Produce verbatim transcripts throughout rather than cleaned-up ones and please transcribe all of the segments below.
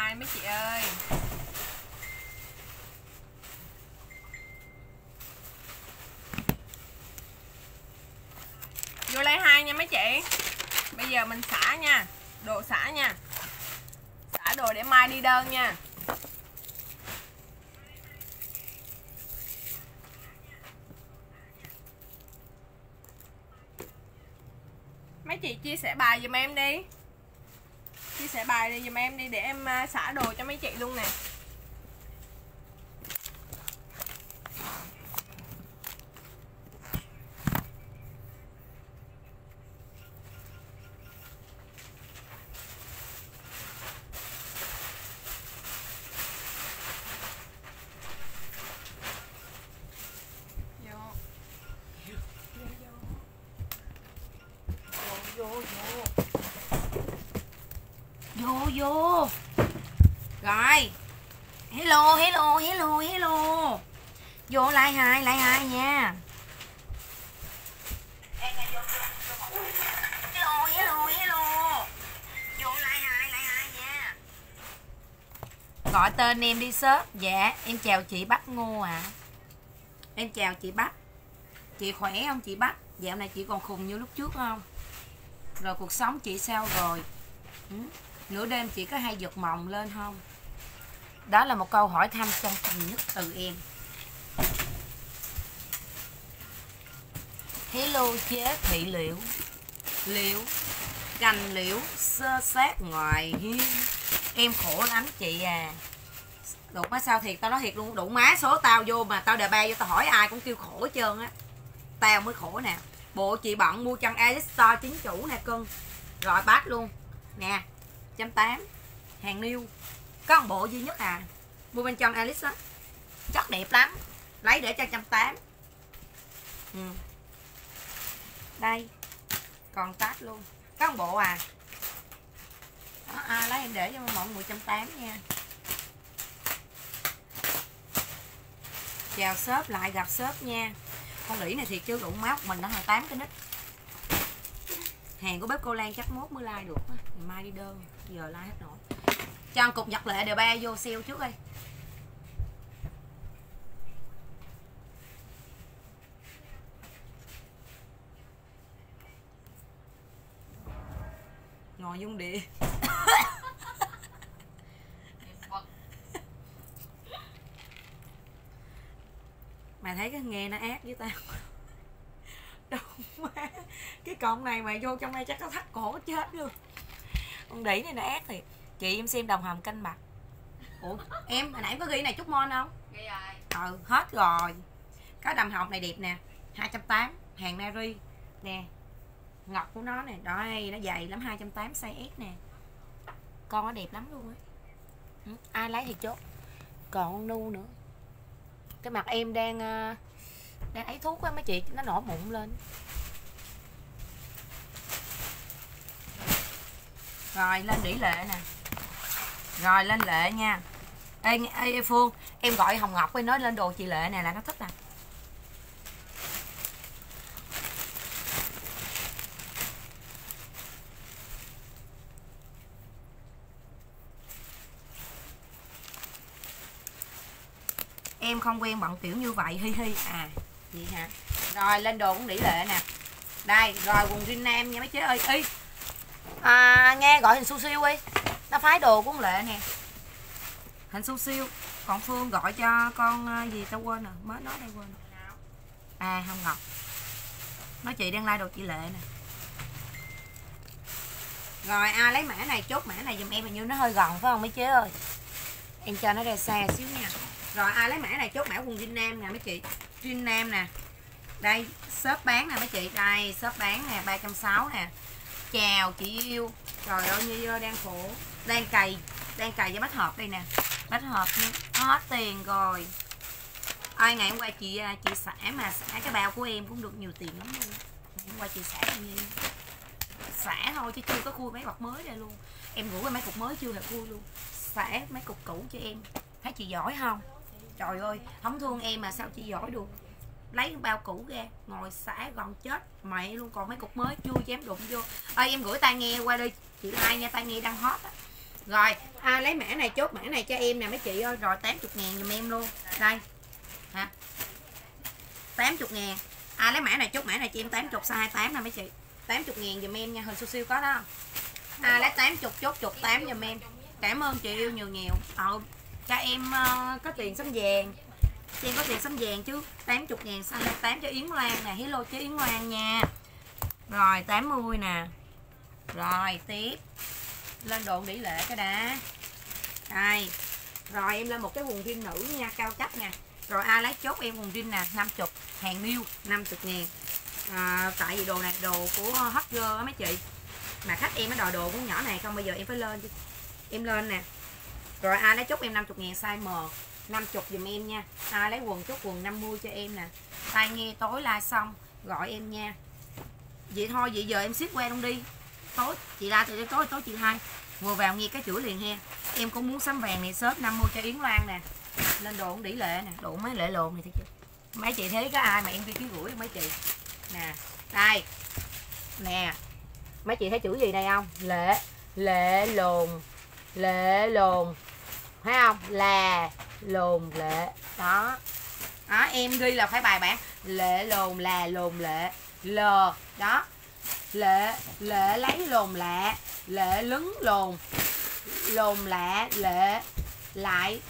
hai mấy chị ơi. Vô lấy hai nha mấy chị. Bây giờ mình xả nha. Đồ xả nha. Xả đồ để mai đi đơn nha. Mấy chị chia sẻ bài giùm em đi. Chia sẻ bài đi giùm em đi để em xả đồ cho mấy chị luôn nè. Vô vô. Rồi. Hello hello hello hello. Vô lại hai lại hai nha. Hello hello hello. Vô lại hai lại hai nha. Gọi tên em đi shop. Dạ em chào chị Bách Ngô ạ. À. Em chào chị Bách. Chị khỏe không chị Bách? Dạo này chị còn khùng như lúc trước không? Rồi cuộc sống chị sao rồi? Ừ? Nửa đêm chị có hay giật mộng lên không? Đó là một câu hỏi thăm chân thành nhất từ em. Hello chế thị liễu. Liễu cành liễu sơ sát ngoài hiên. Em khổ lắm chị à. Đủ má sao thiệt, tao nói thiệt luôn. Đủ má số tao vô mà tao đề ba vô tao hỏi ai cũng kêu khổ hết trơn á. Tao mới khổ nè. Bộ chị bận mua chân Alice chính chủ nè cưng. Rồi bát luôn nè, một trăm tám mươi hàng niêu. Có một bộ duy nhất à. Mua bên chân Alice á. Chất đẹp lắm. Lấy để cho một trăm tám mươi. Ừ. Đây. Còn tát luôn. Có một bộ à. Đó, à, lấy em để cho mọi người một trăm tám mươi nha. Chào shop, lại gặp shop nha. Con đĩ này thiệt chứ đủ máu của mình nó là tám cái nít. Hàng của bếp cô Lan chắc mốt mới like được. Ngày mai đi đơn, giờ like hết nổi. Cho một cục nhật lệ đều ba vô sale trước đi. Ngồi dung địa. Mày thấy cái nghe nó ác với tao. Đâu má. Cái cọng này mày vô trong đây chắc nó thắt cổ chết luôn. Con đĩ này nó ác thiệt. Chị em xem đồng hồng canh bạc. Ủa em hồi nãy em có ghi này chút mon không? Ghi rồi. Ừ hết rồi. Có đầm hồng này đẹp nè, hai trăm tám mươi hàng Mary nè. Ngọc của nó nè, đây nó dày lắm, hai trăm tám mươi size S nè. Con nó đẹp lắm luôn á. Ừ, ai lấy thì chốt. Còn con nu nữa. Cái mặt em đang uh, đang ấy thuốc á mấy chị, nó nổi mụn lên. Rồi lên đĩ lệ nè. Rồi lên lệ nha. Ê, ê, ê Phương, em gọi Hồng Ngọc ấy nói lên đồ chị Lệ nè là nó thích à. Em không quen bận kiểu như vậy hi hi à. Vậy hả? Rồi lên đồ cũng đĩ Lệ nè. Đây, rồi quần jean nam nha mấy chế ơi. Y. À, nghe gọi hình su siêu đi. Nó phái đồ của con Lệ nè. Hình su siêu. Còn Phương gọi cho con gì tao quên rồi, mới nói đây quên. À Hồng Ngọc. Nói chị đang like đồ chị Lệ nè. Rồi ai lấy mã này chốt mã này giùm em, hình như nó hơi gòn phải không mấy chế ơi. Em cho nó ra xa xíu nha. Rồi ai lấy mã này chốt mã quần jean nam nè mấy chị. Jean nam nè. Đây shop bán nè mấy chị. Đây shop bán nè, ba trăm sáu mươi nè. Chào chị yêu. Trời ơi Nhi đang khổ. Đang cày. Đang cày với bách hợp đây nè. Bách hợp nha. Hết tiền rồi. Ai ngày hôm qua chị chị xả mà xả cái bao của em cũng được nhiều tiền lắm luôn. Hôm qua chị xả bao nhiêu? Xả thôi chứ chưa có khui mấy bọc mới đây luôn. Em gửi qua mấy cục mới chưa hề khui luôn. Xả mấy cục cũ cho em. Thấy chị giỏi không? Trời ơi, không thương em mà sao chị giỏi được. Lấy bao cũ ra, ngồi xả gòn chết mày luôn, còn mấy cục mới chưa dám đụng vô. Ơi em gửi tai nghe qua đi chị like nha, tai nghe đang hot á. Rồi À, lấy mã này chốt mã này cho em nè mấy chị ơi. Rồi tám mươi ngàn giùm em luôn. Đây hả, tám mươi ngàn. À, lấy mã này chốt mã này cho em tám mươi size hai mươi tám nè mấy chị, tám mươi ngàn giùm em nha. Hình siêu siêu có đó. À, lấy tám mươi chốt chục tám giùm em. Cảm ơn chị yêu nhiều nhiều. Ờ, cho em uh, có tiền sắm vàng, cho em có tiền sắm vàng chứ. Tám mươi ngàn size hai mươi tám cho Yến Loan nè. Hello cho Yến Loan nha. Rồi tám mươi nè. Rồi tiếp lên độ tỷ lệ cái đã. Đây. Rồi em lên một cái quần jean nữ nha, cao cấp nha. Rồi ai lấy chốt em quần jean nè, năm mươi, hàng new năm mươi ngàn. À, tại vì đồ này đồ của hot girl á mấy chị. Mà khách em nó đòi đồ của nhỏ này không, bây giờ em phải lên chứ. Em lên nè. Rồi ai lấy chốt em năm mươi ngàn size M, năm mươi giùm em nha. Ai lấy quần chốt quần năm mươi cho em nè. Tai nghe tối like xong gọi em nha. Vậy thôi, vậy giờ em ship qua luôn đi. Tối chị la từ tối tối chị hai ngồi vào nghe cái chửi liền ha. Em cũng muốn sắm vàng này shop năm mươi cho Yến Loan nè. Lên đồ cũng tỷ lệ nè, đồ mấy lệ lồn này thì mấy chị thấy có ai mà em ghi ký gửi mấy chị nè. Đây nè, mấy chị thấy chữ gì đây không? Lệ lệ lồn, lệ lồn, thấy không? Là lồn lệ đó. Đó em ghi là phải bài bản lệ lồn là lồn lệ l đó. Lệ lệ lấy lồn lạ, lệ lứng lồn, lồn lạ lệ lại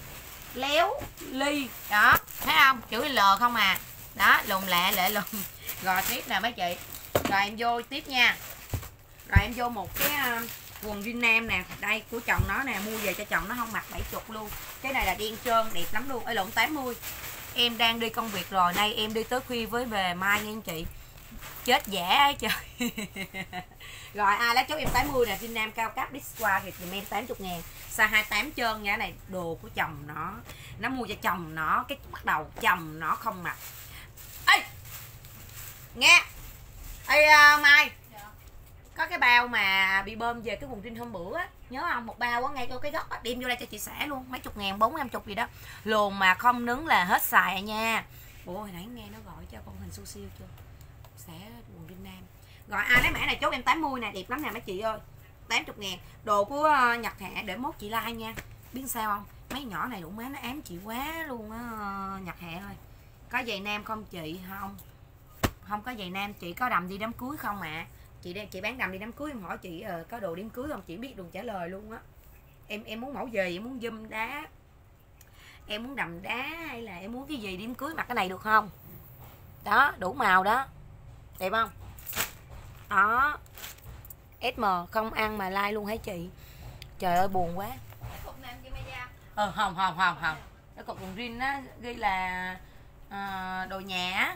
léo ly đó, thấy không? Chữ L không à. Đó, lồn lạ lệ lồn. Rồi tiếp nè mấy chị. Rồi em vô tiếp nha. Rồi em vô một cái uh, quần jean nam nè. Đây của chồng nó nè, mua về cho chồng nó không mặc bảy mươi luôn. Cái này là đen trơn đẹp lắm luôn. Ở lộn tám mươi. Em đang đi công việc rồi, nay em đi tới khuya với về mai nha anh chị. Chết dễ ấy trời. Rồi ai lấy chốt em tám mươi nè, jean nam cao cấp Disqua thì dùm em tám mươi ngàn. Size hai mươi tám trơn nha. Này đồ của chồng nó. Nó mua cho chồng nó, cái bắt đầu chồng nó không mặc. Ê nghe. Ê uh, Mai. Có cái bao mà bị bơm về cái quần jean hôm bữa á, nhớ không? Một bao á, ngay cái cái góc á, đem vô đây cho chị xả luôn, mấy chục ngàn, bốn năm chục gì đó. Luồn mà không nứng là hết xài nha. Ủa hồi nãy nghe nó gọi cho con hình su siêu chưa? Xả quần jean nam. Rồi ai lấy mã này chốt em tám mươi nè, đẹp lắm nè mấy chị ơi. tám mươi ngàn. Đồ của Nhật Hạ để mốt chị like nha. Biết sao không? Mấy nhỏ này đủ má nó ám chị quá luôn á Nhật Hạ ơi. Có giày nam không chị? Không. Không có giày nam, chị có đầm đi đám cưới không ạ? À? Chị đang chị bán đầm đi đám cưới, em hỏi chị uh, có đồ đám cưới không, chị biết luôn trả lời luôn á. Em em muốn mẫu về, em muốn zoom đá, em muốn đầm đá hay là em muốn cái gì đám cưới mặc cái này được không? Đó, đủ màu đó. Đẹp không? Đó. ét em không ăn mà like luôn hả chị? Trời ơi buồn quá. Ờ không không không không. Cái cục quần jean á ghi là uh, đồ nhà á.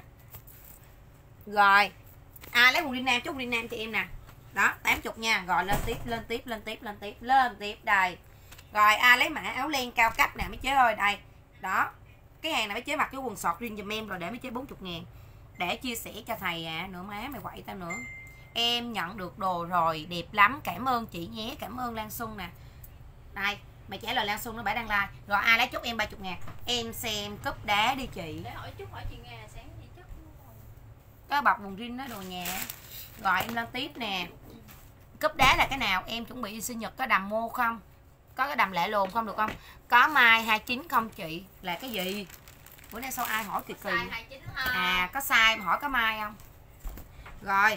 Rồi à, lấy quần jean nam, chút jean nam cho em nè. Đó tám mươi nha. Rồi lên tiếp lên tiếp lên tiếp lên tiếp lên tiếp đây. Rồi à, lấy mã áo len cao cấp nè mấy chế ơi. Đây đó, cái hàng này mấy chế mặc cái quần sọt riêng giùm em rồi để mấy chế bốn mươi ngàn để chia sẻ cho thầy à. Nữa má mày quậy tao nữa. Em nhận được đồ rồi, đẹp lắm, cảm ơn chị nhé. Cảm ơn Lan Xuân nè. Đây mày trả lời Lan Xuân nó bả đang like. Rồi ai lấy chút em ba mươi ngàn. Em xem cúp đá đi chị. Để hỏi chút hỏi chị Nga sáng gì chút. Có bọc quần jean đó đồ nhà. Rồi em lên tiếp nè. Cúp đá là cái nào? Em chuẩn bị sinh nhật có đầm mô không? Có cái đầm lệ lồn không được không? Có mai hai mươi chín không chị? Là cái gì? Bữa nay sao ai hỏi kỳ kỳ? À có size mà hỏi có mai không? Rồi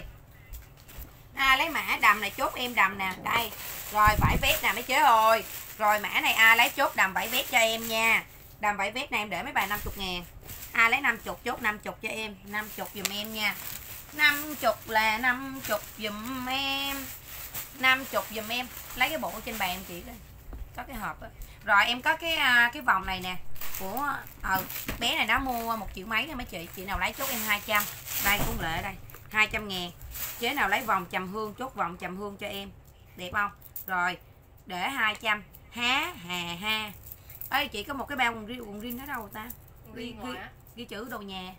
à, lấy mã đầm này chốt em đầm nè. Đây. Rồi vải vest nè mấy chế ơi. Rồi mã này ai lấy chốt đầm vải vest cho em nha. Đầm vải vest này em để mấy bài năm mươi ngàn. Ai lấy năm mươi chốt năm mươi cho em. năm mươi dùm em nha. năm mươi là năm mươi dùm em. năm mươi dùm em. Lấy cái bộ trên bàn chị đây. Có cái hộp đó. Rồi em có cái cái vòng này nè. Của ờ, bé này nó mua một triệu mấy nè mấy chị. Chị nào lấy chốt em hai trăm. Đây cũng lệ đây. hai trăm ngàn. Chế nào lấy vòng trầm hương, chốt vòng trầm hương cho em. Đẹp không? Rồi để hai trăm. Há hà ha. Ê chị có một cái bao quần riêng, quần riêng ở đâu ta? Ghi, ghi, ghi chữ đồ nhà.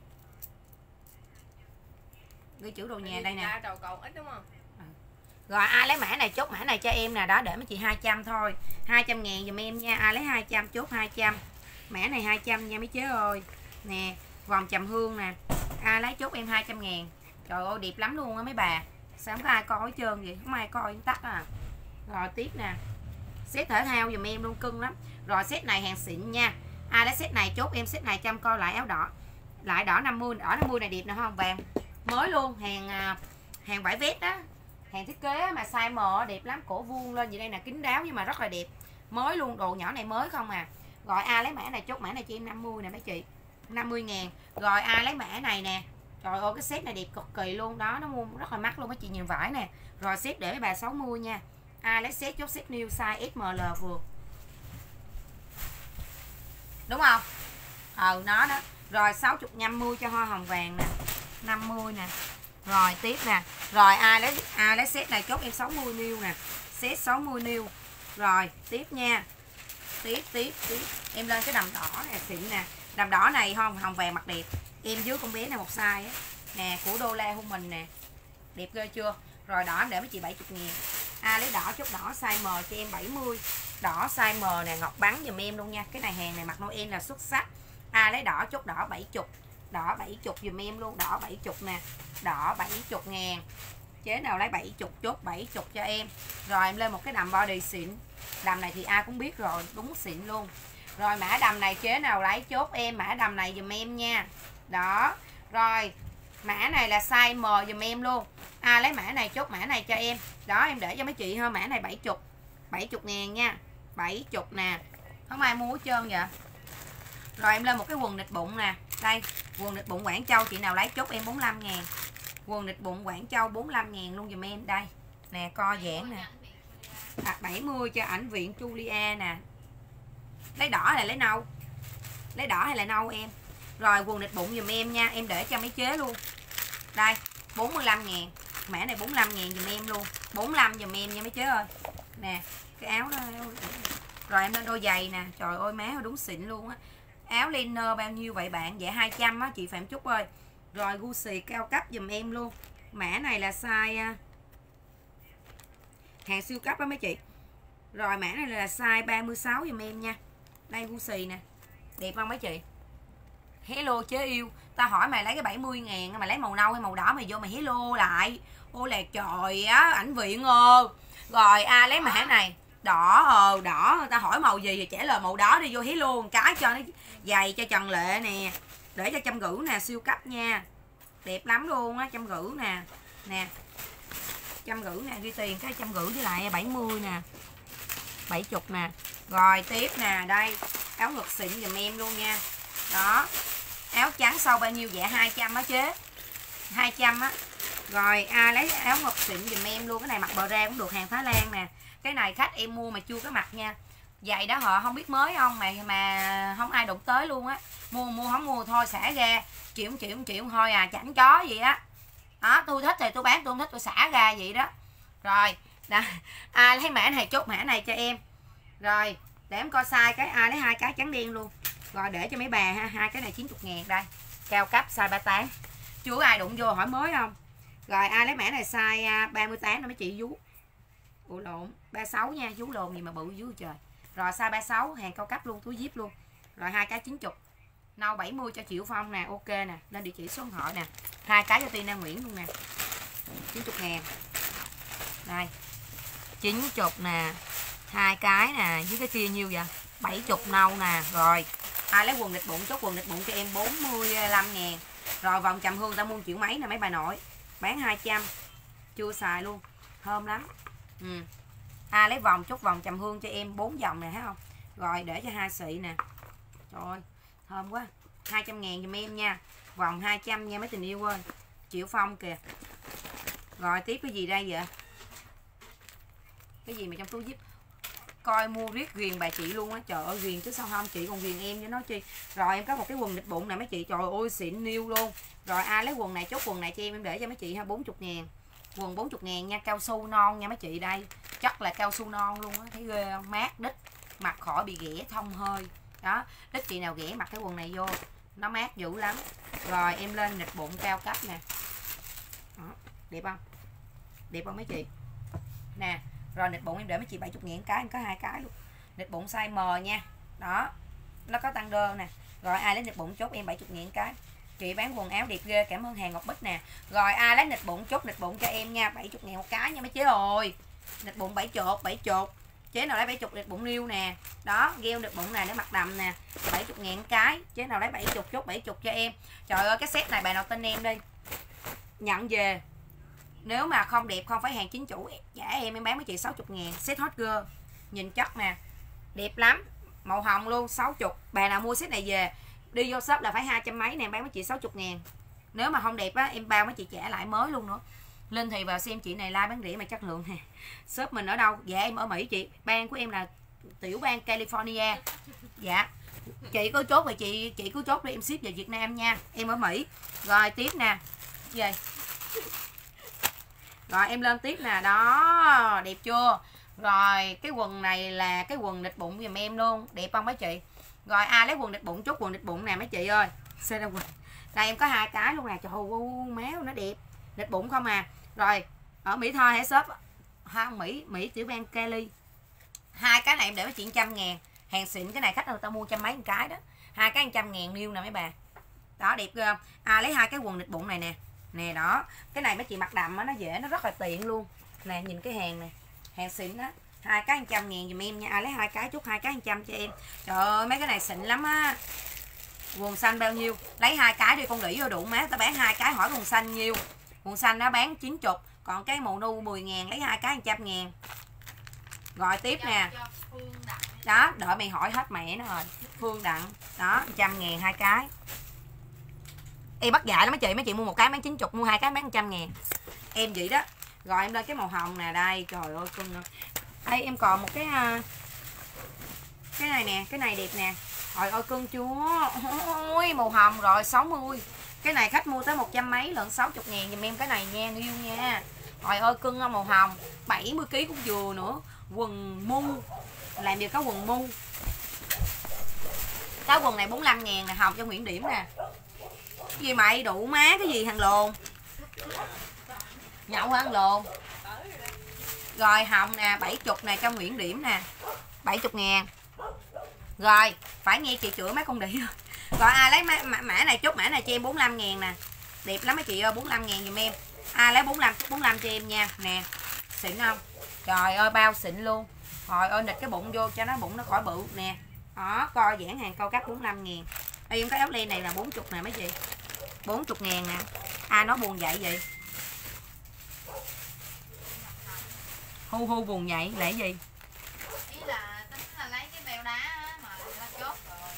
Ghi chữ đồ nhà đây nè. Đầu còn ít đúng không? À. Rồi ai lấy mã này chốt mã này cho em nè. Đó để mấy chị hai trăm thôi. hai trăm ngàn dùm em nha. Ai lấy hai trăm chốt hai trăm. Mã này hai trăm nha mấy chế ơi. Nè vòng trầm hương nè. Ai lấy chốt em hai trăm ngàn. Trời ơi đẹp lắm luôn á mấy bà. Sao không có ai coi hết trơn vậy? Không ai coi tắt à. Rồi tiếp nè. Set thể thao dùm em luôn, cưng lắm. Rồi set này hàng xịn nha. Ai lấy set này chốt em set này chăm coi lại áo đỏ. Lại đỏ năm mươi, đỏ năm mươi này đẹp nè không vàng. Mới luôn, hàng hàng vải vest á. Hàng thiết kế mà size M đẹp lắm, cổ vuông lên vậy đây nè, kín đáo nhưng mà rất là đẹp. Mới luôn, đồ nhỏ này mới không à. Rồi ai lấy mã này chốt mã này cho em năm mươi nè mấy chị. năm mươi ngàn. Rồi ai lấy mã này nè. Trời ơi cái set này đẹp cực kỳ luôn đó, nó mua rất là mắc luôn mấy chị, nhìn vải nè. Rồi set để với bà sáu mươi nha. Ai lấy set chốt set new size ét em lờ vừa. Đúng không? Ờ nó đó. Rồi sáu mươi năm mươi cho hoa hồng vàng nè. năm mươi nè. Rồi tiếp nè. Rồi ai lấy ai lấy set này chốt em sáu mươi niêu nè. Set sáu mươi niêu. Rồi tiếp nha. Tiếp tiếp tiếp. Em lên cái đầm đỏ nè, xịn nè. Đầm đỏ này không, hồng vàng mặt đẹp. Em dưới con bé này một size á. Nè của đô la hôn mình nè. Đẹp ghê chưa? Rồi đỏ em để mấy chị bảy mươi ngàn. Ai lấy đỏ chốt đỏ size M cho em bảy mươi. Đỏ size M nè, ngọc bắn giùm em luôn nha. Cái này hàng này mặc Noel là xuất sắc. Ai lấy đỏ chốt đỏ bảy mươi. Đỏ bảy mươi dùm em luôn, đỏ bảy mươi nè. Đỏ bảy mươi ngàn. Chế nào lấy bảy mươi chốt bảy mươi cho em. Rồi em lên một cái đầm body xịn. Đầm này thì ai cũng biết rồi, đúng xịn luôn. Rồi mã đầm này chế nào lấy chốt em mã đầm này dùm em nha. Đó. Rồi mã này là size M dùm em luôn. Ai lấy mã này chốt mã này cho em. Đó em để cho mấy chị ha, mã này bảy mươi. bảy mươi ngàn nha. bảy mươi nè. Không ai mua hết trơn vậy. Rồi em lên một cái quần nịt bụng nè. Đây, quần nịt bụng Quảng Châu chị nào lấy chốt em bốn mươi lăm ngàn. Quần nịt bụng Quảng Châu bốn mươi lăm ngàn luôn dùm em. Đây. Nè co giãn nè. À, bảy mươi cho ảnh viện Julia nè. Lấy đỏ hay lấy nâu? Lấy đỏ hay là nâu em? Rồi quần nịt bụng dùm em nha. Em để cho mấy chế luôn. Đây, bốn mươi lăm ngàn. Mã này bốn mươi lăm ngàn dùm em luôn. bốn mươi lăm dùm em nha mấy chế ơi. Nè, cái áo đó. Rồi em lên đôi giày nè. Trời ơi má ơi đúng xịn luôn á. Áo liner bao nhiêu vậy bạn? Dạ hai trăm á chị Phạm Trúc ơi. Rồi Gucci cao cấp dùm em luôn. Mã này là size hàng siêu cấp á mấy chị. Rồi mã này là size ba mươi sáu dùm em nha. Đây Gucci nè. Đẹp không mấy chị? Hello chế yêu. Ta hỏi mày lấy cái bảy mươi ngàn, mày lấy màu nâu hay màu đỏ mày vô mày hello lại. Ô là trời á, ảnh viện ơ. Rồi ai lấy mã này? Đỏ ờ đỏ, người ta hỏi màu gì thì trả lời màu đỏ đi, vô hello một cái cho nó dày cho Trần Lệ nè. Để cho trăm rưỡi nè, siêu cấp nha. Đẹp lắm luôn á, trăm rưỡi nè. Nè. Trăm rưỡi nè, ghi tiền cái trăm rưỡi với lại bảy mươi nè. bảy mươi nè. Rồi tiếp nè, đây, áo ngực xịn giùm em luôn nha. Đó. Áo trắng sau bao nhiêu? Dạ hai trăm á chế. hai trăm á. Rồi ai lấy áo ngực xịn giùm em luôn, cái này mặc bờ ra cũng được, hàng Thái Lan nè. Cái này khách em mua mà chưa có mặc nha. Giày đó họ không biết mới không mà mà không ai đụng tới luôn á. Mua mua không mua thôi xả ra. Chịu không chịu không chịu thôi à, chẳng chó gì á. Đó, tôi thích thì tôi bán, tôi không thích tôi xả ra vậy đó. Rồi, đó. Ai lấy mã này chốt mã này cho em. Rồi, để em coi size cái ai lấy hai cái trắng đen luôn. Rồi để cho mấy bà ha, hai cái này chín mươi ngàn đây. Cao cấp size ba mươi tám. Chưa ai đụng vô hỏi mới không. Rồi ai lấy mã này size ba mươi tám đó mấy chị vú. Ủa lộn, ba mươi sáu nha, vú lồn gì mà bự vú trời. Rồi size ba mươi sáu, hàng cao cấp luôn, túi zip luôn. Rồi hai cái chín mươi. Nâu bảy mươi cho Triệu Phong nè, ok nè, lên địa chỉ số điện thoại nè. Hai cái cho Tina Nguyễn luôn nè. chín mươi ngàn. Đây. chín mươi nè. Hai cái nè, với cái kia nhiêu vậy? bảy mươi nâu nè. Rồi. Ai lấy quần nịt bụng, chốt quần nịt bụng cho em bốn mươi lăm ngàn. Rồi vòng trầm hương ta mua triệu mấy nè mấy bà nội. Bán hai trăm. Chưa xài luôn. Thơm lắm. Ừ. Ai lấy vòng, chốt vòng trầm hương cho em bốn vòng nè thấy không? Rồi để cho hai xị nè. Trời ơi, thơm quá. hai trăm ngàn giùm em nha. Vòng hai trăm nha mấy tình yêu ơi. Triệu Phong kìa. Rồi tiếp cái gì đây vậy? Cái gì mà trong túi zip? Coi mua riết ghiền bà chị luôn á. Trời ơi ghiền chứ sao không chị, còn ghiền em với nó chi. Rồi em có một cái quần nịt bụng nè mấy chị. Trời ơi xịn niêu luôn. Rồi ai lấy quần này chốt quần này cho em, em để cho mấy chị ha, bốn mươi ngàn. Quần bốn mươi ngàn nha, cao su non nha mấy chị đây. Chắc là cao su non luôn á, thấy ghê không? Mát đít, mặc khỏi bị ghẻ thông hơi. Đó, đít chị nào ghẻ mặc cái quần này vô, nó mát dữ lắm. Rồi em lên nịt bụng cao cấp nè. Đó, đẹp không? Đẹp không mấy chị? Nè, rồi nịt bụng em để mấy chị bảy mươi ngàn cái, em có hai cái luôn. Nịt bụng size M nha. Đó, nó có tăng đơn nè. Rồi ai lấy nịt bụng chốt em bảy mươi ngàn cái. Chị bán quần áo đẹp ghê, cảm ơn hàng Ngọc Bích nè. Rồi ai lấy nịt bụng chốt nịt bụng cho em nha, bảy mươi ngàn một cái nha mấy chế ơi. Nịt bụng bảy chột, bảy chột. chế nào lấy bảy mươi được bụng niêu nè. Đó, gheo được bụng này để mặc đầm nè, bảy mươi ngàn cái. Chế nào lấy bảy mươi, chốt bảy mươi cho em. Trời ơi, cái set này bạn nào tin em đi, nhận về. Nếu mà không đẹp, không phải hàng chính chủ, trả em em bán với chị sáu mươi ngàn. Set hot girl, nhìn chất nè, đẹp lắm, màu hồng luôn, sáu mươi. Bạn nào mua set này về đi vô shop là phải hai trăm mấy nè, em bán với chị sáu mươi ngàn. Nếu mà không đẹp á, em bao với chị trả lại mới luôn nữa. Lên thì vào xem chị này like bán rẻ mà chất lượng nè. Shop mình ở đâu? Dạ em ở Mỹ chị. Bang của em là tiểu bang California. Dạ. Chị cứ chốt rồi chị chị cứ chốt đi, em ship về Việt Nam nha. Em ở Mỹ. Rồi tiếp nè. Về. Rồi em lên tiếp nè, đó, đẹp chưa? Rồi cái quần này là cái quần nịt bụng giùm em luôn, đẹp không mấy chị? Rồi ai lấy quần nịt bụng, chốt quần nịt bụng nè mấy chị ơi. Xem đâu quần. Đây em có hai cái luôn nè, trời ơi máu nó đẹp. Nịt bụng không à. Rồi, ở Mỹ Tho hay shop ha, Mỹ Mỹ tiểu bang Cali. Hai cái này em để với chị một trăm ngàn. Hàng xịn, cái này khách người ta mua trăm mấy một cái đó. Hai cái một trăm ngàn new nè mấy bà. Đó đẹp ghê không? À lấy hai cái quần nịt bụng này nè. Nè đó, cái này mấy chị mặc đầm á, nó dễ, nó rất là tiện luôn. Nè nhìn cái hàng này, hàng xịn đó. Hai cái một trăm ngàn giùm em nha. À lấy hai cái, chút hai cái một trăm cho em. Trời ơi mấy cái này xịn lắm á. Quần xanh bao nhiêu? Lấy hai cái đi con nghĩ vô đủ má, ta bán hai cái hỏi quần xanh nhiêu. Quần xanh nó bán chín mươi, còn cái màu nu mười ngàn, lấy hai cái một trăm ngàn. Rồi tiếp nè. Đó, đợi mày hỏi hết mẹ nó rồi. Phương Đặng, đó, một trăm ngàn hai cái. Em bắt dạy lắm mấy chị, mấy chị mua một cái bán chín mươi, mua hai cái bán một trăm ngàn. Em vậy đó. Rồi em lên cái màu hồng nè, đây, trời ơi cưng. Đây em còn một cái cái này nè, cái này đẹp nè. Trời ơi cưng chúa. Ôi màu hồng rồi sáu mươi. Cái này khách mua tới một trăm mấy lận, sáu mươi ngàn giùm em cái này nha, yêu nha. Trời ơi cưng màu hồng, bảy mươi ký cũng vừa nữa. Quần mu. Làm gì có quần mu. Cái quần này bốn mươi lăm ngàn nè, hồng cho Nguyễn Điểm nè. Cái gì mày đủ má, cái gì thằng lồn. Nhậu hả thằng lồn. Rồi hồng nè, bảy mươi nè, cho Nguyễn Điểm nè, bảy mươi ngàn. Rồi, phải nghe chị chữa mấy con đĩ. Rồi ai lấy mã, mã, mã này, chốt mã này cho em bốn mươi lăm ngàn nè. Đẹp lắm mấy chị ơi, bốn mươi lăm ngàn giùm em. Ai lấy bốn mươi lăm, bốn mươi lăm cho em nha. Nè, xịn không? Trời ơi, bao xịn luôn. Trời ơi, nịt cái bụng vô cho nó bụng nó khỏi bự nè. Đó, coi giảng hàng cao cấp bốn mươi lăm ngàn. Em cái áo len này là bốn mươi nè mấy chị. bốn mươi ngàn nè. Ai nói buồn vậy vậy? Hu hu buồn vậy, là cái gì? Ý là tính là lấy cái bèo đá mà người ta chốt rồi.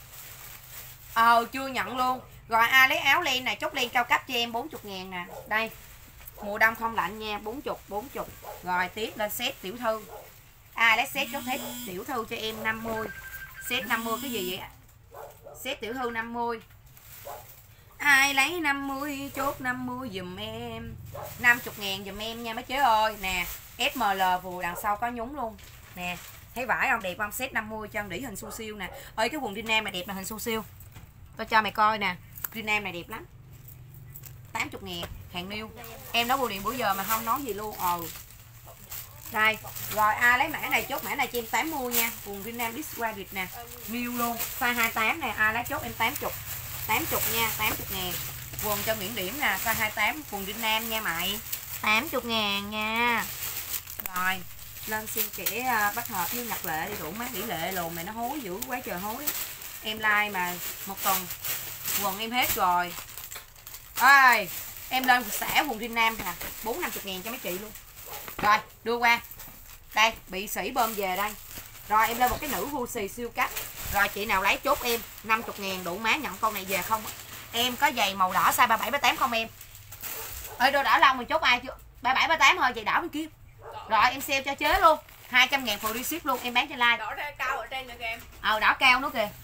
Ờ, chưa nhận luôn. Rồi ai lấy áo len này, chốt len cao cấp cho em bốn mươi ngàn nè. Đây. Mùa đông không lạnh nha, bốn mươi, bốn mươi. Rồi tiếp lên set tiểu thư. Ai lấy set chốt hết tiểu thư cho em năm mươi. Set năm mươi cái gì vậy? Set tiểu thư năm mươi. Ai lấy năm mươi chốt năm mươi dùm em. năm mươi ngàn dùm em nha mấy chế ơi. Nè, ét em lờ vừa đằng sau có nhúng luôn. Nè, thấy vải không, đẹp không? Set năm mươi cho đỉ hình su siêu nè. Ơi cái quần Việt Nam này đẹp là hình su siêu. Tôi cho mày coi nè. Việt Nam này đẹp lắm. tám mươi ngàn, hàng new. Em nói bưu điện bữa giờ mà không nói gì luôn. Ờ. Đây, rồi ai lấy mã này chốt mã này cho em tám mươi nha. Quần Việt Nam Disquaded nè. New luôn. Size hai mươi tám nè, ai lấy chốt em tám mươi. tám mươi nha, tám mươi ngàn. Quần cho Nguyễn Điểm nè, size hai mươi tám, quần Việt Nam nha mày. tám mươi ngàn nha. Rồi, lên xin kẻ bắt hợp với Nhật Lệ đi đủ má nghỉ lệ lồn này nó hối dữ quá trời hối. Em like mà một tuần quần em hết rồi. Ơi, em lên xả quần Việt Nam nè, bốn năm mươi ngàn cho mấy chị luôn. Rồi, đưa qua. Đây, bị sỉ bơm về đây. Rồi em lên một cái nữ Gucci siêu cắt. Rồi chị nào lấy chốt em năm mươi ngàn đủ má nhận con này về không? Em có giày màu đỏ size ba bảy ba tám không em? Ơi đồ đỏ lông mình chốt ai chưa? ba bảy ba tám thôi, giày đỏ bên kia. Rồi em sale cho chế luôn. hai trăm ngàn free ship luôn, em bán trên like. Đỏ cao ở trên nữa kìa em. Ờ đỏ cao nữa kìa.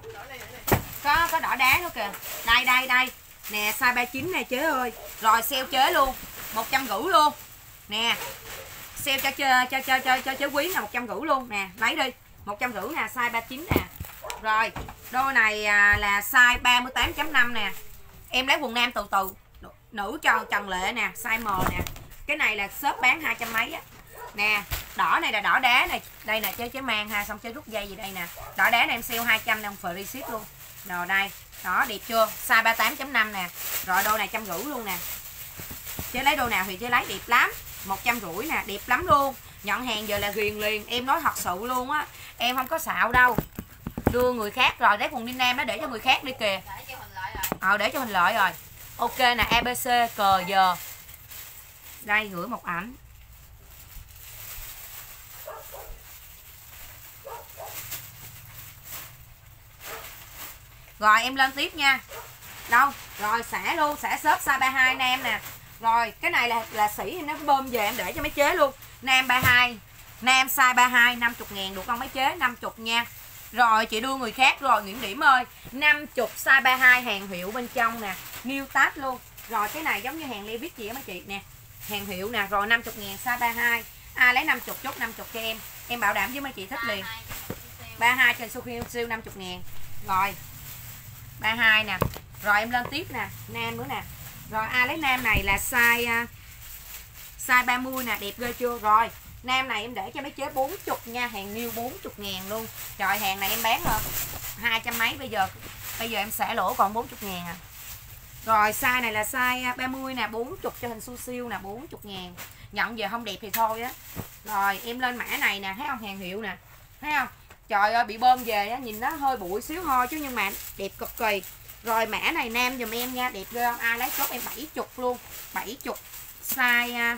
Có có đỏ đá nữa kìa. Đây đây đây. Nè size ba mươi chín nè chế ơi. Rồi sale chế luôn. một trăm rưỡi luôn. Nè. Sale cho cho cho cho cho, cho chế quý là một trăm rưỡi luôn nè, lấy đi. một trăm rưỡi nè, size ba mươi chín nè. Rồi, đôi này à, là size ba mươi tám chấm năm nè. Em lấy quần nam từ từ. Nữ cho Trần Lệ nè, size M nè. Cái này là shop bán hai trăm mấy á. Nè, đỏ này là đỏ đá này. Đây nè, chế chế mang ha, xong chế rút dây gì đây nè. Đỏ đá này em sale hai trăm nè, free ship luôn. Rồi đây, đó đẹp chưa? Size ba mươi tám chấm năm nè. Rồi đôi này trăm rưỡi luôn nè. Chế lấy đôi nào thì chế lấy đẹp lắm. một trăm rưỡi nè, đẹp lắm luôn. Nhận hàng giờ là ghiền liền. Em nói thật sự luôn á, em không có xạo đâu. Đưa người khác rồi, đấy quần Đinh Nam nó để cho người khác đi kìa. Để cho hình lợi rồi. Ờ để cho hình lợi rồi. Ok nè, a bê xê cờ giờ. Đây gửi một ảnh. Rồi em lên tiếp nha. Đâu? Rồi xả luôn, xả shop size ba mươi hai nam nè. Rồi cái này là là sỉ nó bơm về em để cho mấy chế luôn. Nam ba mươi hai, nam size ba mươi hai năm mươi ngàn được không mấy chế? năm mươi nha. Rồi chị đưa người khác rồi Nguyễn Điểm ơi. năm mươi size ba mươi hai hàng hiệu bên trong nè, new tag luôn. Rồi cái này giống như hàng Levi's chị á mấy chị nè. Hàng hiệu nè, rồi năm mươi ngàn size ba mươi hai. Ai lấy năm mươi chốt năm mươi cho em. Em bảo đảm với mấy chị thích liền. ba mươi hai trên siêu siêu năm mươi ngàn. Rồi ba mươi hai nè. Rồi em lên tiếp nè, nam nữa nè. Rồi ai lấy nam này là size size ba mươi nè, đẹp ghê chưa? Rồi nam này em để cho mấy chế bốn mươi nha, hàng new bốn mươi ngàn luôn. Trời hàng này em bán là hai trăm mấy, bây giờ bây giờ em xả lỗ còn bốn mươi ngàn à. Rồi size này là size ba mươi nè, bốn mươi cho hình su siêu nè, bốn mươi ngàn. Nhận về không đẹp thì thôi á. Rồi em lên mã này nè, thấy không? Hàng hiệu nè, thấy không? Trời ơi bị bơm về á, nhìn nó hơi bụi xíu thôi chứ nhưng mà đẹp cực kỳ. Rồi mã này nam dùm em nha, đẹp ghê không? Ai lấy chốt em bảy mươi luôn, bảy mươi size uh,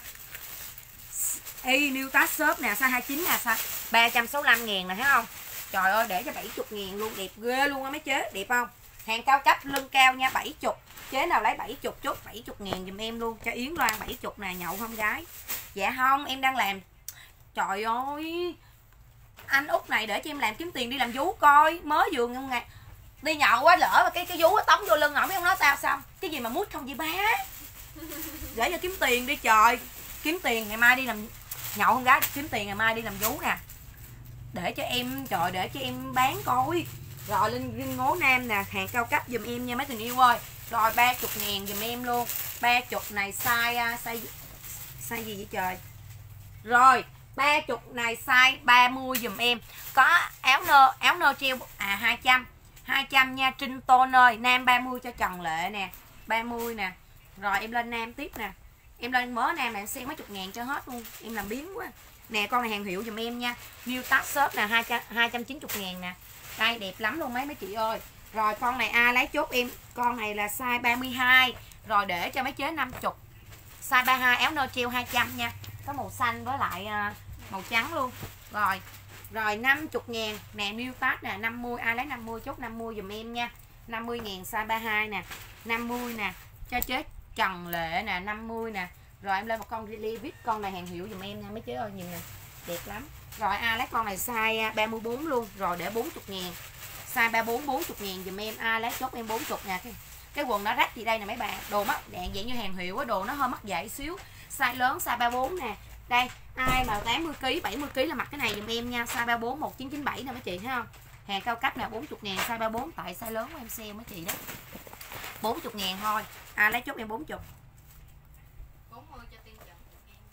y new tag shop nè, size hai mươi chín nè, size ba trăm sáu mươi lăm ngàn nè, thấy không? Trời ơi để cho bảy mươi ngàn luôn, đẹp ghê luôn á mấy chế, đẹp không? Hàng cao cấp lưng cao nha, bảy mươi. Chế nào lấy bảy mươi chốt bảy mươi ngàn dùm em luôn cho Yến Loan bảy mươi nè, nhậu không gái? Dạ không, em đang làm. Trời ơi. Anh Út này để cho em làm kiếm tiền đi làm vú coi, mới vừa không ngày đi nhậu quá lỡ mà cái cái vú tống vô lưng ổng, biết không nói tao sao? Cái gì mà mút không vậy bá? Để cho kiếm tiền đi trời. Kiếm tiền ngày mai đi làm nhậu không gái, kiếm tiền ngày mai đi làm vú nè. Để cho em trời để cho em bán coi. Rồi lên riêng ngố nam nè, hàng cao cấp dùm em nha mấy tình yêu ơi. Rồi ba mươi ngàn dùm em luôn. ba mươi này size size size gì vậy trời? Rồi ba mươi này size ba mươi dùm em. Có áo nơ áo nơ treo à hai trăm. hai trăm nha Trinh Tôn ơi, nam ba mươi cho Trần Lệ nè, ba mươi nè. Rồi em lên nam tiếp nè. Em lên mớ nam này em xem mấy chục ngàn cho hết luôn. Em làm biến quá. Nè con này hàng hiệu dùm em nha. New tag shop nè, hai trăm chín mươi ngàn nè. Đây đẹp lắm luôn mấy mấy chị ơi. Rồi con này ai lấy chốt em. Con này là size ba mươi hai. Rồi để cho mấy chế năm mươi. Size ba mươi hai áo nơ treo hai trăm nha. Có màu xanh với lại uh, màu trắng luôn. Rồi Rồi năm mươi ngàn nè, new tag nè, năm mươi. Ai lấy năm mươi chốt năm mươi dùm em nha. năm mươi ngàn size ba mươi hai nè, năm mươi nè. Cho chế Trần Lệ nè, năm mươi nè. Rồi em lên một con Levi's, con này hàng hiệu dùm em nha mấy chế ơi, nhìn nè, đẹp lắm. Rồi ai lấy con này size ba mươi bốn luôn, rồi để bốn mươi ngàn. Size ba mươi bốn bốn mươi ngàn dùm em, ai lấy chốt em bốn mươi nè. Cái, cái quần nó rách gì đây nè mấy bạn, đồ mắt dạng dạng như hàng hiệu á, đồ nó hơi mắc dạy xíu. Size lớn size ba mươi bốn nè. Đây, ai mà tám mươi ki lô gam, bảy mươi ki lô gam là mặc cái này dùm em nha, size ba mươi bốn một chín chín bảy nè mấy chị thấy không? Hàng cao cấp nè, bốn mươi ngàn size ba mươi bốn, tại size lớn của em sale mấy chị đó. bốn mươi ngàn thôi. Ai lấy chốt em bốn mươi. bốn mươi cho tiên Trần.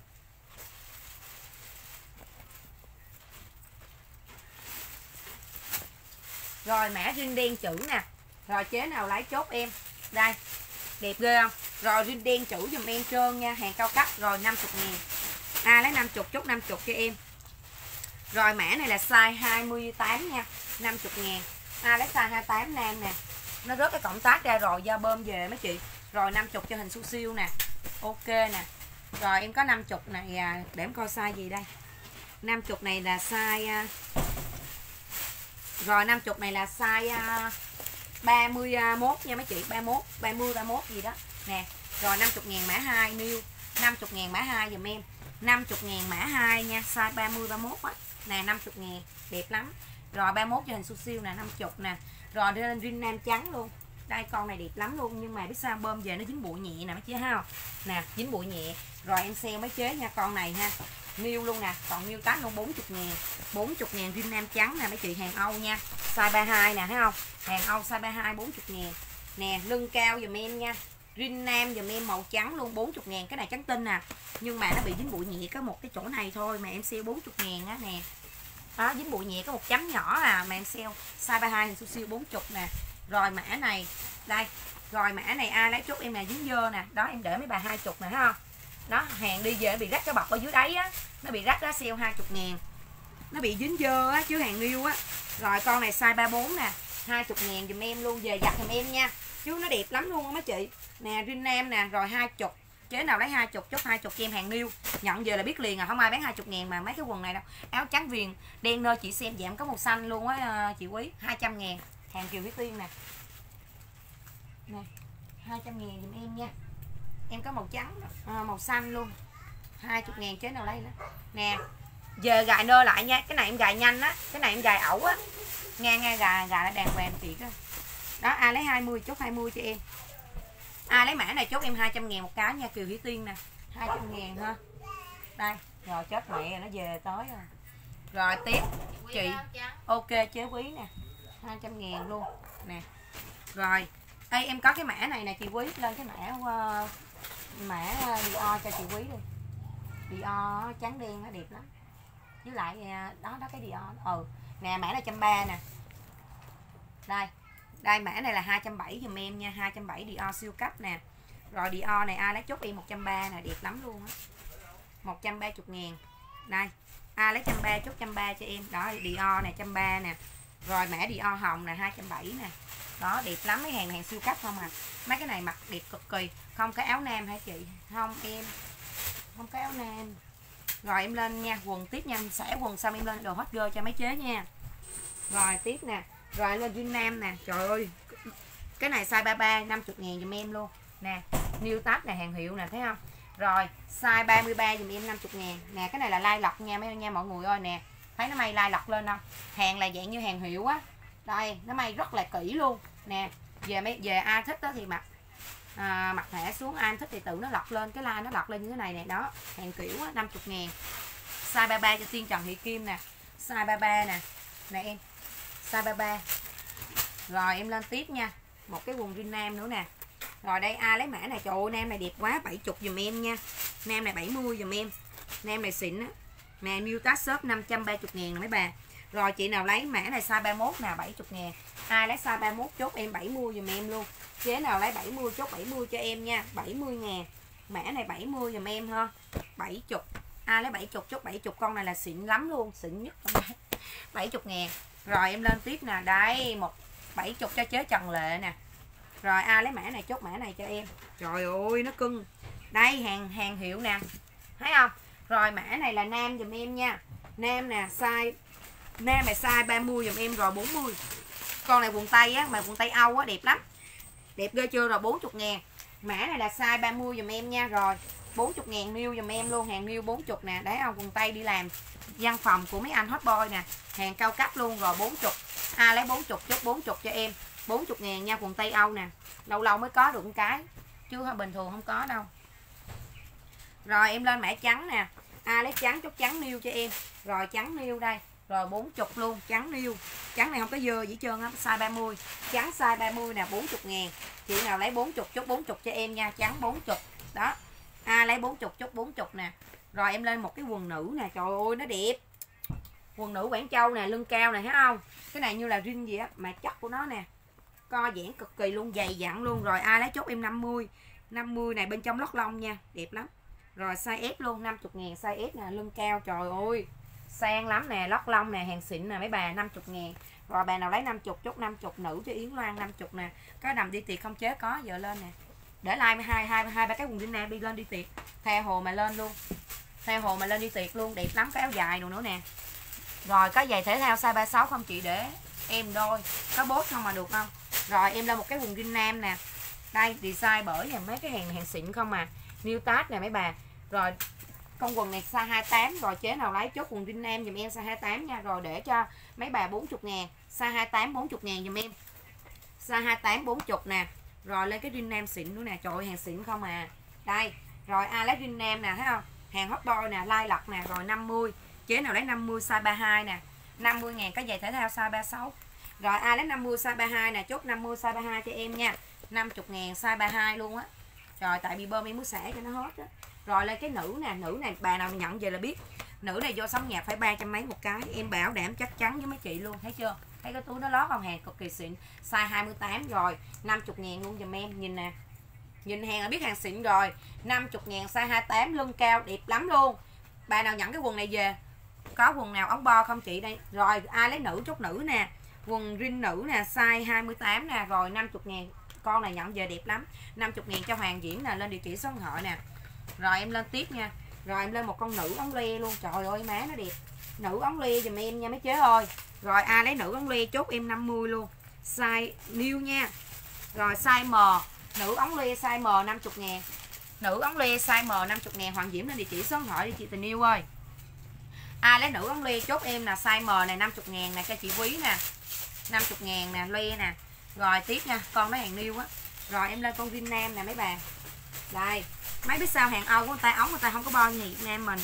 Rồi mã rin đen chữ nè. Rồi chế nào lấy chốt em. Đây. Đẹp ghê không? Rồi rin đen chữ dùm em trơn nha, hàng cao cấp. Rồi năm mươi ngàn. Ai lấy năm mươi chốt năm mươi cho em. Rồi mã này là size hai mươi tám nha, năm mươi ngàn. Ai lấy size hai mươi tám nam nè. Nó rớt cái cộng tác ra rồi do bơm về mấy chị. Rồi năm mươi cho hình su siêu nè. Ok nè. Rồi em có năm mươi này à, để em coi size gì đây. năm mươi này là size rồi năm mươi này là size ba mươi mốt nha mấy chị, ba mươi mốt, ba mươi, ba mươi mốt gì đó. Nè, rồi năm mươi ngàn mã hai new, năm mươi ngàn mã hai dùm em. năm mươi ngàn mã hai nha, size ba mươi, ba mươi mốt á. Nè năm mươi ngàn, đẹp lắm. Rồi ba mươi mốt cho hình su siêu nè, năm mươi nè. Rồi lên rin nam trắng luôn. Đây con này đẹp lắm luôn, nhưng mà biết sao bơm về nó dính bụi nhẹ nè mấy chế ha. Nè, dính bụi nhẹ. Rồi em sale mấy chế nha, con này ha. New luôn nè, còn new tag luôn bốn mươi ngàn. bốn mươi ngàn rin nam trắng nè mấy chị, hàng Âu nha. Size ba mươi hai nè thấy không? Hàng Âu size ba mươi hai bốn mươi ngàn. Nè, lưng cao dùm em nha. Rin nam dùm em màu trắng luôn bốn mươi ngàn, cái này trắng tinh nè. Nhưng mà nó bị dính bụi nhẹ có một cái chỗ này thôi mà em sale bốn mươi ngàn á nè. Đó, dính bụi nhẹ có một chấm nhỏ à mà em sale size ba mươi hai su siêu bốn mươi nè. Rồi mã này, đây. Rồi mã này ai lấy chốt em nè, dính dơ nè. Đó em để mấy bà hai mươi nè thấy không? Đó, hàng đi về bị rách cái bọc ở dưới đáy á, nó bị rách đó, sale hai mươi ngàn. Nó bị dính dơ á chứ hàng niêu á. Rồi con này size ba mươi bốn nè, hai mươi ngàn dùm em luôn, về giặt dùm em nha. Chứ nó đẹp lắm luôn á mấy chị. Nè rin nam nè, rồi hai mươi. Chế nào lấy hai mươi, chốt hai mươi cho em hàng niêu. Nhận về là biết liền à, không ai bán hai mươi ngàn mà mấy cái quần này đâu. Áo trắng viền đen nơ chị xem giảm có màu xanh luôn á chị Quý, hai trăm ngàn. Hàng Kiều Thúy Tiên nè. Nè, hai trăm ngàn dùm em nha. Em có màu trắng, à, màu xanh luôn. hai mươi ngàn chế nào lấy nữa. Nè, giờ gài nơ lại nha. Cái này em gài nhanh á, cái này em gài ẩu á. Nghe nghe gài gài lại đàng hoàng thiệt á. Đó, ai lấy hai mươi chốt hai mươi cho em. Ai lấy mã này chốt em hai trăm ngàn một cái nha Kiều Thúy Tiên nè. hai trăm ngàn ha. Đây, rồi chết mẹ nó về tới rồi. Rồi tiếp chị. Ok chế Quý nè. hai trăm ngàn luôn. Nè. Rồi, đây em có cái mã này nè chị Quý, lên cái mã uh, mã Dior cho chị Quý đi. Dior trắng đen nó đẹp lắm. Với lại đó đó cái Dior. Ừ, nè mã là một trăm ba mươi nè. Đây. Đây mã này là hai trăm bảy mươi giùm em nha, hai trăm bảy mươi Dior siêu cấp nè. Rồi Dior này ai lấy chốt em một trăm ba mươi nè, đẹp lắm luôn á. một trăm ba mươi ngàn. Đây, ai lấy một trăm ba mươi chốt một trăm ba mươi cho em. Đó Dior này một trăm ba mươi nè. Rồi mã Dior hồng là hai trăm bảy mươi nè. Đó đẹp lắm, mấy hàng hàng siêu cấp không à. Mấy cái này mặc đẹp cực kỳ. Không có áo nam hả chị? Không em. Không có áo nam. Rồi em lên nha, quần tiếp nha, xẻ quần xong em lên đồ hot girl cho mấy chế nha. Rồi tiếp nè. Rồi lên Duyên Nam nè. Trời ơi. Cái này size ba mươi ba, năm mươi ngàn dùm em luôn. Nè, New Tab này hàng hiệu nè, thấy không? Rồi, size ba mươi ba dùm em năm mươi ngàn. Nè, cái này là lai lọc nha mấy nha mọi người ơi nè. Thấy nó may lai lọc lên không? Hàng là dạng như hàng hiệu á. Đây, nó may rất là kỹ luôn. Nè, về mấy về ai thích đó thì mặc à, mặc thẻ xuống, ai thích thì tự nó lọc lên, cái lai nó lọc lên như thế này nè, đó. Hàng kiểu á, năm mươi ngàn. Size ba mươi ba cho Tiên Trần Thị Kim nè. Size ba mươi ba nè. Nè em. Size ba mươi ba. Rồi em lên tiếp nha. Một cái quần rin nam nữa nè. Rồi đây ai lấy mã này, trời ơi nam này đẹp quá, bảy mươi dùm em nha. Nam này bảy mươi dùm em. Nam này xịn á. Nè New Tag shop năm trăm ba mươi ngàn nè mấy bà. Rồi chị nào lấy mã này size ba mươi mốt nè, bảy mươi ngàn. Ai lấy size ba mươi mốt chốt em bảy mươi dùm em luôn. Chế nào lấy bảy mươi chốt bảy mươi cho em nha, bảy mươi ngàn. Mã này bảy mươi dùm em ha. bảy mươi. Ai lấy bảy mươi chốt bảy mươi, con này là xịn lắm luôn, xịn nhất. bảy mươi ngàn. Rồi em lên tiếp nè, đây một bảy mươi cho chế Trần Lệ nè. Rồi ai lấy mã này chốt mã này cho em. Trời ơi nó cưng. Đây hàng hàng hiệu nè. Thấy không? Rồi mã này là nam dùm em nha. Nam nè, size nam này size ba mươi dùm em rồi bốn mươi. Con này quần tây á, mà quần tây Âu á đẹp lắm. Đẹp ghê chưa, rồi bốn mươi ngàn. Mã này là size ba mươi dùm em nha. Rồi bốn mươi ngàn new dùm em luôn, hàng new bốn mươi nè. Đấy không, quần tây đi làm văn phòng của mấy anh hot boy nè. Hàng cao cấp luôn rồi bốn mươi. Ai lấy bốn mươi chốt bốn mươi cho em. bốn mươi ngàn nha, quần tây Âu nè. Lâu lâu mới có được một cái, chứ bình thường không có đâu. Rồi em lên mã trắng nè. Ai lấy trắng chốt trắng new cho em. Rồi trắng new đây. Rồi bốn mươi luôn, trắng new. Trắng này không có dơ gì trơn á, size ba mươi. Trắng size ba mươi nè, bốn mươi ngàn. Chị nào lấy bốn mươi chốt bốn mươi cho em nha, trắng bốn mươi. Đó. Ai lấy bốn mươi chốt bốn mươi nè. Rồi em lên một cái quần nữ nè, trời ơi nó đẹp. Quần nữ Quảng Châu nè, lưng cao nè, thấy không? Cái này như là rin gì á, mà chất của nó nè. Co giãn cực kỳ luôn, dày dặn luôn. Rồi ai lấy chốt em năm mươi. năm mươi này bên trong lót lông nha, đẹp lắm. Rồi size S luôn, năm mươi ngàn, size S nè, lưng cao, trời ơi sang lắm nè, lót lông nè, hàng xịn nè mấy bà, năm mươi ngàn. Rồi bà nào lấy năm mươi chốt năm mươi, nữ cho Yến Loan năm mươi nè. Cái đầm đi tiệc không chế có, giờ lên nè. Để like hai hai hai ba cái quần jean nam đi lên đi tiệc. Theo hồ mà lên luôn. Theo hồ mà lên đi tiệc luôn, đẹp lắm, cái áo dài đồ nữa nè. Rồi có giày thể thao size ba mươi sáu không chị, để em đôi. Có bốt không mà được không? Rồi em lên một cái quần jean nam nè. Đây design bởi là mấy cái hàng hàng xịn không à. New Tag nè mấy bà. Rồi con quần này size hai mươi tám. Rồi chế nào lấy chốt quần jean nam dùm em size hai mươi tám nha. Rồi để cho mấy bà bốn mươi ngàn. Size hai mươi tám bốn mươi ngàn dùm em. Size hai mươi tám bốn mươi nè. Rồi lên cái jean nam xịn nữa nè. Trời ơi hàng xịn không à. Đây. Rồi ai lấy jean nam nè, thấy không? Hàng hot boy nè, lai lọc nè. Rồi năm mươi. Chế nào lấy năm mươi size ba mươi hai nè. năm mươi ngàn cái giày thể thao size ba mươi sáu. Rồi ai lấy năm mươi size ba mươi hai nè, chốt năm mươi size ba mươi hai cho em nha. năm mươi ngàn size ba mươi hai luôn á. Rồi tại vì bơm em muốn xả cho nó hết á. Rồi lên cái nữ nè, nữ này bà nào nhận về là biết. Nữ này vô sống nhạc phải ba trăm mấy một cái, em bảo đảm chắc chắn với mấy chị luôn, thấy chưa? Thấy cái túi nó lót không, hàng cực kỳ xịn, size hai mươi tám. Rồi năm mươi ngàn luôn giùm em, nhìn nè. Nhìn hàng là biết hàng xịn rồi. Năm mươi ngàn size hai mươi tám, lưng cao đẹp lắm luôn. Bà nào nhận cái quần này về, có quần nào ống bo không chị đây? Rồi ai lấy nữ chốt nữ nè, quần rin nữ nè, size hai mươi tám nè, rồi năm mươi ngàn. Con này nhận về đẹp lắm. năm mươi ngàn cho Hoàng Diễm nè, lên địa chỉ số điện thoại nè. Rồi em lên tiếp nha. Rồi em lên một con nữ ống le luôn. Trời ơi má nó đẹp. Nữ ống le giùm em nha mấy chế ơi. Rồi ai lấy nữ ống le chốt em năm mươi luôn. Size new nha. Rồi size M, nữ ống le size M năm mươi ngàn. Nữ ống le size M năm mươi ngàn. Hoàng Diễm lên địa chỉ số điện thoại đi chị tình yêu ơi. Ai lấy nữ ống le chốt em là size M này năm mươi ngàn nè cho chị Quý nè. năm mươi ngàn nè, le nè. Rồi tiếp nha, con nó hàng new á. Rồi em lên con Vin Nam nè mấy bà. Đây, mấy biết sao hàng Âu của người ta ống người ta không có bo như Việt Nam mình.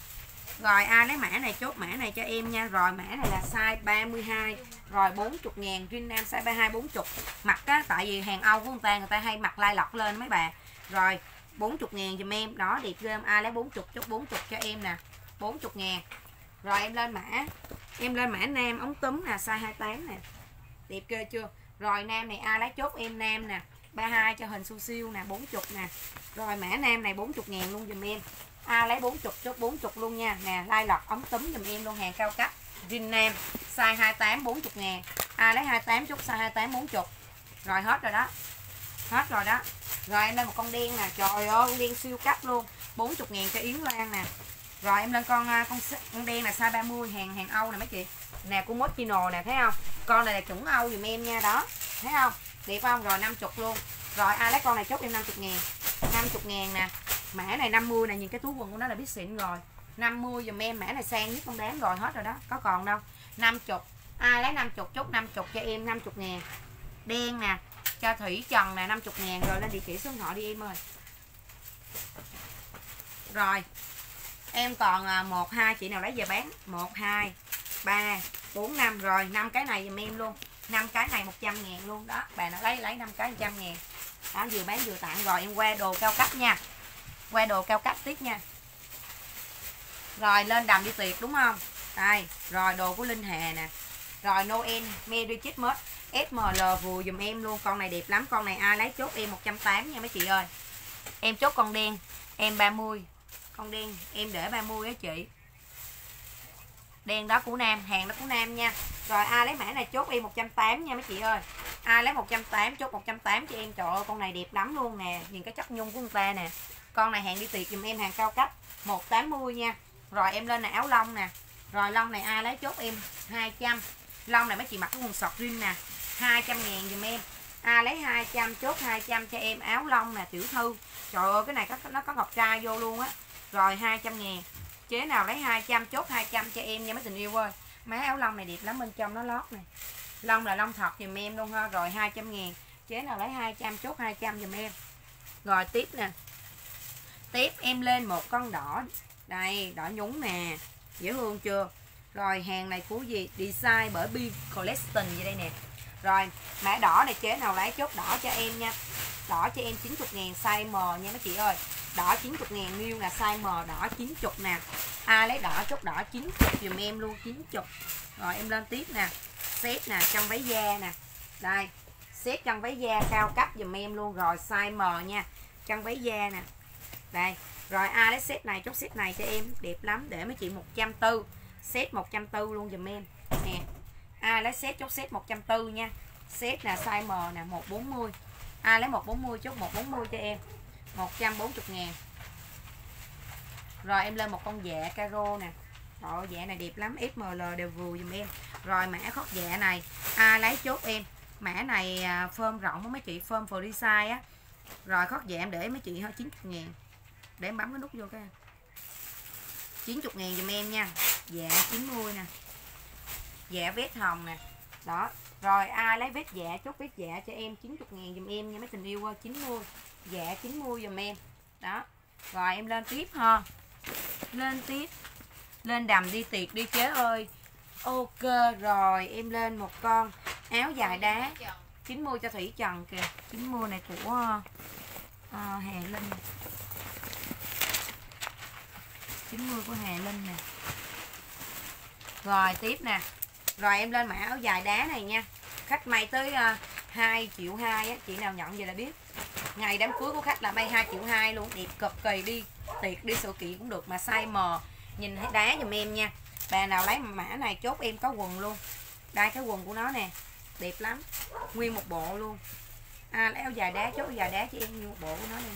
Rồi ai lấy mã này chốt mã này cho em nha. Rồi mã này là size ba mươi hai. Rồi bốn mươi ngàn, Vin Nam size ba mươi hai bốn mươi. Mặc á, tại vì hàng Âu của người ta người ta hay mặc lai lọc lên mấy bà. Rồi bốn mươi ngàn giùm em. Đó đẹp ghê. Ai lấy bốn mươi chốt bốn mươi cho em nè. bốn mươi ngàn. Rồi em lên mã. Em lên mã Nam ống túm nè, size hai mươi tám nè. Đẹp ghê chưa? Rồi Nam này ai lấy chốt em Nam nè, ba mươi hai cho hình su siêu nè, bốn mươi nè. Rồi mã Nam này bốn mươi ngàn luôn giùm em. Ai lấy bốn mươi chốt bốn mươi luôn nha. Nè, lai lọc ống túm giùm em luôn, hàng cao cấp. Rin Nam size hai mươi tám bốn mươi ngàn. Ai lấy hai mươi tám chốt size hai mươi tám bốn mươi. Rồi hết rồi đó. Hết rồi đó. Rồi em lên một con đen nè, trời ơi con đen siêu cấp luôn, bốn mươi ngàn cho Yến Loan nè. Rồi em lên con con con đen là size ba mươi, hàng hàng Âu nè mấy chị. Nè của Moschino nè, thấy không? Con này là chuẩn Âu dùm em nha, đó. Thấy không? Đẹp không? Rồi năm mươi luôn. Rồi ai lấy con này chốt em năm mươi ngàn. năm mươi ngàn nè. Mã này năm mươi nè, nhìn cái túi quần của nó là biết xịn rồi. năm mươi dùm em, mã này sang nhất trong đám rồi, hết rồi đó, có còn đâu. năm mươi. Ai lấy năm mươi chốt năm mươi cho em năm mươi ngàn. Đen nè, cho Thủy Trần nè năm mươi ngàn. Rồi lên địa chỉ số điện thoại đi em ơi. Rồi em còn một hai chị nào lấy về bán. Một hai ba bốn năm. Rồi năm cái này giùm em luôn. năm cái này một trăm ngàn luôn đó. Bà nó lấy lấy năm cái một trăm ngàn. Đó, vừa bán vừa tặng. Rồi em qua đồ cao cấp nha. Qua đồ cao cấp tiếp nha. Rồi lên đầm đi tiệc đúng không? Đây, rồi đồ của Linh Hà nè. Rồi Noel Merry Christmas ét em lờ vừa dùm em luôn. Con này đẹp lắm. Con này ai lấy chốt em một trăm tám mươi nha mấy chị ơi. Em chốt con đen em ba mươi. Con đen em để ba mươi á chị. Đen đó của Nam, hàng đó của Nam nha. Rồi ai lấy mã này chốt em một trăm tám mươi nha mấy chị ơi. Ai lấy một trăm tám mươi chốt một trăm tám mươi cho em. Trời ơi con này đẹp lắm luôn nè. Nhìn cái chất nhung của người ta nè. Con này hàng đi tiệc dùm em, hàng cao cấp một trăm tám mươi nha. Rồi em lên là áo lông nè. Rồi lông này ai lấy chốt em hai trăm. Lông này mấy chị mặc cái quần sọt rin nè, hai trăm ngàn dùm em. Ai lấy hai trăm chốt hai trăm cho em áo lông nè tiểu thư. Trời ơi cái này có, nó có ngọc trai vô luôn á. Rồi hai trăm ngàn. Chế nào lấy hai trăm chốt hai trăm cho em nha mấy tình yêu ơi. Má áo lông này đẹp lắm, bên trong nó lót này. Lông là lông thật dùm em luôn ha. Rồi hai trăm ngàn. Chế nào lấy hai trăm chốt hai trăm dùm em. Rồi tiếp nè. Tiếp em lên một con đỏ. Đây, đỏ nhúng nè. Dễ thương chưa? Rồi hàng này của gì? Design bởi B Collection vậy đây nè. Rồi mã đỏ này chế nào lấy chốt đỏ cho em nha. Đỏ cho em chín mươi ngàn size M nha mấy chị ơi. Đỏ chín mươi ngàn new là size M, đỏ chín mươi nè. Ai lấy đỏ chốt đỏ chín mươi dùm em luôn, chín mươi. Rồi em lên tiếp nè. Set nè, trong váy da nè. Đây, set trong váy da cao cấp dùm em luôn. Rồi size M nha. Trong váy da nè. Đây, rồi ai lấy set này chốt set này cho em, đẹp lắm, để mấy chị một trăm bốn mươi. Set một trăm bốn mươi luôn dùm em. Nè. Ai lấy set chốt set một trăm bốn mươi nha. Set là size M nè, một trăm bốn mươi. Ai lấy một trăm bốn mươi chốt một trăm bốn mươi cho em. một trăm bốn mươi ngàn. Rồi em lên một con dạ caro nè. Rồi dạ này đẹp lắm, ép em lờ đều vừa dùm em. Rồi mã khót dạ này, ai lấy chốt em. Mã này phơm rộng với mấy chị, phơm free size á. Rồi khót dạ em để mấy chị hơn chín mươi ngàn. Để em bấm cái nút vô cái chín mươi ngàn dùm em nha. Dạ chín mươi nè. Dạ vét hồng nè. Đó. Rồi ai lấy vét dạ chốt vét dạ cho em chín mươi ngàn dùm em nha mấy tình yêu ơi, chín mươi. Dạ chín mươi dùm em. Đó. Rồi em lên tiếp ha. Lên tiếp. Lên đầm đi tiệc đi chế ơi. Ok rồi em lên một con áo dài đá chín mươi cho Thủy Trần kìa. chín mươi này của uh, Hà Linh. chín mươi của Hà Linh nè. Rồi tiếp nè. Rồi em lên mã áo dài đá này nha. Khách may tới uh, hai triệu hai á, chị nào nhận vậy là biết. Ngày đám cưới của khách là bay hai triệu hai luôn, đẹp cực kỳ, đi tiệc đi sự kiện cũng được, mà size M. Nhìn thấy đá giùm em nha. Bà nào lấy mã này chốt em có quần luôn. Đây cái quần của nó nè, đẹp lắm, nguyên một bộ luôn. À, lấy áo dài đá, chốt áo dài đá cho em nguyên một bộ của nó luôn.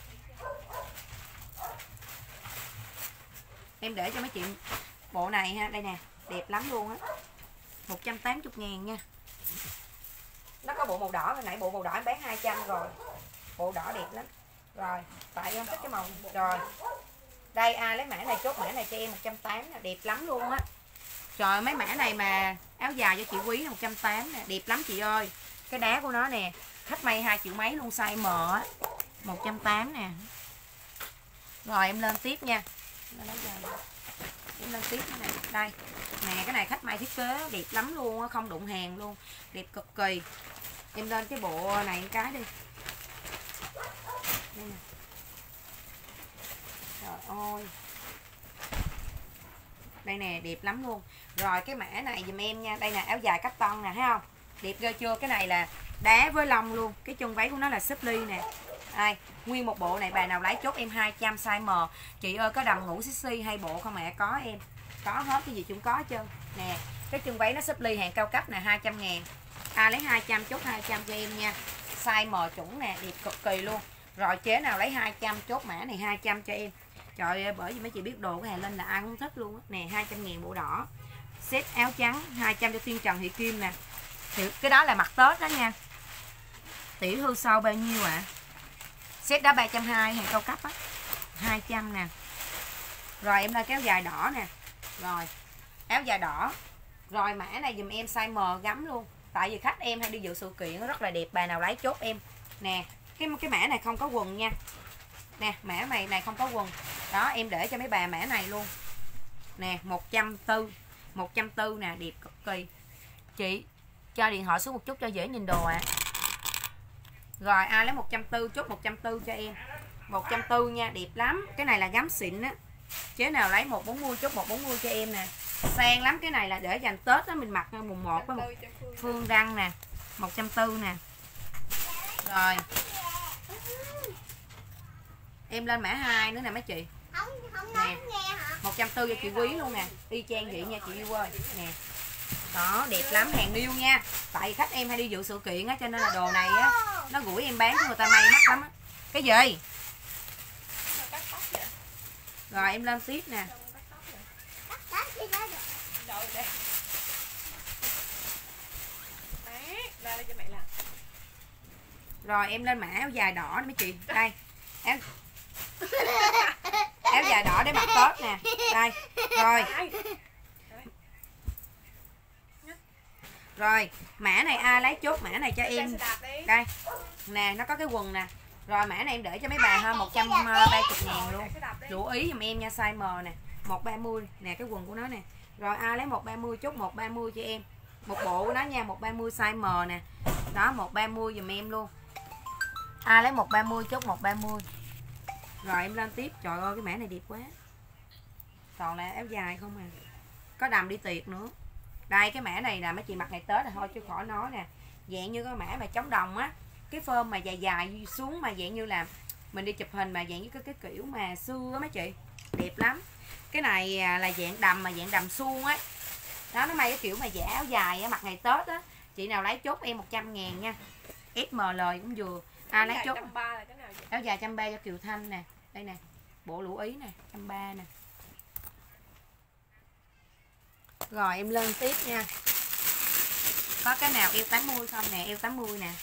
Em để cho mấy chị bộ này ha, đây nè, đẹp lắm luôn á. một trăm tám mươi ngàn nha. Nó có bộ màu đỏ, hồi nãy bộ màu đỏ em bán hai trăm rồi. Bộ đỏ đẹp lắm. Rồi, tại em thích cái màu. Rồi. Đây ai lấy mã này chốt mã này cho em một trăm tám mươi nè, đẹp lắm luôn á. Trời, mấy mã này mà áo dài cho chị Quý một trăm tám mươi nè, đẹp lắm chị ơi. Cái đá của nó nè, khách may hai triệu mấy luôn, size M á. một trăm tám mươi nè. Rồi em lên tiếp nha. Em lên tiếp cái này. Đây. Nè cái này khách may thiết kế đẹp lắm luôn á, không đụng hàng luôn, đẹp cực kỳ. Em lên cái bộ này một cái đi. Đây nè. Trời ơi. Đây nè, đẹp lắm luôn. Rồi cái mã này dùm em nha. Đây nè, áo dài cách tân nè, thấy không? Đẹp ghê chưa? Cái này là đá với lông luôn. Cái chân váy của nó là xếp ly nè. Đây, nguyên một bộ này bà nào lấy chốt em hai trăm size M. Chị ơi có đầm ngủ sexy hay bộ không mẹ? Có em. Có hết, cái gì cũng có hết trơn. Nè, cái chân váy nó xếp ly hàng cao cấp nè, hai trăm ngàn. Ai lấy hai trăm chốt hai trăm cho em nha. Size M chuẩn nè, đẹp cực kỳ luôn. Rồi chế nào lấy hai trăm chốt mã này hai trăm cho em. Trời ơi, bởi vì mấy chị biết đồ cái hàng lên là ai cũng thích luôn á. Nè, hai trăm ngàn bộ đỏ. Set áo trắng hai trăm cho Tiên Trần Thị Kim nè. Thì cái đó là mặt Tết đó nha. Tiểu thư sau bao nhiêu ạ? À? Set đó ba trăm hai mươi hàng cao cấp á. hai trăm nè. Rồi em lên cái áo dài đỏ nè. Rồi, áo dài đỏ. Rồi mã này dùm em size M gắm luôn. Tại vì khách em hay đi dự sự kiện nó rất là đẹp, bà nào lấy chốt em. Nè, cái cái mã này không có quần nha. Nè, mã này này không có quần. Đó, em để cho mấy bà mã này luôn. Nè, một trăm bốn mươi. một trăm bốn mươi nè, đẹp cực kỳ. Chị cho điện thoại xuống một chút cho dễ nhìn đồ ạ. À. Rồi ai lấy một trăm bốn mươi chốt một trăm bốn mươi cho em. một trăm bốn mươi nha, đẹp lắm. Cái này là gắm xịn á. Chế nào lấy một bốn mươi chốt một bốn mươi cho em nè. Sang lắm, cái này là để dành Tết đó mình mặc mùng một với một phương đăng nè. một trăm bốn mươi nè. Rồi. Em lên mã hai nữa nè mấy chị. Nè. một trăm bốn mươi cho chị Quý luôn nè. Y chang vậy nha chị yêu ơi. Nè. Đó, đẹp lắm, hàng niêu nha. Tại vì khách em hay đi dự sự kiện á, cho nên là đồ này á nó gửi em bán cho người ta may mắc lắm á. Cái gì? Rồi em lên tiếp nè. Rồi em lên mã áo dài đỏ mấy chị. Đây. Áo áo dài đỏ để mặc Tết nè. Đây. Rồi. Rồi, mã này ai lấy chốt mã này cho em. Đây. Nè, nó có cái quần nè. Rồi mã này em để cho mấy bà hơn một trăm ba mươi ngàn luôn. Chú ý giùm em nha, size M nè, một ba mươi nè, cái quần của nó nè. Rồi ai lấy một ba mươi chốt một ba mươi cho em. Một bộ của nó nha, một ba mươi size M nè. Đó, một ba mươi giùm em luôn. Ai lấy một ba mươi chốt một ba mươi. Rồi em lên tiếp. Trời ơi cái mã này đẹp quá. Toàn là áo dài không à. Có đầm đi tiệc nữa. Đây cái mã này là mấy chị mặc ngày Tết là thôi chứ khỏi nói nè. Dạng như cái mã mà chống đồng á. Cái phơm mà dài dài xuống mà dạng như là mình đi chụp hình mà dạng như cái, cái kiểu mà xưa á mấy chị. Đẹp lắm. Cái này là dạng đầm mà dạng đầm suông á. Đó nó may cái kiểu mà giả áo dài á, mặc ngày Tết á. Chị nào lấy chốt em một trăm ngàn nha. ét em lờ cũng vừa. À lấy chốt. Áo dài một trăm ba mươi cho Kiều Thanh nè. Đây nè. Bộ lũ ý nè, một trăm ba mươi nè. Rồi em lên tiếp nha. Có cái nào eo tám mươi không nè, eo tám mươi nè.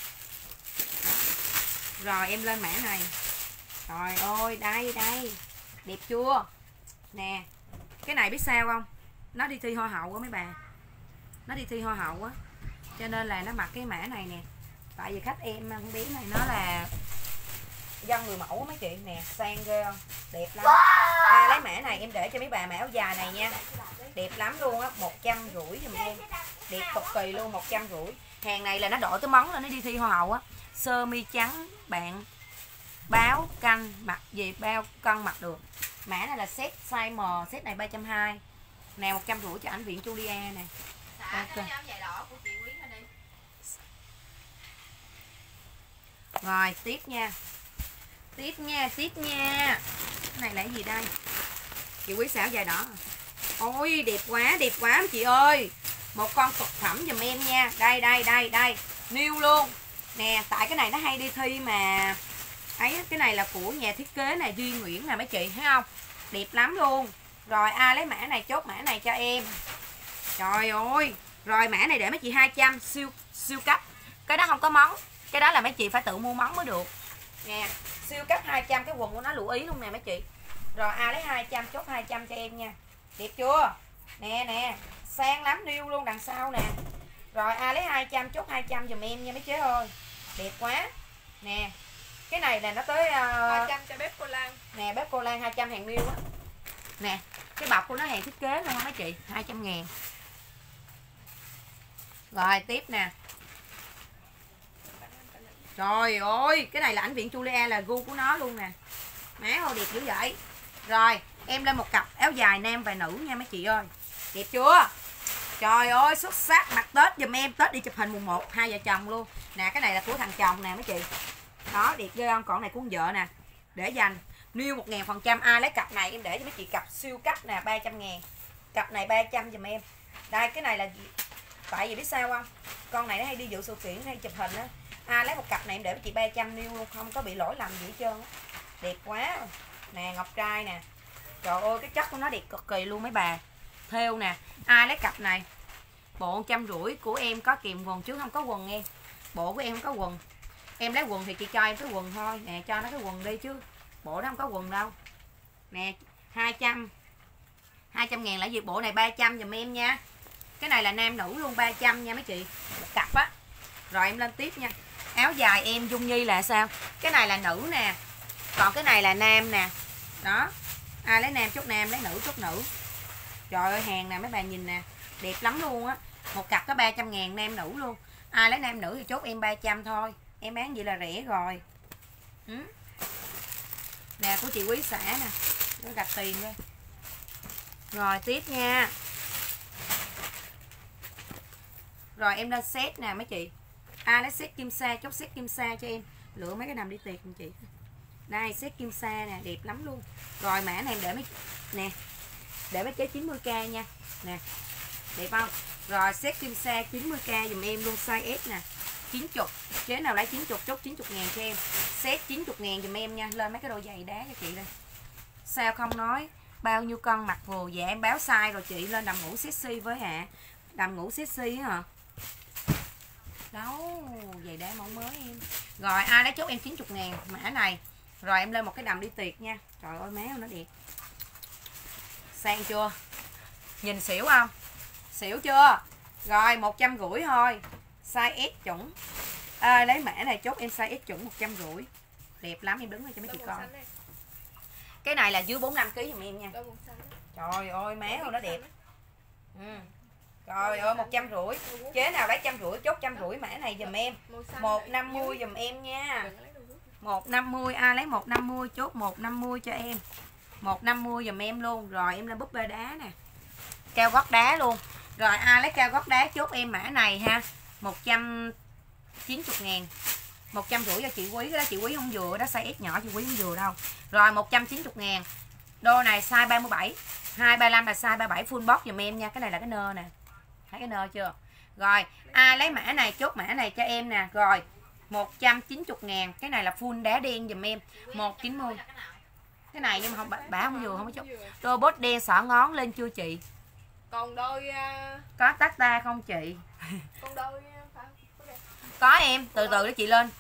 Rồi em lên mã này. Trời ơi, đây đây. Đẹp chưa? Nè. Cái này biết sao không? Nó đi thi hoa hậu á mấy bà. Nó đi thi hoa hậu á. Cho nên là nó mặc cái mã này nè. Tại vì khách em con bé này nó là dân người mẫu á mấy chị nè, sang ghê không? Đẹp lắm. À, lấy mã này em để cho mấy bà mã áo dài này nha. Đẹp lắm luôn á, một trăm rưỡi giùm em. Đẹp cực kỳ luôn, một trăm rưỡi. Hàng này là nó đổi cái món lên nó đi thi hoa hậu á. Sơ mi trắng bạn báo canh mặc gì bao cân mặc được. Mã này là set size M, set này ba trăm hai mươi. Nè một trăm rưỡi cho ảnh Viện Julia nè. Ok. Rồi tiếp nha. Tiếp nha, tiếp nha. Cái này là cái gì đây? Chị Quý xảo dài đỏ. Ôi đẹp quá, đẹp quá chị ơi. Một con cực phẩm giùm em nha. Đây đây đây đây. New luôn. Nè, tại cái này nó hay đi thi mà. Ấy, cái này là của nhà thiết kế này Duy Nguyễn nè mấy chị thấy không? Đẹp lắm luôn. Rồi ai lấy mã này chốt mã này cho em. Trời ơi. Rồi mã này để mấy chị hai trăm siêu siêu cấp. Cái đó không có món. Cái đó là mấy chị phải tự mua món mới được. Nè, siêu cấp hai trăm, cái quần của nó lưu ý luôn nè mấy chị. Rồi ai lấy hai trăm chốt hai trăm cho em nha. Đẹp chưa? Nè nè, sang lắm, điêu luôn đằng sau nè. Rồi ai lấy hai trăm chốt hai trăm giùm em nha mấy chế ơi. Đẹp quá. Nè. Cái này là nó tới uh... hai trăm cho bếp cô Lan. Nè bếp cô Lan hai trăm hàng điêu á. Nè, cái bọc của nó hàng thiết kế luôn mấy chị, hai trăm ngàn. Rồi tiếp nè. Trời ơi, cái này là ảnh viện Julia, là gu của nó luôn nè. Má ơi đẹp dữ vậy. Rồi, em lên một cặp áo dài nam và nữ nha mấy chị ơi. Đẹp chưa? Trời ơi, xuất sắc, mặc Tết giùm em, Tết đi chụp hình mùng một, hai vợ chồng luôn. Nè, cái này là của thằng chồng nè mấy chị. Đó, đẹp ghê không? Còn này của vợ nè. Để dành, new một ngàn phần trăm. Ai lấy cặp này em để cho mấy chị cặp siêu cấp nè, ba trăm ngàn. Cặp này ba trăm giùm em. Đây, cái này là tại vì biết sao không? Con này nó hay đi dự sự kiện, hay chụp hình á. Ai lấy một cặp này em để mấy chị ba trăm new luôn, không có bị lỗi lầm gì hết trơn. Đẹp quá. Nè, ngọc trai nè. Trời ơi, cái chất của nó đẹp cực kỳ luôn mấy bà. Thêu nè. Ai lấy cặp này bộ một trăm rưỡi của em có kèm quần chứ không có quần em. Bộ của em không có quần. Em lấy quần thì chị cho em cái quần thôi. Nè, cho nó cái quần đi chứ bộ đó không có quần đâu. Nè, hai trăm. hai trăm ngàn là gì? Bộ này ba trăm giùm em nha. Cái này là nam nữ luôn, ba trăm nha mấy chị. Một cặp á. Rồi em lên tiếp nha. Áo dài em Dung Nhi là sao? Cái này là nữ nè. Còn cái này là nam nè. Đó. Ai lấy nam chốt nam, lấy nữ chốt nữ. Trời ơi, hàng nè mấy bà nhìn nè. Đẹp lắm luôn á. Một cặp có ba trăm ngàn nam nữ luôn. Ai lấy nam nữ thì chốt em ba trăm thôi. Em bán vậy là rẻ rồi. Ừ. Nè, của chị Quý xã nè. Nó đặt tiền đây. Rồi tiếp nha. Rồi em lên set nè mấy chị. Ai lấy set kim sa chốt set kim sa cho em. Lựa mấy cái nằm đi tiệc con chị. Đây set kim sa nè, đẹp lắm luôn. Rồi mã này em để mấy nè. Để mấy chế chín mươi k nha. Nè. Đẹp không? Rồi set kim sa chín mươi k dùm em luôn, size S nè. chín mươi. Chế nào lấy chín mươi chốt chín mươi ngàn cho em. Set chín mươi ngàn dùm em nha. Lên mấy cái đôi giày đá cho chị đây. Sao không nói bao nhiêu con mặc vừa. Dạ em báo size rồi chị. Lên đầm ngủ sexy với ạ. À. Đầm ngủ sexy hả? Đâu, giày đá mẫu mới em. Rồi ai lấy chốt em chín mươi ngàn mã này. Rồi em lên một cái đầm đi tiệc nha. Trời ơi má nó đẹp. Sang chưa? Nhìn xỉu không? Xỉu chưa? Rồi một trăm rưỡi thôi. Size S chuẩn. À, lấy mã này chốt em size S chuẩn một trăm rưỡi. Đẹp lắm, em đứng đây cho mấy chị coi. Cái này là dưới bốn mươi lăm ki lô gam giùm em nha. Trời ơi má ơi nó đẹp. Ừ. Trời ơi một trăm rưỡi. Chế nào lấy trăm rưỡi chốt trăm rưỡi mã này giùm em. một trăm năm mươi giùm em nha. một trăm năm mươi, ai lấy một trăm năm mươi chốt một trăm năm mươi cho em. một trăm năm mươi giùm em luôn. Rồi em lên búp bê đá nè. Cao gót đá luôn. Rồi ai lấy cao gót đá chốt em mã này ha. một trăm chín mươi ngàn. một trăm rưỡi cho chị Quý. Cái đó chị Quý không vừa. Đó size S nhỏ chị Quý không vừa đâu. Rồi một trăm chín mươi ngàn. Đô này size ba mươi bảy. hai ba lăm là size ba mươi bảy full box giùm em nha. Cái này là cái nơ nè. Thấy cái nơ chưa? Rồi ai lấy mã này chốt mã này cho em nè. Rồi một trăm chín mươi ngàn. Cái này là full đá đen giùm em. một trăm chín mươi. Cái này nhưng mà không bả không vừa không có chốt. Đôi bốt đen xỏ ngón lên chưa chị? Còn đôi uh... có tát ta không chị? Còn đôi có em, từ từ để chị lên.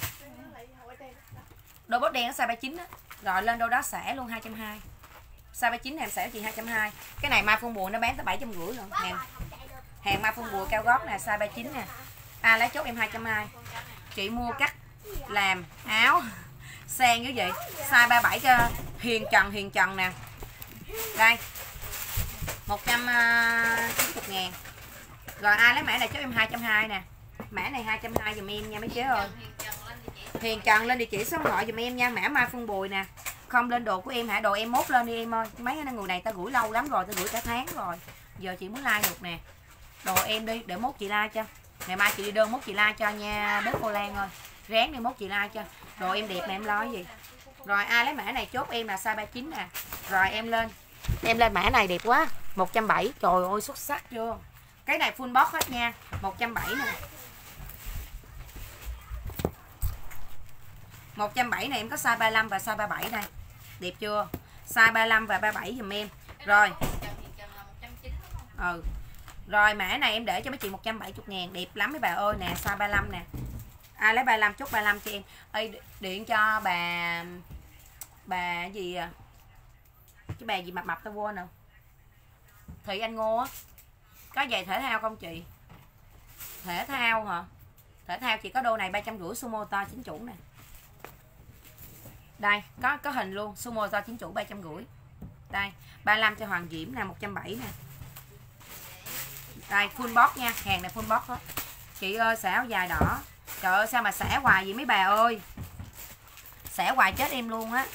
Đôi bốt đen nó size ba mươi chín á. Rồi lên đôi đó xẻ luôn hai trăm hai mươi. Size ba mươi chín em xẻ chị hai trăm hai mươi. Cái này Mai Phương Bùa nó bán tới bảy trăm rưỡi rồi. Hàng hàng Mai Phương Bùa cao gót nè, size ba mươi chín nè. À lấy chốt em hai trăm hai mươi. Chị mua cắt làm áo sang như vậy. Size ba mươi bảy cho Hiền Trần Hiền Trần nè. Đây. một trăm chín mươi ngàn. Rồi ai lấy mã này cho em hai trăm hai mươi nè. Mã này hai trăm hai mươi giùm em nha mấy chế ơi. Hiền Trần lên địa chỉ số điện thoại giùm em nha. Mã Mai Phương Bùi nè. Không lên đồ của em hả? Đồ em mốt lên đi em ơi. Mấy cái người này ta gửi lâu lắm rồi, ta gửi cả tháng rồi. Giờ chị muốn like được nè. Đồ em đi để mốt chị like cho. Ngày mai chị đi đơn mốt chị like cho nha bếp cô Lan ơi. Ráng đi mốt chị like cho. Đồ em đẹp mà em lo cái gì. Rồi ai lấy mã này chốt em là size ba mươi chín nè. Rồi em lên. Em lên mã này đẹp quá. một trăm bảy mươi. Trời ơi xuất sắc chưa. Cái này full box hết nha. một trăm bảy mươi nè. một trăm bảy mươi này em có size ba mươi lăm và size ba mươi bảy đây. Đẹp chưa? Size ba mươi lăm và ba mươi bảy giùm em. Rồi. Ừ. Rồi mã này em để cho mấy chị một trăm bảy mươi ngàn. Đẹp lắm mấy bà ơi nè. Size ba mươi lăm nè. Ai lấy ba mươi lăm chốt ba mươi lăm cho em. Ê, điện cho bà bà gì à? Cái bà gì mập mập tao quên rồi. Thị Anh Ngô á. Có giày thể thao không chị? Thể thao hả? Thể thao chỉ có đôi này ba trăm rưỡi sumo to chính chủ nè. Đây, có có hình luôn, sumo to chính chủ ba trăm rưỡi. Đây, ba mươi lăm cho Hoàng Diễm là một trăm bảy mươi nè. Đây, full box nha, hàng này full box hết. Chị ơi, xả áo dài đỏ. Trời ơi, sao mà xả hoài vậy mấy bà ơi. Xả hoài chết em luôn á.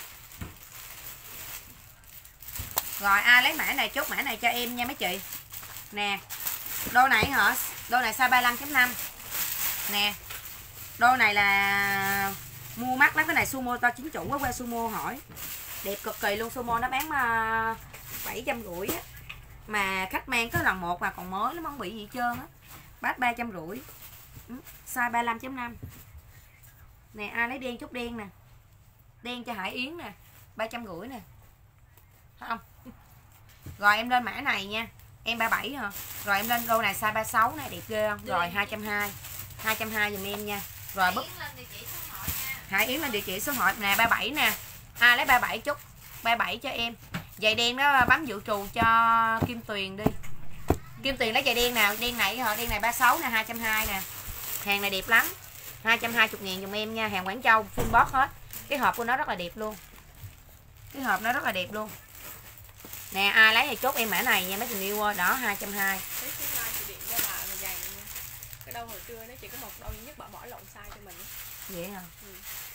Rồi ai lấy mã này chốt mã này cho em nha mấy chị. Nè. Đôi này hả? Đôi này size ba mươi lăm chấm năm. Nè. Đôi này là mua mắc lắm, cái này sumo to chính chủ quá, qua sumo hỏi. Đẹp cực kỳ luôn, sumo nó bán bảy trăm rưỡi á. Mà khách mang có lần một mà còn mới lắm, không bị gì hết trơn á. Bát ba trăm rưỡi. Size ba mươi lăm chấm năm. Nè ai lấy đen chút đen nè. Đen cho Hải Yến nè, ba trăm rưỡi nè. Thấy không? Rồi em lên mã này nha. Em ba mươi bảy hả? Rồi em lên đôi này size ba mươi sáu này đẹp ghê không? Rồi hai trăm hai mươi. hai trăm hai mươi giùm em nha. Rồi búp Hải Yến lên địa chỉ số hội nè, ba mươi bảy nè. Ai lấy ba mươi bảy chút. ba mươi bảy cho em. Giày đen đó bấm dự trù cho Kim Tuyền đi. Kim Tuyền lấy giày đen nào? Đen này hả? Đen này ba mươi sáu nè, hai trăm hai mươi nè. Hàng này đẹp lắm. hai trăm hai mươi ngàn giùm em nha, hàng Quảng Châu full box hết. Cái hộp của nó rất là đẹp luôn. Cái hộp nó rất là đẹp luôn. Nè ai lấy thì chốt em mã này nha mấy tình yêu ơi. Đó hai trăm hai mươi. Cái đâu hồi trưa nó chỉ có một đôi duy nhất, bỏ bỏ lộn size cho mình. Vậy hả? Ừ.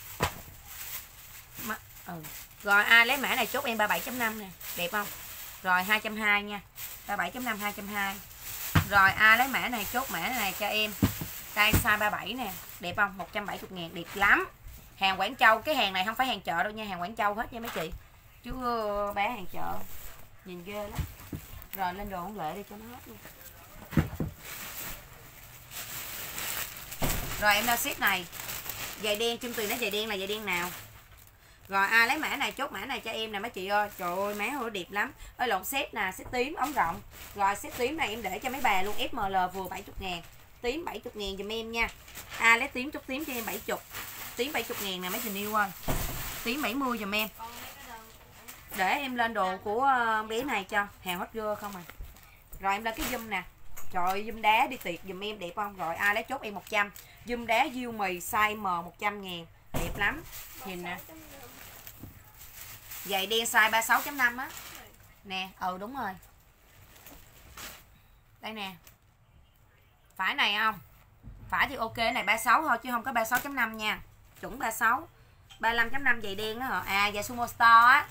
Má, ừ. Rồi ai lấy mã này chốt em ba mươi bảy chấm năm nè, đẹp không? Rồi hai trăm hai mươi nha. ba mươi bảy chấm năm hai trăm hai mươi. Rồi ai lấy mã này chốt mã này cho em. Đây size ba mươi bảy nè, đẹp không? một trăm bảy mươi ngàn, đẹp lắm. Hàng Quảng Châu, cái hàng này không phải hàng chợ đâu nha, hàng Quảng Châu hết nha mấy chị. Chứ bán hàng chợ nhìn ghê lắm. Rồi lên đồ Hồng Lệ đi cho nó hết luôn. Rồi em ra ship này. Giày đen, Kim Tuyền nói giày đen là giày đen nào? Rồi ai lấy mã này chốt mã này cho em nè mấy chị ơi. Trời ơi má ơi đẹp lắm. Ơi lộn set nè, set tím ống rộng. Rồi set tím này em để cho mấy bà luôn, ép em lờ vừa bảy mươi ngàn. Tím bảy mươi ngàn giùm em nha. Ai lấy tím chút tím cho em bảy mươi. Tím bảy mươi ngàn nè mấy tình yêu ơi. Tím bảy mươi giùm em. Để em lên đồ của bé này cho. Hàng hot girl không à. Rồi em lên cái zoom nè. Trời ơi, zoom đá đi tiệc giùm em đẹp không? Rồi ai lấy chốt em một trăm. Zoom đá diêu mì size M một trăm ngàn. Đẹp lắm. Nhìn nè. Giày đen size ba mươi sáu chấm năm á. Nè, ừ đúng rồi. Đây nè. Phải này không? Phải thì ok, này ba mươi sáu thôi chứ không có ba mươi sáu chấm năm nha. Chuẩn ba mươi sáu. ba mươi lăm chấm năm giày đen đó hả? À giày Sumo Store á.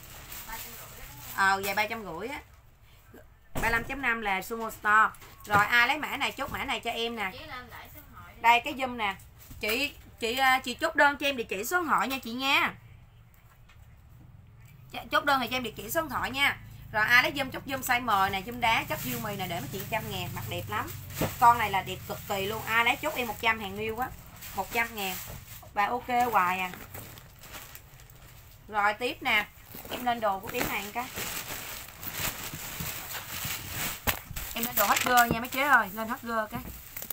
Ờ giày ba trăm rưỡi á. ba mươi lăm chấm năm là Sumo Store. Rồi ai lấy mã này chốt mã này cho em nè. Đây cái zoom nè. Chị chị chị chốt đơn cho em địa chỉ số điện thoại nha chị nha. Chốt đơn thì cho em địa chỉ số điện thoại nha. Rồi ai lấy zoom chốt zoom size M nè, zoom đá chất diêu mì nè để mấy chị một trăm ngàn, mặt đẹp lắm. Con này là đẹp cực kỳ luôn. Ai lấy chốt em một trăm, hàng new á. một trăm ngàn. Và ok hoài à. Rồi tiếp nè. Em lên đồ của tiếng này cái. Em lên đồ hot girl nha mấy chế ơi, lên hot girl cái.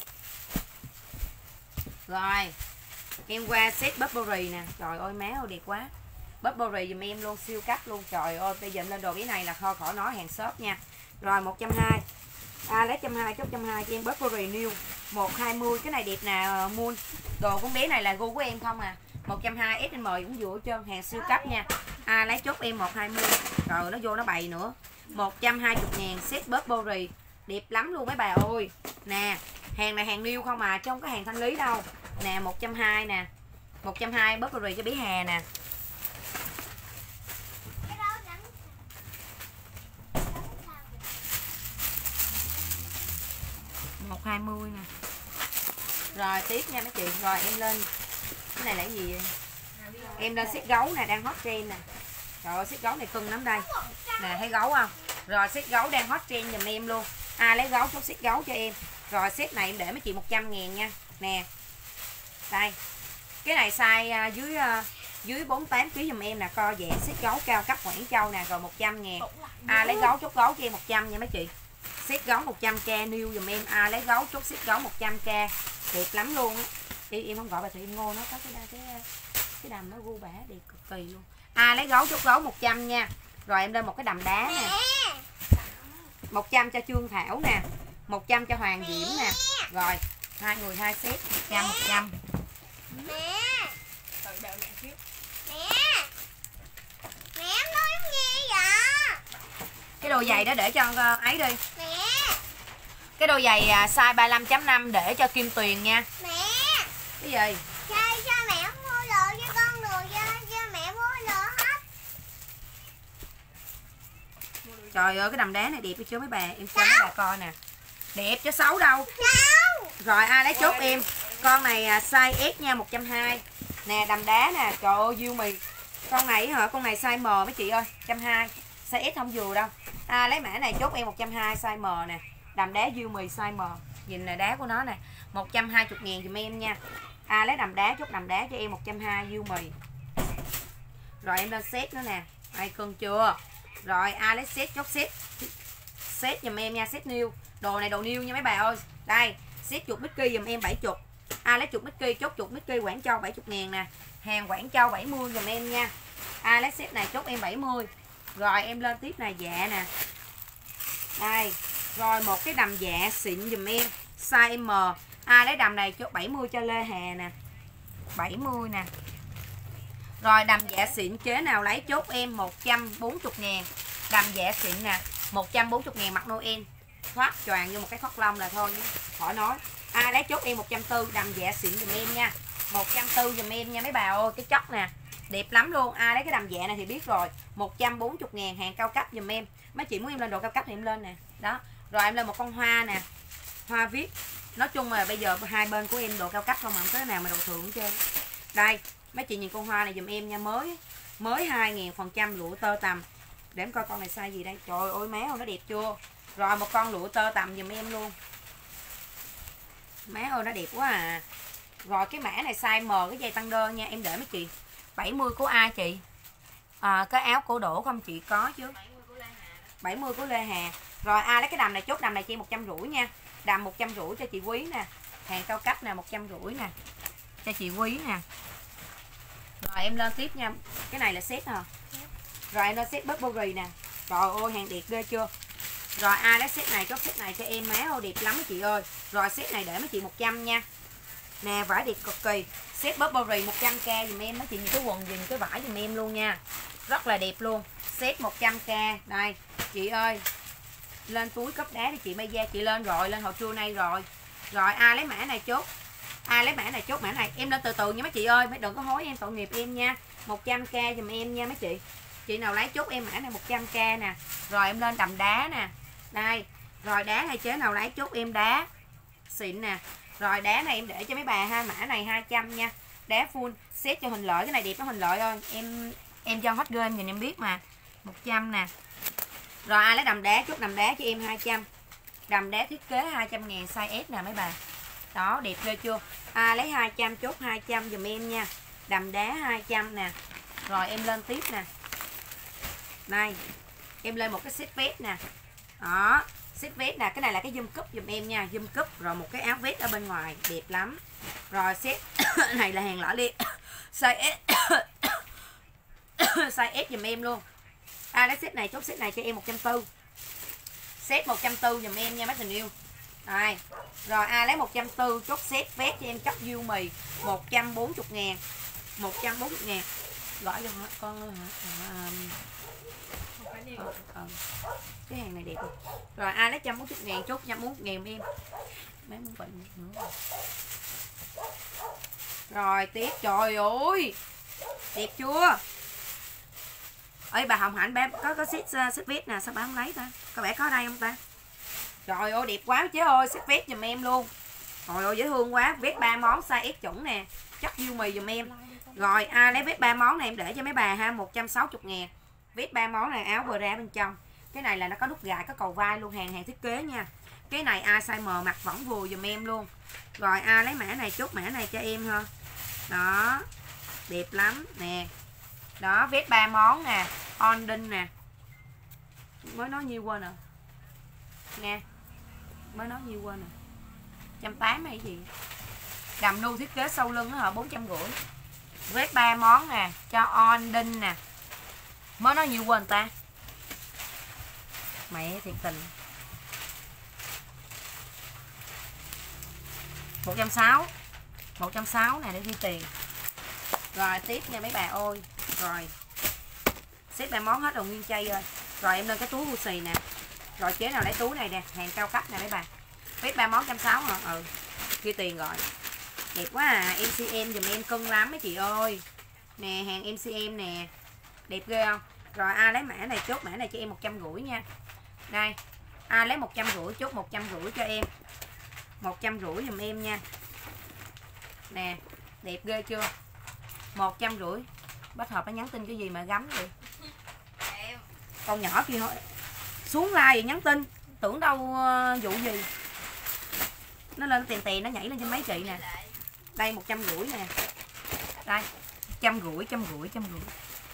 Rồi. Em qua set Burberry nè. Trời ơi má ơi đẹp quá. Burberry dùm em luôn, siêu cắt luôn. Trời ơi, bây giờ em lên đồ cái này là kho khỏi nói hàng shop nha. Rồi một trăm hai mươi. À lấy một trăm hai mươi chốt một trăm hai mươi cho em Burberry new một trăm hai mươi. Cái này đẹp nè Moon. Đồ con bé này là gu của em không à. một trăm hai mươi ét em cũng vừa hết trơn, hàng siêu cấp nha. À lấy chốt em một trăm hai mươi. Rồi nó vô nó bày nữa. một trăm hai mươi ngàn set Burberry. Đẹp lắm luôn mấy bà ơi. Nè, hàng này hàng new không à, chứ không có hàng thanh lý đâu. Nè một trăm hai mươi nè. một trăm hai mươi Burberry cho bé Hà nè. một trăm hai mươi nè. Rồi tiếp nha mấy chị. Rồi em lên Cái này là cái gì vậy? Em lên set gấu nè, đang hot trend nè. Trời ơi, set gấu này cưng lắm đây. Nè, thấy gấu không? Rồi set gấu đang hot trend giùm em luôn. Ai lấy gấu chốt set gấu cho em. Rồi set này em để mấy chị một trăm ngàn nha. Nè. Đây. Cái này size uh, dưới uh, dưới bốn mươi tám ki lô gam giùm em nè, co giãn set gấu cao cấp Quảng Châu nè, rồi một trăm ngàn. Ai lấy gấu chốt gấu cho em một trăm nha mấy chị. Set gấu một trăm k new giùm em. Ai lấy gấu chốt set gấu một trăm k. Đẹp lắm luôn á. Em, em không gọi bà Thị Ngô, nó có cái cái cái đầm nó gu bả đẹp cực kỳ luôn. Ai lấy gấu chốt gấu một trăm nha. Rồi em lên một cái đầm đá nè. một trăm cho Trương Thảo nè, một trăm cho Hoàng Diễm nè. Rồi, hai người hai set một trăm một trăm. Mẹ. Tự đợi mẹ trước. Mẹ. Mẹ em nói em nghe vậy. Cái đôi giày đó để cho uh, ấy đi. Mẹ. Cái đôi giày uh, size ba mươi lăm chấm năm để cho Kim Tuyền nha. Mẹ. Cái gì? Sao sao mẹ không mua đồ cho con đồ cho, cho mẹ mua đồ hết. Trời ơi cái đầm đá này đẹp chứ mấy bà, em cho mấy bà coi nè. Đẹp chứ xấu đâu. Sao? Rồi ai lấy chốt em. Con này uh, size S nha, một trăm hai mươi. Nè đầm đá nè, trời ơi diêu mì. Con này hả? Con này size M mấy chị ơi, một trăm hai mươi. Size S không vừa đâu. À, lấy mã này chốt em một trăm hai mươi size M nè. Đầm đá diêu mì size M. Nhìn là đá của nó nè, một trăm hai mươi ngàn giùm em nha. À, lấy đầm đá chốt đầm đá cho em một trăm hai mươi diêu mì. Rồi em lên set nữa nè. Ai cưng chưa? Rồi ai lấy set chốt set. Set giùm em nha, set new. Đồ này đồ new nha mấy bà ơi. Đây, set chuột Mickey giùm em bảy mươi. Ai lấy chuột Mickey chốt chuột Mickey Quảng Châu bảy mươi ngàn nè. Hàng Quảng Châu bảy mươi giùm em nha. Ai lấy set này chốt em bảy mươi. Rồi em lên tiếp này dạ nè. Đây. Rồi một cái đầm dạ xịn giùm em size M. Ai lấy đầm này chốt bảy mươi cho Lê Hà nè. bảy mươi nè. Rồi đầm dạ xịn chế nào lấy chốt em một trăm bốn mươi ngàn. Đầm dạ xịn nè, một trăm bốn mươi ngàn mặc Noel. Thoát choàng vô một cái thoát lông là thôi nhé. Khỏi nói. Ai lấy chốt em một trăm bốn mươi đầm dạ xịn giùm em nha. một trăm bốn mươi giùm em nha mấy bà ơi, cái chóc nè. Đẹp lắm luôn. Ai lấy cái đầm dạ này thì biết rồi. một trăm bốn mươi ngàn hàng cao cấp giùm em. Mấy chị muốn em lên đồ cao cấp thì em lên nè. Đó. Rồi em lên một con hoa nè. Hoa viết. Nói chung là bây giờ hai bên của em đồ cao cấp không mà không có nào mà đồ thường hết trơn. Đây, mấy chị nhìn con hoa này giùm em nha, mới mới hai ngàn phần trăm lụa tơ tằm. Để em coi con này size gì đây. Trời ơi má ơi nó đẹp chưa. Rồi một con lụa tơ tằm giùm em luôn. Má ơi nó đẹp quá à. Rồi cái mã này size M, cái dây tăng đơn nha, em để mấy chị. bảy mươi của ai chị? À, cái áo cổ đổ không chị có chứ. bảy mươi của Lê Hà. Rồi ai lấy cái đầm này chốt đầm này cho em một trăm rưỡi nha. Đầm một trăm rưỡi cho chị Quý nè. Hàng cao cấp nè, một trăm rưỡi nè. Cho chị Quý nè. Rồi em lên tiếp nha. Cái này là set hả? Rồi em lên set Burberry nè. Trời ơi hàng đẹp ghê chưa. Rồi ai lấy set này chốt set này cho em, má ơi đẹp lắm mấy chị ơi. Rồi set này để mấy chị một trăm nha. Nè vải đẹp cực kỳ. Set Burberry một trăm k dùm em. Mấy chị nhìn cái quần, nhìn cái vải dùm em luôn nha. Rất là đẹp luôn. Set một trăm k. Đây chị ơi. Lên túi cấp đá thì chị Mai Gia chị lên rồi, lên hồi trưa nay rồi. Rồi ai lấy mã này chốt. Ai lấy mã này chốt mã này. Em lên từ từ nha mấy chị ơi, mấy đừng có hối em tội nghiệp em nha. một trăm k dùm em nha mấy chị. Chị nào lấy chốt em mã này một trăm k nè. Rồi em lên đầm đá nè. Đây. Rồi đá này chế nào lấy chốt em đá xịn nè. Rồi đá này em để cho mấy bà ha, mã này hai trăm nha. Đá full set cho hình lợi, cái này đẹp nó hình lợi thôi. Em em cho hot girl nhìn em biết mà. một trăm nè. Rồi ai lấy đầm đá chốt đầm đá cho em hai trăm. Đầm đá thiết kế hai trăm ngàn size S nè mấy bà. Đó đẹp ghê chưa. Ai lấy hai trăm chốt hai trăm dùm em nha. Đầm đá hai trăm nè. Rồi em lên tiếp nè. Đây. Em lên một cái set vest nè. Đó. Set vest nè. Cái này là cái zoom cúp dùm em nha. Zoom cúp. Rồi một cái áo vest ở bên ngoài. Đẹp lắm. Rồi set này là hàng lỡ đi. Size S. Size S dùm em luôn. Ai lấy set này chốt set này cho em một trăm bốn mươi. Set một trăm bốn mươi dùm em nha mấy tình yêu. Đây. Rồi ai lấy một trăm bốn mươi chốt set vest cho em chóc diêu mì một trăm bốn mươi ngàn. một trăm bốn mươi ngàn. Gọi cho hả con ơi hả? À, Không phải đi. ờ, ờ. Cái hàng này đẹp rồi. Rồi ai lấy một trăm bốn mươi ngàn chốt một trăm bốn mươi ngàn em. Mấy muốn bệnh nữa. Rồi tiếp trời ơi. Đẹp chưa? Ơi bà Hồng Hạnh bé có có set set vest nè, sao bà không lấy ta? Có vẻ có ở đây không ta? Trời ơi đẹp quá chứ ơi, set vest giùm em luôn. Trời ơi dễ thương quá. Vest ba món size S chuẩn nè, chắc dư mì giùm em. Rồi ai lấy vest ba món này em để cho mấy bà ha, một trăm sáu mươi ngàn. Vest ba món này áo bờ ra bên trong. Cái này là nó có nút gài, có cầu vai luôn, hàng hàng thiết kế nha. Cái này ai size M mặc vẫn vừa giùm em luôn. Rồi ai lấy mã này chốt mã này cho em ha. Đó. Đẹp lắm nè. Đó, vest ba món nè, on đinh nè. Mới nói nhiêu quên à. Nè. Mới nói nhiêu quên à. một trăm tám mươi hay gì. Đầm nu thiết kế sau lưng đó hả, bốn trăm rưỡi. Vest ba món nè, cho on đinh nè. Mới nói nhiêu quên ta. Mẹ thiệt tình. một trăm sáu mươi. một trăm sáu mươi nè để ghi tiền. Rồi tiếp nha mấy bà ơi. Rồi. Xếp ba món hết rồi nguyên chay ơi. Rồi em lên cái túi Gucci nè. Rồi chế nào lấy túi này nè, hàng cao cấp nè mấy bà. Vest ba món một trăm sáu mươi hả? Ừ. Ghi tiền rồi. Đẹp quá à, em xê em dùm em cưng lắm mấy chị ơi. Nè, hàng em xê em nè. Đẹp ghê không? Rồi ai lấy mã này chốt mã này cho em một trăm rưỡi nha. Đây. Ai lấy một trăm rưỡi chốt một trăm rưỡi cho em. một trăm rưỡi dùm em nha. Nè, đẹp ghê chưa? một trăm rưỡi. Bách Hợp nó nhắn tin cái gì mà gắm vậy? Em. Con nhỏ kia thôi. Xuống like rồi nhắn tin, tưởng đâu uh, vụ gì. Nó lên tiền tiền nó nhảy lên trên mấy chị nè. Đây một trăm rưỡi nè. Đây, trăm rưỡi, trăm rưỡi, trăm rưỡi.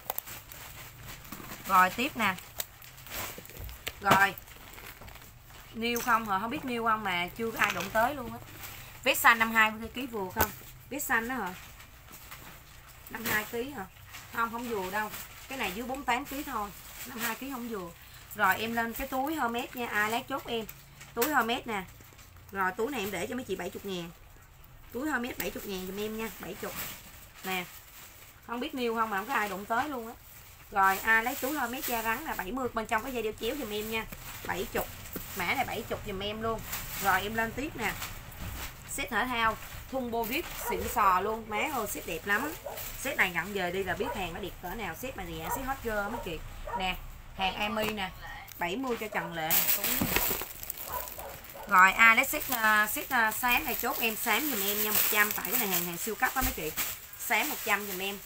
Rồi tiếp nè. Rồi. New không hả? Không biết new không mà chưa có ai đụng tới luôn á. Vest xanh năm mươi hai ký vừa không? Vest xanh đó hả? năm mươi hai ký hả? Không, không vừa đâu. Cái này dưới bốn mươi tám ký thôi. năm mươi hai ký không vừa. Rồi em lên cái túi Hermes nha. Ai lấy chốt em. Túi Hermes nè. Rồi túi này em để cho mấy chị bảy mươi ngàn. Túi Hermes bảy mươi ngàn giùm em nha. bảy mươi. Nè. Không biết new không mà không có ai đụng tới luôn á. Rồi ai lấy túi Hermes da rắn là bảy mươi. Bên trong có dây đeo chéo giùm em nha. bảy mươi. Mã này bảy mươi giùm em luôn. Rồi em lên tiếp nè. Set thể thao thun bô vip xịn sò luôn. Má ơi set đẹp lắm. Set này nhận về đi là biết hàng nó đẹp cỡ nào. Set mà gì set hot girl mấy chị. Nè, hàng Ami nè. bảy mươi cho Trần Lệ. Rồi ai lấy set uh, set uh, xám này chốt em xám giùm em nha một trăm. Tại cái này hàng hàng siêu cấp đó mấy chị. Xám một trăm giùm em.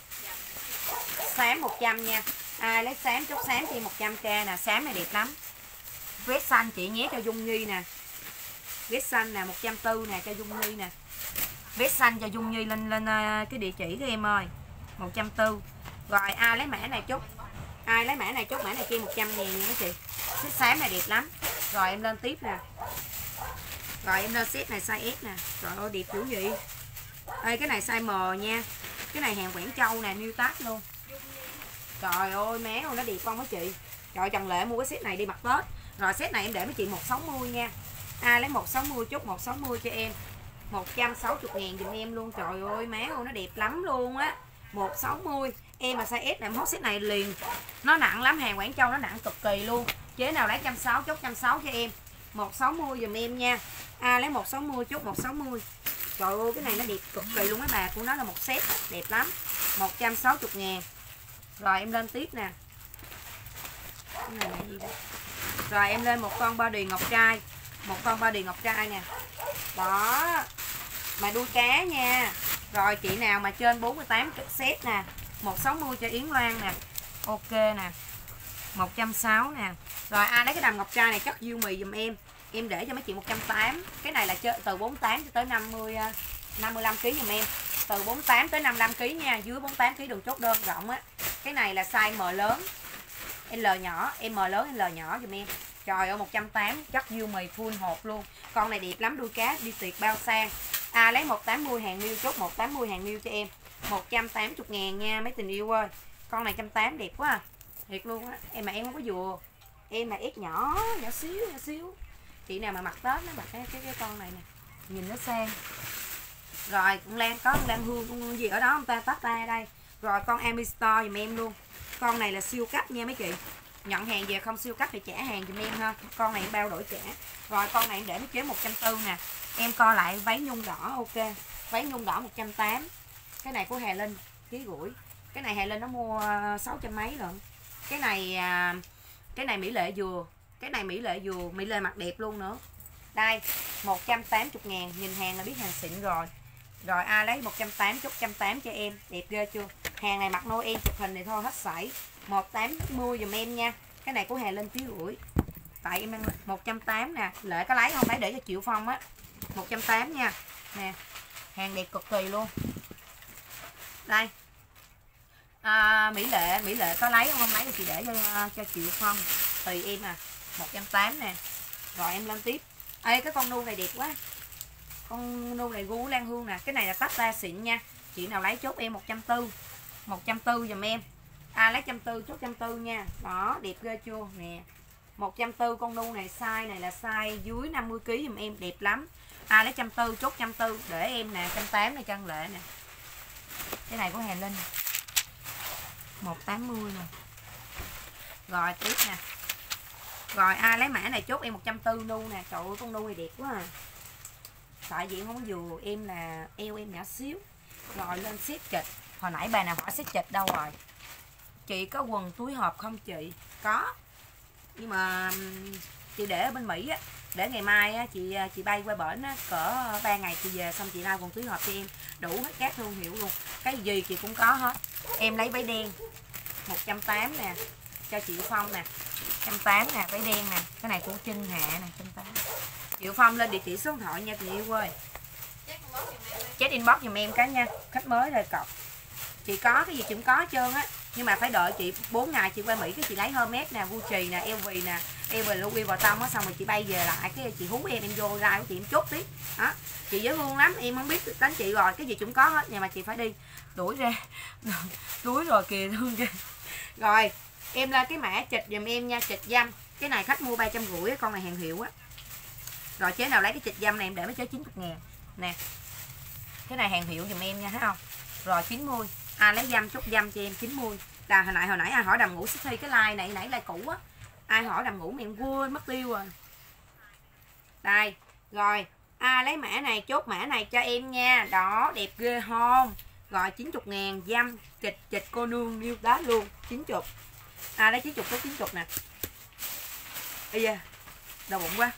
Xám một trăm nha. Ai lấy xám chốt xám cho em một trăm k nè. Xám này đẹp lắm. Vest xanh chị nhé cho Dung Nhi nè. Vest xanh nè một trăm bốn mươi nè cho Dung Nhi nè. Vest xanh cho Dung Nhi lên lên uh, cái địa chỉ của em ơi. một trăm bốn mươi. Rồi ai lấy mã này chốt. Ai lấy mã này chốt mã này kia một trăm ngàn nha mấy chị. Set xám này đẹp lắm. Rồi em lên tiếp nè. Rồi em lên set này size S nè. Trời ơi đẹp dữ vậy. Ê cái này size M nha. Cái này hàng Quảng Châu nè, new tag luôn. Trời ơi má ơi nó đẹp không mấy chị. Trời Trần Lệ mua cái set này đi mặc Tết. Rồi set này em để mấy chị một trăm sáu mươi nha. Ai lấy một trăm sáu mươi chốt một trăm sáu mươi cho em. một trăm sáu mươi ngàn giùm em luôn. Trời ơi má ơi nó đẹp lắm luôn á. một trăm sáu mươi. Em mà size S là em hot set này liền. Nó nặng lắm, hàng Quảng Châu nó nặng cực kỳ luôn. Chế nào lấy một trăm sáu mươi chốt một trăm sáu mươi cho em. một trăm sáu mươi giùm em nha. Ai lấy một trăm sáu mươi chốt một trăm sáu mươi. Trời ơi cái này nó đẹp cực kỳ luôn mấy bà. Của nó là một set đẹp lắm. một trăm sáu mươi ngàn. Rồi em lên tiếp nè. Cái này là gì đây? Rồi em lên một con body ngọc trai. Một con body ngọc trai nè. Đó. Mà đuôi cá nha. Rồi chị nào mà trên bốn mươi tám set nè. một trăm sáu mươi cho Yến Loan nè. Ok nè. một trăm sáu mươi nè. Rồi ai lấy cái đầm ngọc trai này chất diêu mì dùm em. Em để cho mấy chị một trăm tám mươi. Cái này là từ bốn mươi tám cho tới năm mươi năm mươi lăm ký dùm em. Từ bốn mươi tám tới năm mươi lăm ký nha. Dưới bốn mươi tám ký đừng chốt đơn rộng á. Cái này là size M lớn. L nhỏ, M lớn, L nhỏ dùm em. Trời ơi một trăm tám mươi chất diêu mì full hộp luôn. Con này đẹp lắm, đuôi cá đi tiệc bao sang. À lấy một trăm tám mươi hàng miêu chốt một trăm tám mươi hàng miêu cho em. một trăm tám mươi ngàn nha mấy tình yêu ơi. Con này một trăm tám mươi đẹp quá à. Thiệt luôn á. Em mà em không có vừa. Em mà ép nhỏ, nhỏ xíu, nhỏ xíu. Chị nào mà mặc Tết nó mặc cái cái, cái con này nè. Nhìn nó sang. Rồi con Lan có con Lan Hương con gì ở đó không ta, tắt ta đây. Rồi con Ami Store dùm em luôn. Con này là siêu cấp nha mấy chị. Nhận hàng về không siêu cấp thì trả hàng dùm em ha. Con này bao đổi trả. Rồi con này em để nó chế một trăm bốn mươi nè. Em co lại váy nhung đỏ ok. Váy nhung đỏ một trăm tám mươi. Cái này của Hà Linh ký gửi. Cái này Hà Linh nó mua sáu trăm mấy lận. Cái này cái này Mỹ Lệ vừa. Cái này Mỹ Lệ vừa, Mỹ Lệ mặc đẹp luôn nữa. Đây một trăm tám mươi ngàn, nhìn hàng là biết hàng xịn rồi. Rồi ai lấy một trăm tám mươi, chốt một trăm tám mươi cho em. Đẹp ghê chưa? Hàng này mặc Noel chụp hình này thôi hết sảy. Một trăm tám mươi dùm em nha. Cái này của hàng lên tiếng rưỡi. Tại em đang một trăm tám mươi nè. Lệ có lấy không? Lấy để cho Triệu Phong á. một trăm tám mươi nha. Nè. Hàng đẹp cực kỳ luôn. Đây. À, Mỹ Lệ, Mỹ Lệ có lấy không? Lấy thì chị để cho, cho Triệu Phong. Tùy em à. một trăm tám mươi nè. Rồi em lên tiếp. Ê cái con nu này đẹp quá. Con nu này gu lan hương nè. Cái này là tách ra xịn nha. Chị nào lấy chốt em một trăm bốn mươi. một trăm bốn mươi dùm em. À lấy một trăm bốn mươi chốt một trăm bốn mươi nha. Đó đẹp ghê chưa nè. một trăm bốn mươi con nu này size này là size dưới năm mươi ki lô gam dùm em, đẹp lắm. À lấy một trăm bốn mươi chốt một trăm bốn mươi để em nè, một trăm tám mươi này Trân Lệ nè. Cái này của Hà Linh. một trăm tám mươi nè. Rồi tiếp nè. Rồi ai lấy mã này chốt em một trăm bốn mươi nu nè. Trời ơi con nu này đẹp quá à. Tại vì không có dù em là eo em nhỏ xíu. Rồi lên siết chịch. Hồi nãy bà nào hỏi siết chịch đâu rồi? Chị có quần túi hộp không chị? Có. Nhưng mà chị để ở bên Mỹ á, để ngày mai á, chị chị bay qua bển á, cỡ ba ngày chị về xong chị lao quần túi hộp cho em, đủ hết các thương hiệu luôn. Cái gì chị cũng có hết. Em lấy váy đen một trăm tám mươi nè, cho Triệu Phong nè. một trăm tám mươi nè, váy đen nè. Cái này của Trinh Hạ nè, một trăm tám mươi. Triệu Phong lên địa chỉ số điện thoại nha chị yêu ơi. Chết inbox giùm em cái nha. Khách mới rồi cọc. Chị có cái gì chị cũng có hết trơn á. Nhưng mà phải đợi chị bốn ngày chị qua Mỹ cái chị lấy Hermes nè, Gucci nè, lờ vê nè, lờ vê Louis Vuitton á, xong rồi chị bay về lại cái chị hú em em vô ra của chị em chốt tiếp. Đó. Chị dễ thương lắm, em không biết đánh chị rồi, cái gì cũng có hết, nhưng mà chị phải đi đuổi ra. Đuổi rồi kìa thương kìa. Rồi, em lên cái mã trịch giùm em nha, trịch dăm. Cái này khách mua ba trăm rưỡi á, con này hàng hiệu á. Rồi chế nào lấy cái trịch dăm này em để mới chế chín mươi ngàn. Nè. Cái này hàng hiệu giùm em nha, thấy không? Rồi chín mươi. À lấy dăm chốt dăm cho em chín mươi. Là hồi nãy hồi nãy ai hỏi đầm ngủ xích thi cái like này nãy like cũ á. Ai hỏi đầm ngủ mà em quên mất tiêu rồi. Đây, rồi, à lấy mã này chốt mã này cho em nha. Đó, đẹp ghê không? Rồi chín mươi ngàn dăm trịch trịch cô nương yêu đá luôn, chín mươi. À lấy chín mươi tới chín mươi nè. Ây da. Đau bụng quá.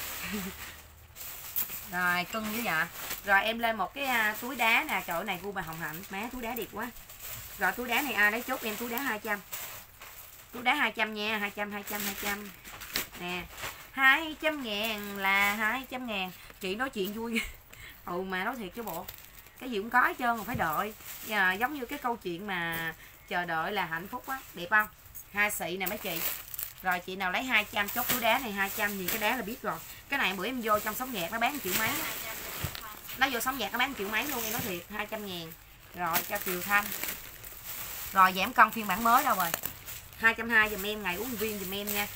Rồi cưng với dạ. Rồi em lên một cái à, túi đá nè, trời ơi này gu bà Hồng Hạnh, má túi đá đẹp quá. Rồi túi đá này ai à, lấy chốt em túi đá hai trăm. Túi đá hai trăm nha, hai trăm hai trăm hai trăm. Nè. hai trăm ngàn là hai trăm ngàn. Chị nói chuyện vui. Ừ mà nói thiệt chứ bộ. Cái gì cũng có hết trơn mà phải đợi. À, giống như cái câu chuyện mà chờ đợi là hạnh phúc á, đẹp không? Hai xị nè mấy chị. Rồi chị nào lấy hai trăm chốt túi đá này hai trăm, gì cái đá là biết rồi. Cái này bữa em vô trong sóng nhạc nó bán triệu mấy. Nó vô sóng nhạc nó bán triệu mấy luôn, em nói thiệt, hai trăm ngàn. Rồi cho Kiều Thanh. Rồi giảm cân phiên bản mới đâu rồi. hai trăm hai mươi giùm em, ngày uống viên giùm em nha.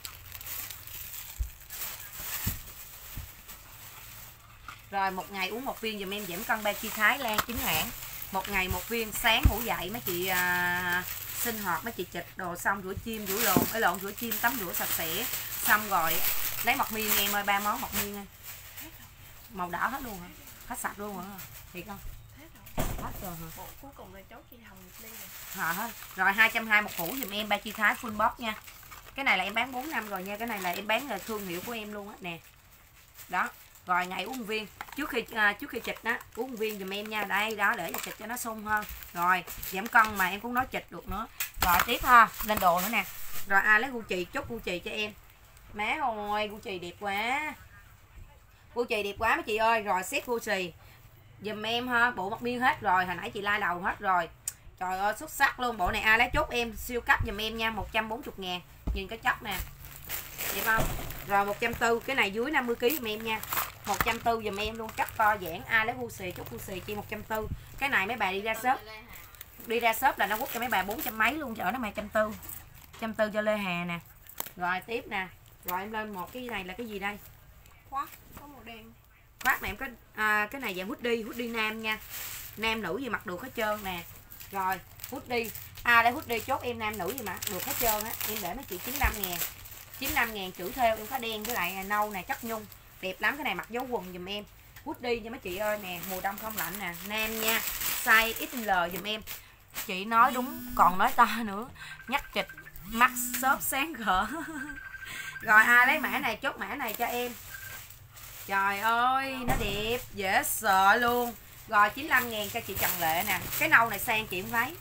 Rồi một ngày uống một viên giùm em, giảm cân ba chi Thái Lan chính hãng. Một ngày một viên, sáng ngủ dậy mấy chị à, sinh hoạt mấy chị chịch đồ xong rửa chim rửa lộn, ở lộn rửa chim tắm rửa sạch sẽ, xong rồi lấy mọc miên em ơi, ba món mọc miên ơi. Màu đỏ hết luôn hả? Hết sạch luôn hả? Thiệt không? Hết rồi hả? Bộ cuối cùng là chốt chị Hồng Ly rồi. Hả? Rồi hai trăm hai mươi một hũ giùm em, ba chi Thái full box nha. Cái này là em bán bốn năm rồi nha, cái này là em bán là thương hiệu của em luôn á nè. Đó. Rồi ngày uống viên, trước khi à, trước khi chịch đó, uống viên giùm em nha. Đây đó, để cho chịch cho nó sung hơn. Rồi, giảm cân mà em cũng nói chịch được nữa. Rồi tiếp ha, lên đồ nữa nè. Rồi ai lấy Gucci, chốt Gucci cho em. Má ơi, Gucci đẹp quá. Gucci đẹp quá mấy chị ơi. Rồi set Gucci giùm em ha, bộ mặt miên hết rồi, hồi nãy chị like đầu hết rồi. Trời ơi xuất sắc luôn. Bộ này ai lấy chốt em siêu cấp giùm em nha, một trăm bốn mươi ngàn. Nhìn cái chất nè, đẹp không? Rồi một trăm bốn mươi, cái này dưới năm mươi ki lô gam giùm em nha. một trăm bốn mươi giùm em luôn, chất to giãn. Ai lấy Gucci chốt Gucci chi một trăm bốn mươi. Cái này mấy bà đi ra shop, đi ra shop là nó quất cho mấy bà bốn trăm mấy luôn, chở nó mà một trăm bốn mươi. một trăm bốn mươi cho Lê Hà nè. Rồi tiếp nè. Rồi em lên một cái này là cái gì đây? Khoác có màu đen. Khoác này em có à, cái này dạng hoodie, hoodie nam nha. Nam nữ gì mặc được hết trơn nè. Rồi hoodie. À đây hoodie chốt em nam nữ gì mặc được hết trơn á. Em để mấy chị chín mươi lăm ngàn. chín mươi lăm ngàn chữ theo em có đen với lại nâu nè, chất nhung. Đẹp lắm, cái này mặc dấu quần giùm em. Hoodie nha mấy chị ơi nè, mùa đông không lạnh nè, nam nha. Size ích lờ giùm em. Chị nói đúng còn nói to nữa. Nhắc trịch mắt xốp sáng gỡ. Rồi ai lấy mã này chốt mã này cho em. Trời ơi, nó đẹp, dễ sợ luôn. Rồi chín mươi lăm ngàn cho chị Trần Lệ nè. Cái nâu này sang chị không lấy.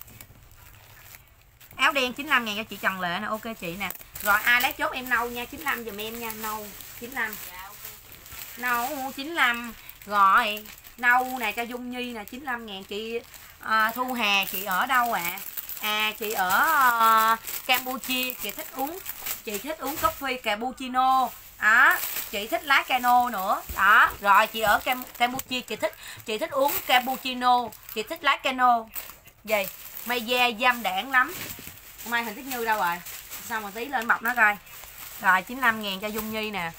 Áo đen chín mươi lăm ngàn cho chị Trần Lệ nè, ok chị nè. Rồi ai lấy chốt em nâu nha, chín mươi lăm giùm em nha, nâu chín mươi lăm. Nâu chín mươi lăm. Rồi, nâu nè cho Dung Nhi nè, chín mươi lăm ngàn chị à, Thu Hà, chị ở đâu ạ? À? à chị ở uh, Campuchia, chị thích uống chị thích uống coffee cappuccino. Đó, chị thích lái cano nữa. Đó, rồi chị ở Cam Campuchia chị thích chị thích uống cappuccino, chị thích lái cano. Gì? Mây da dâm đảng lắm. Mai Hình Thức Như đâu rồi? Sao mà tí lên bọc nó coi. Rồi chín mươi lăm ngàn cho Dung Nhi nè.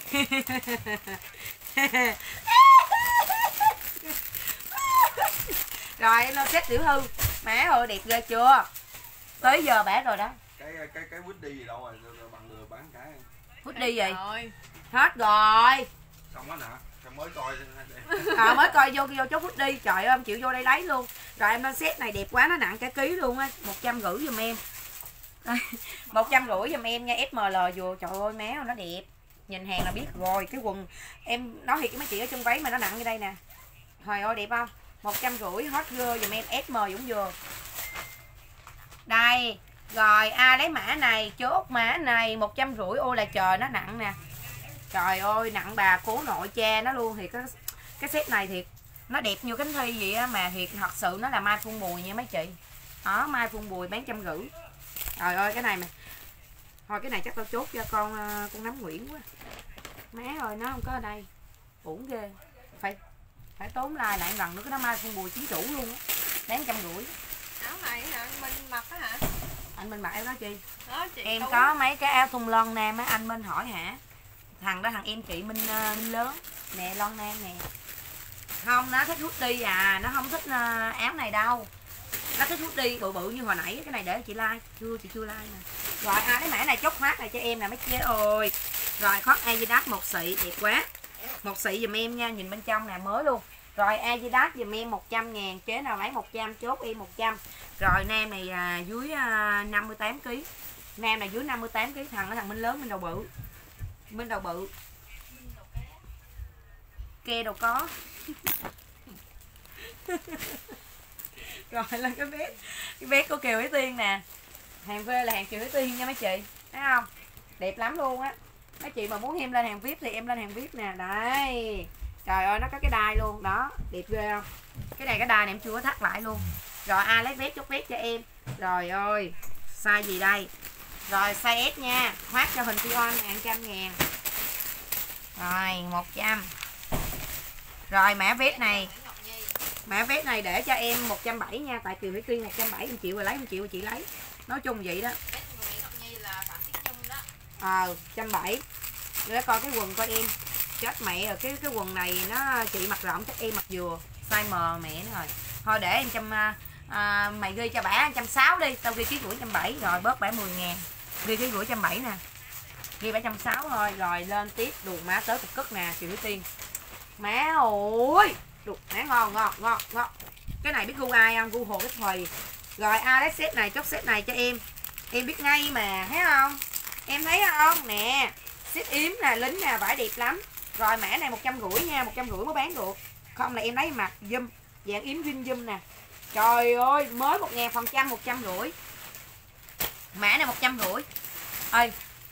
Rồi em lên xếp tiểu hư. Má ơi đẹp ghê chưa? Tới giờ bẻ rồi đó. Cái cái cái quýt đi gì đâu rồi, bằng lừa bán cái. Quýt đi gì? Rồi. Hết rồi. Xong đó nè, xong mới coi. À, mới coi vô vô chốt quýt đi. Trời ơi em chịu vô đây lấy luôn. Rồi em lên set này đẹp quá, nó nặng cả ký luôn á, một trăm rưỡi giùm em. một trăm rưỡi giùm em nha, ép em lờ vừa. Trời ơi má nó đẹp. Nhìn hàng là biết rồi. Cái quần em nói thiệt với mấy chị ở trong váy mà nó nặng như đây nè. Trời ơi đẹp không? một trăm rưỡi hot girl giùm em, ép em cũng vừa. Đây. Rồi ai lấy mã này, chốt mã này một trăm rưỡi. Ôi là trời, nó nặng nè. Trời ơi nặng bà cố nội cha nó luôn. Thì cái cái set này thiệt nó đẹp như cánh thi vậy á, mà thiệt thật sự nó là mai phun bùi nha mấy chị. Đó, mai phun bùi bán trăm rưỡi. Trời ơi cái này mà thôi cái này chắc tao chốt cho con con Nắm Nguyễn quá. Má ơi nó không có ở đây, uổng ghê. Phải phải tốn like lại lần nữa, cái nó mai phun bùi chính chủ luôn á, bán trăm rưỡi. Áo này hả? Anh Minh mặc á hả? Anh Minh mặc áo đó chi? Đó, chị Em Tú. có mấy cái áo thun lon nam á, anh Minh hỏi hả? Thằng đó thằng em chị Minh, uh, Minh lớn nè, lon nam nè. Không, nó thích hoodie à, nó không thích uh, áo này đâu. Nó thích hoodie bự bự như hồi nãy. Cái này để chị like, chưa chị chưa like nè. Rồi ai cái mã này chốt khoát này cho em nè mấy chế ơi. Rồi khoác Adidas một xị đẹp quá. Một xị giùm em nha, nhìn bên trong nè, mới luôn. Rồi Adidas giùm em một trăm ngàn, chế nào lấy một trăm, chốt em một trăm. Rồi nam này à, dưới à, năm mươi tám ki lô gam. Nam này dưới năm mươi tám ki lô gam, thằng nó thằng Minh lớn, Minh đầu bự. Minh đầu bự. Ke đâu có. Rồi lên cái vest. Cái vest của Kiều Thủy Tiên nè. Hàng V là hàng Kiều Thủy Tiên nha mấy chị. Thấy không? Đẹp lắm luôn á. Mấy chị mà muốn em lên hàng vi ai pi thì em lên hàng vi ai pi nè. Đây. Trời ơi nó có cái đai luôn. Đó. Đẹp ghê không? Cái này cái đai này em chưa có thắt lại luôn. Rồi ai lấy vest chốt vest cho em. Rồi ơi. Size gì đây? Rồi size S nha. Khoác cho Hình Ti On nè, một trăm ngàn. Rồi một trăm. Rồi mã vest này. Mã vest này để cho em một trăm bảy mươi nha. Tại Kiều Thủy Tiên một trăm bảy mươi, em chịu rồi lấy, em chịu rồi chị lấy. Nói chung vậy đó. Ờ, một trăm bảy mươi. Để coi cái quần coi em. Chết mẹ rồi, cái cái quần này nó chị mặc rộng chắc em mặc vừa. Size M mẹ nó rồi. Thôi để em trăm à, mày ghi cho bả một trăm sáu mươi đi, tao ghi ký gửi một trăm bảy mươi rồi bớt bả mười ngàn. Ghi ký gửi một trăm bảy mươi nè. Ghi bả một trăm sáu mươi thôi, rồi lên tiếp đùn má tới cục cất nè, Kiều Thủy Tiên. Má ơi, đùn má ngon ngon ngon ngon. Cái này biết gu ai không? Gu Hồ cái Thùy. Rồi ai lấy set này chốt set này cho em. Em biết ngay mà, thấy không? Em thấy không? Nè, set yếm nè, lính nè, vải đẹp lắm. Rồi mã này một trăm rưỡi nha, một trăm rưỡi mới bán được. Không là em lấy mặt zoom, dạng yếm zin zoom nè. Trời ơi, mới một ngàn phần trăm, một trăm rưỡi. Mã này một trăm rưỡi. Ơi.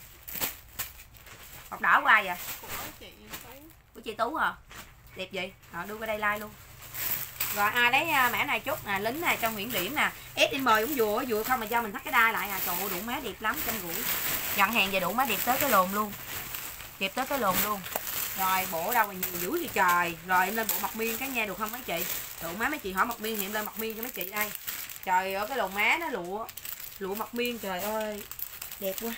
Hộp đỏ của ai vậy? Của chị Tú. Của chị Tú hả? Đẹp vậy. Rồi đưa qua đây like luôn. Rồi ai lấy mã này chốt nè, lính nè, cho Nguyễn Điểm nè. ét em cũng vừa, vừa không mà cho mình thắt cái đai lại à. Trời ơi, đủ má đẹp lắm, trăm rưỡi. Nhận hàng về đủ má đẹp tới cái lồn luôn. Đẹp tới cái lồn luôn. Rồi bộ đâu mà nhiều dữ vậy trời. Rồi em lên bộ mặt miên cái nha được không mấy chị? Đủ má mấy chị hỏi mặt miên thì em lên mặt miên cho mấy chị đây. Trời ơi cái lồn má nó lụa. Lụa mặt miên trời ơi. Đẹp quá.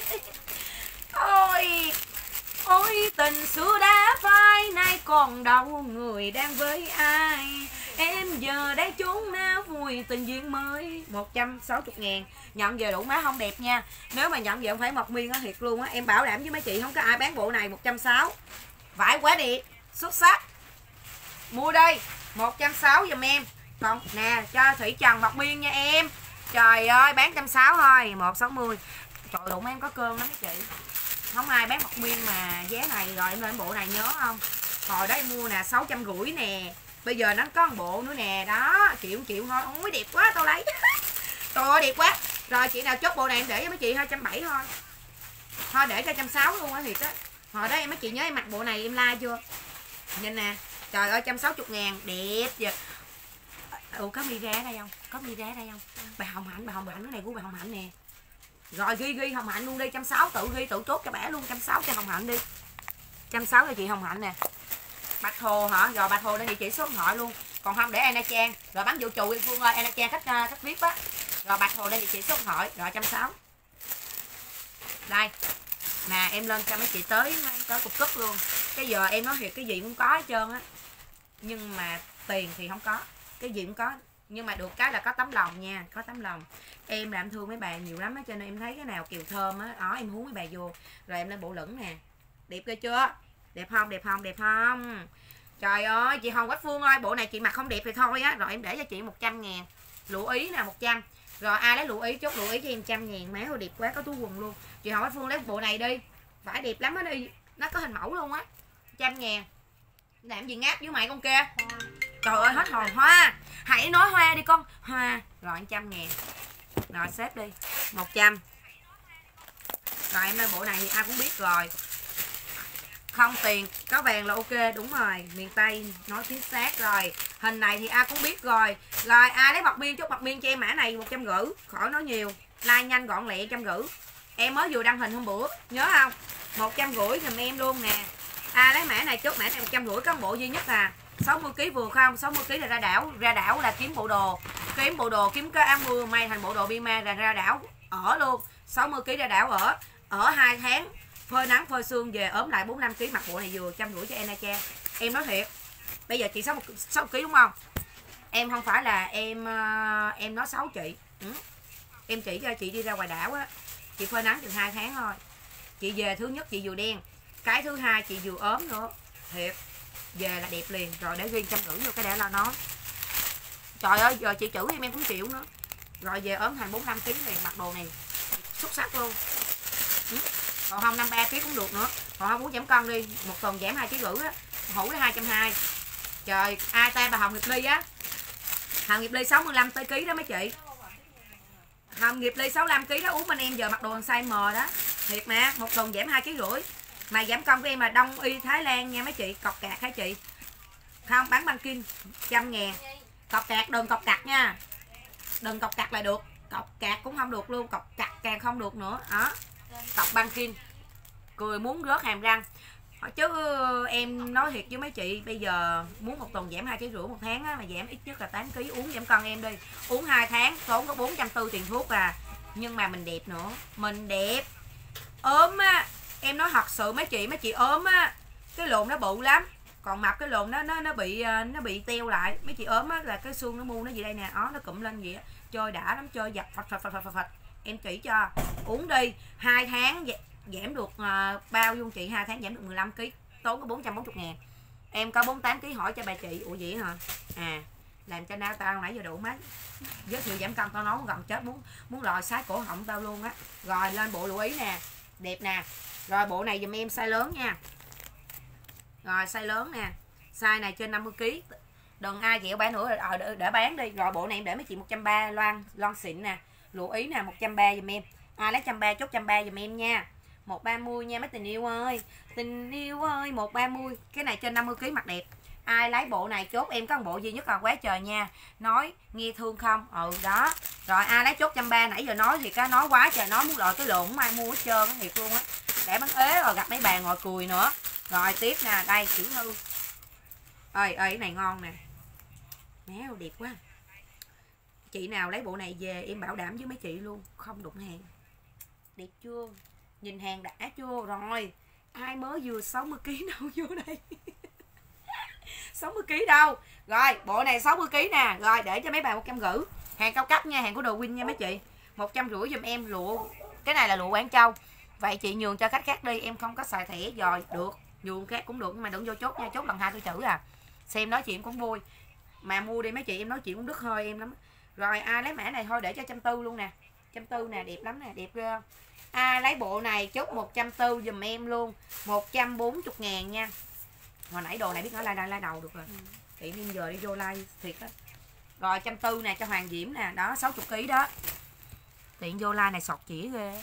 Ôi. Ôi tình xưa đã phai, nay còn đâu người đang với ai. Em giờ đang trốn nào vui tình duyên mới. Một trăm sáu mươi ngàn. Nhận về đủ má không đẹp nha. Nếu mà nhận về không phải mọc miên á, thiệt luôn á. Em bảo đảm với mấy chị không có ai bán bộ này một trăm sáu mươi. Vải quá đẹp, xuất sắc. Mua đi, một trăm sáu mươi giùm em. Còn nè, cho Thủy Trần mọc miên nha em. Trời ơi, bán một trăm sáu mươi thôi, một trăm sáu mươi. Trời đủ má em có cơm lắm mấy chị. Không ai bán bọc miên mà giá này. Rồi em lên bộ này nhớ không? Hồi đó em mua nè sáu trăm rưỡi nè. Bây giờ nó có một bộ nữa nè. Đó chịu chịu thôi. Ôi đẹp quá tao lấy. Trời ơi đẹp quá. Rồi chị nào chốt bộ này em để cho mấy chị hai trăm bảy mươi thôi. Thôi để cho một trăm sáu mươi luôn á thiệt á. Hồi đó em mấy chị nhớ em mặc bộ này em like chưa? Nhìn nè. Trời ơi một trăm sáu mươi ngàn đẹp vậy. Ủa có mi ra ở đây không? Có mi ra ở đây không? Bà Hồng Hạnh, bà Hồng Hạnh cái này của bà Hồng Hạnh nè. Rồi ghi ghi Hồng Hạnh luôn đi, một trăm sáu mươi tự ghi tự chốt cho bẻ luôn, một trăm sáu mươi cho Hồng Hạnh đi. một trăm sáu mươi cho chị Hồng Hạnh nè. Bạch Hồ hả? Rồi Bạch Hồ đây địa chỉ số điện thoại luôn. Còn không để Anna Trang. Rồi bán vũ trụ Yên Phương ơi, Anna Trang khách khách vê i pê á. Rồi Bạch Hồ đây địa chỉ số điện thoại, rồi một trăm sáu mươi. Đây. Nè em lên cho mấy chị tới tới cục cất luôn. Cái giờ em nói thiệt cái gì cũng có hết trơn á. Nhưng mà tiền thì không có. Cái gì cũng có. Nhưng mà được cái là có tấm lòng nha, có tấm lòng. Em làm thương mấy bà nhiều lắm á, cho nên em thấy cái nào kiều thơm á, đó em hú mấy bà vô. Rồi em lên bộ lửng nè. Đẹp ghê chưa? Đẹp không? Đẹp không? Đẹp không? Trời ơi, chị Hồng Quách Phương ơi, bộ này chị mặc không đẹp thì thôi á. Rồi em để cho chị một trăm ngàn. Lụa Ý nè, một trăm. Rồi ai lấy lụa Ý, chốt lụa Ý cho em một trăm ngàn. Má ơi đẹp quá, có túi quần luôn. Chị Hồng Quách Phương lấy bộ này đi. Phải đẹp lắm á đi. Nó có hình mẫu luôn á. một trăm ngàn. Làm gì ngáp với mày con kia? Trời ơi hết hồn hoa. Hãy nói hoa đi con. Hoa. Rồi một trăm ngàn. Rồi xếp đi. một trăm. Rồi em lên bộ này thì ai cũng biết rồi. Không tiền có vàng là ok. Đúng rồi. Miền Tây nói chính xác rồi. Hình này thì ai cũng biết rồi. Rồi ai lấy bọc biên chốt bọc biên cho em mã này một trăm rưỡi. Khỏi nói nhiều. Like nhanh gọn lẹ một trăm rưỡi. Em mới vừa đăng hình hôm bữa. Nhớ không? một trăm rưỡi giùm em luôn nè. Ai lấy mã này chốt mã này một trăm rưỡi. Có một bộ duy nhất à. sáu mươi ki lô gam vừa không? sáu mươi ki lô gam là ra đảo. Ra đảo là kiếm bộ đồ. Kiếm bộ đồ, kiếm cái áo mưa may thành bộ đồ Bima là ra đảo ở luôn. sáu mươi ki lô gam ra đảo ở. Ở hai tháng. Phơi nắng phơi sương về ốm lại bốn mươi lăm ki lô gam mặc bộ này vừa một trăm rưỡi cho Anna Cha. Em nói thiệt. Bây giờ chị sáu mươi ki lô gam đúng không? Em không phải là em em nói xấu chị. Ừ. Em chỉ cho chị đi ra ngoài đảo á. Chị phơi nắng chừng hai tháng thôi. Chị về thứ nhất chị vừa đen. Cái thứ hai chị vừa ốm nữa. Thiệt. Về là đẹp liền. Rồi để ghi trăm rưỡi vô cái để là nói. Trời ơi giờ chị chữ em em cũng chịu nữa. Rồi về ốm thành bốn mươi lăm ki lô gam này. Mặc đồ này xuất sắc luôn. Ừ. Còn không năm mươi ba ki lô gam cũng được nữa. Còn không muốn giảm cân đi. Một tuần giảm hai ki lô gam rưỡi á. Hủ đến hai trăm hai mươi. Trời ai tay bà Hồng Nghiệp Ly á. Hồng Nghiệp Ly sáu mươi lăm tới ký đó mấy chị. Hồng Nghiệp Ly sáu mươi lăm ki lô gam đó uống bên em giờ mặc đồ size M đó. Thiệt mà một tuần giảm hai ki lô gam rưỡi. Mà giảm cân của em là Đông Y Thái Lan nha mấy chị. Cọc cạc hả chị? Không bán băng kim một trăm ngàn. Cọc cạc đừng cọc cạc nha. Đừng cọc cạc là được. Cọc cạc cũng không được luôn. Cọc cạc càng không được nữa. Đó. Cọc băng kim. Cười muốn rớt hàm răng. Chứ em nói thiệt với mấy chị. Bây giờ muốn một tuần giảm hai ki lô gam rưỡi một tháng á, mà giảm ít nhất là tám ki lô gam. Uống giảm cân em đi. Uống hai tháng tốn có bốn trăm tư mươi tiền thuốc à. Nhưng mà mình đẹp nữa. Mình đẹp. Ốm á. Em nói thật sự mấy chị mấy chị ốm á, cái lồn nó bự lắm. Còn mập cái lồn nó nó nó bị nó bị teo lại. Mấy chị ốm á là cái xương nó mu nó gì đây nè, ó nó cụm lên vậy á. Chơi đã lắm, chơi giặt phật phật phật phật phật. Em chỉ cho. Uống đi, hai tháng giảm được uh, bao dung chị, hai tháng giảm được mười lăm ki lô gam, tốn có bốn trăm bốn mươi ngàn. Em có bốn mươi tám ki lô gam hỏi cho bà chị. Ủa vậy hả? À, làm cho nào tao nãy giờ đủ mấy. Giới thiệu giảm cân tao nói gần chết muốn muốn lòi sái cổ họng tao luôn á. Rồi lên bộ Lụa Ý nè. Đẹp nè. Rồi bộ này dùm em size lớn nha. Rồi size lớn nè. Size này trên năm mươi ki lô gam. Đừng ai ghẹo bán nữa rồi để bán đi. Rồi bộ này em để mấy chị một trăm ba mươi loan lon xịn nè. Lụa Ý nè một trăm ba mươi dùm em. Ai lấy một trăm ba mươi chốt một trăm ba mươi dùm em nha. một trăm ba mươi nha mấy tình yêu ơi. Tình yêu ơi một trăm ba mươi. Cái này trên năm mươi ki lô gam mặc đẹp. Ai lấy bộ này chốt em có một bộ duy nhất là quá trời nha. Nói nghe thương không? Ừ đó. Rồi ai lấy chốt một trăm ba mươi nãy giờ nói thì cái nói quá trời, nói muốn đòi cái lộn không ai mua hết trơn thiệt luôn á. Để bán ế rồi gặp mấy bà ngồi cười nữa. Rồi tiếp nè, đây Tiểu Thư. Ơi ơi cái này ngon nè. Má đẹp quá. Chị nào lấy bộ này về em bảo đảm với mấy chị luôn, không đụng hàng. Đẹp chưa? Nhìn hàng đã chưa? Rồi. Ai mới vừa sáu mươi ki lô gam đâu vô đây. sáu mươi ki lô gam đâu. Rồi, bộ này sáu mươi ki lô gam nè. Rồi để cho mấy bà một trăm rưỡi. Hàng cao cấp nha, hàng của Đồ Win nha mấy chị. một trăm rưỡi giùm em lụa. Cái này là lụa Quảng Châu. Vậy chị nhường cho khách khác đi, em không có xài thẻ rồi, được. Nhường khác cũng được nhưng mà đừng vô chốt nha, chốt lần hai tôi chữ à. Xem nói chuyện cũng vui. Mà mua đi mấy chị, em nói chuyện cũng đứt hơi em lắm. Rồi ai lấy mã này thôi để cho trăm tư luôn nè. trăm tư nè, đẹp lắm nè, đẹp ghê không? À, lấy bộ này chốt một trăm tư giùm em luôn, một trăm bốn mươi ngàn nha. Hồi nãy đồ này biết nói lai lai lai đầu được rồi. Ừ. Tự nhiên giờ đi vô like thiệt á. Rồi trăm tư nè cho Hoàng Diễm nè, đó sáu mươi ký đó. Tiện vô like này sọt chỉ ghê.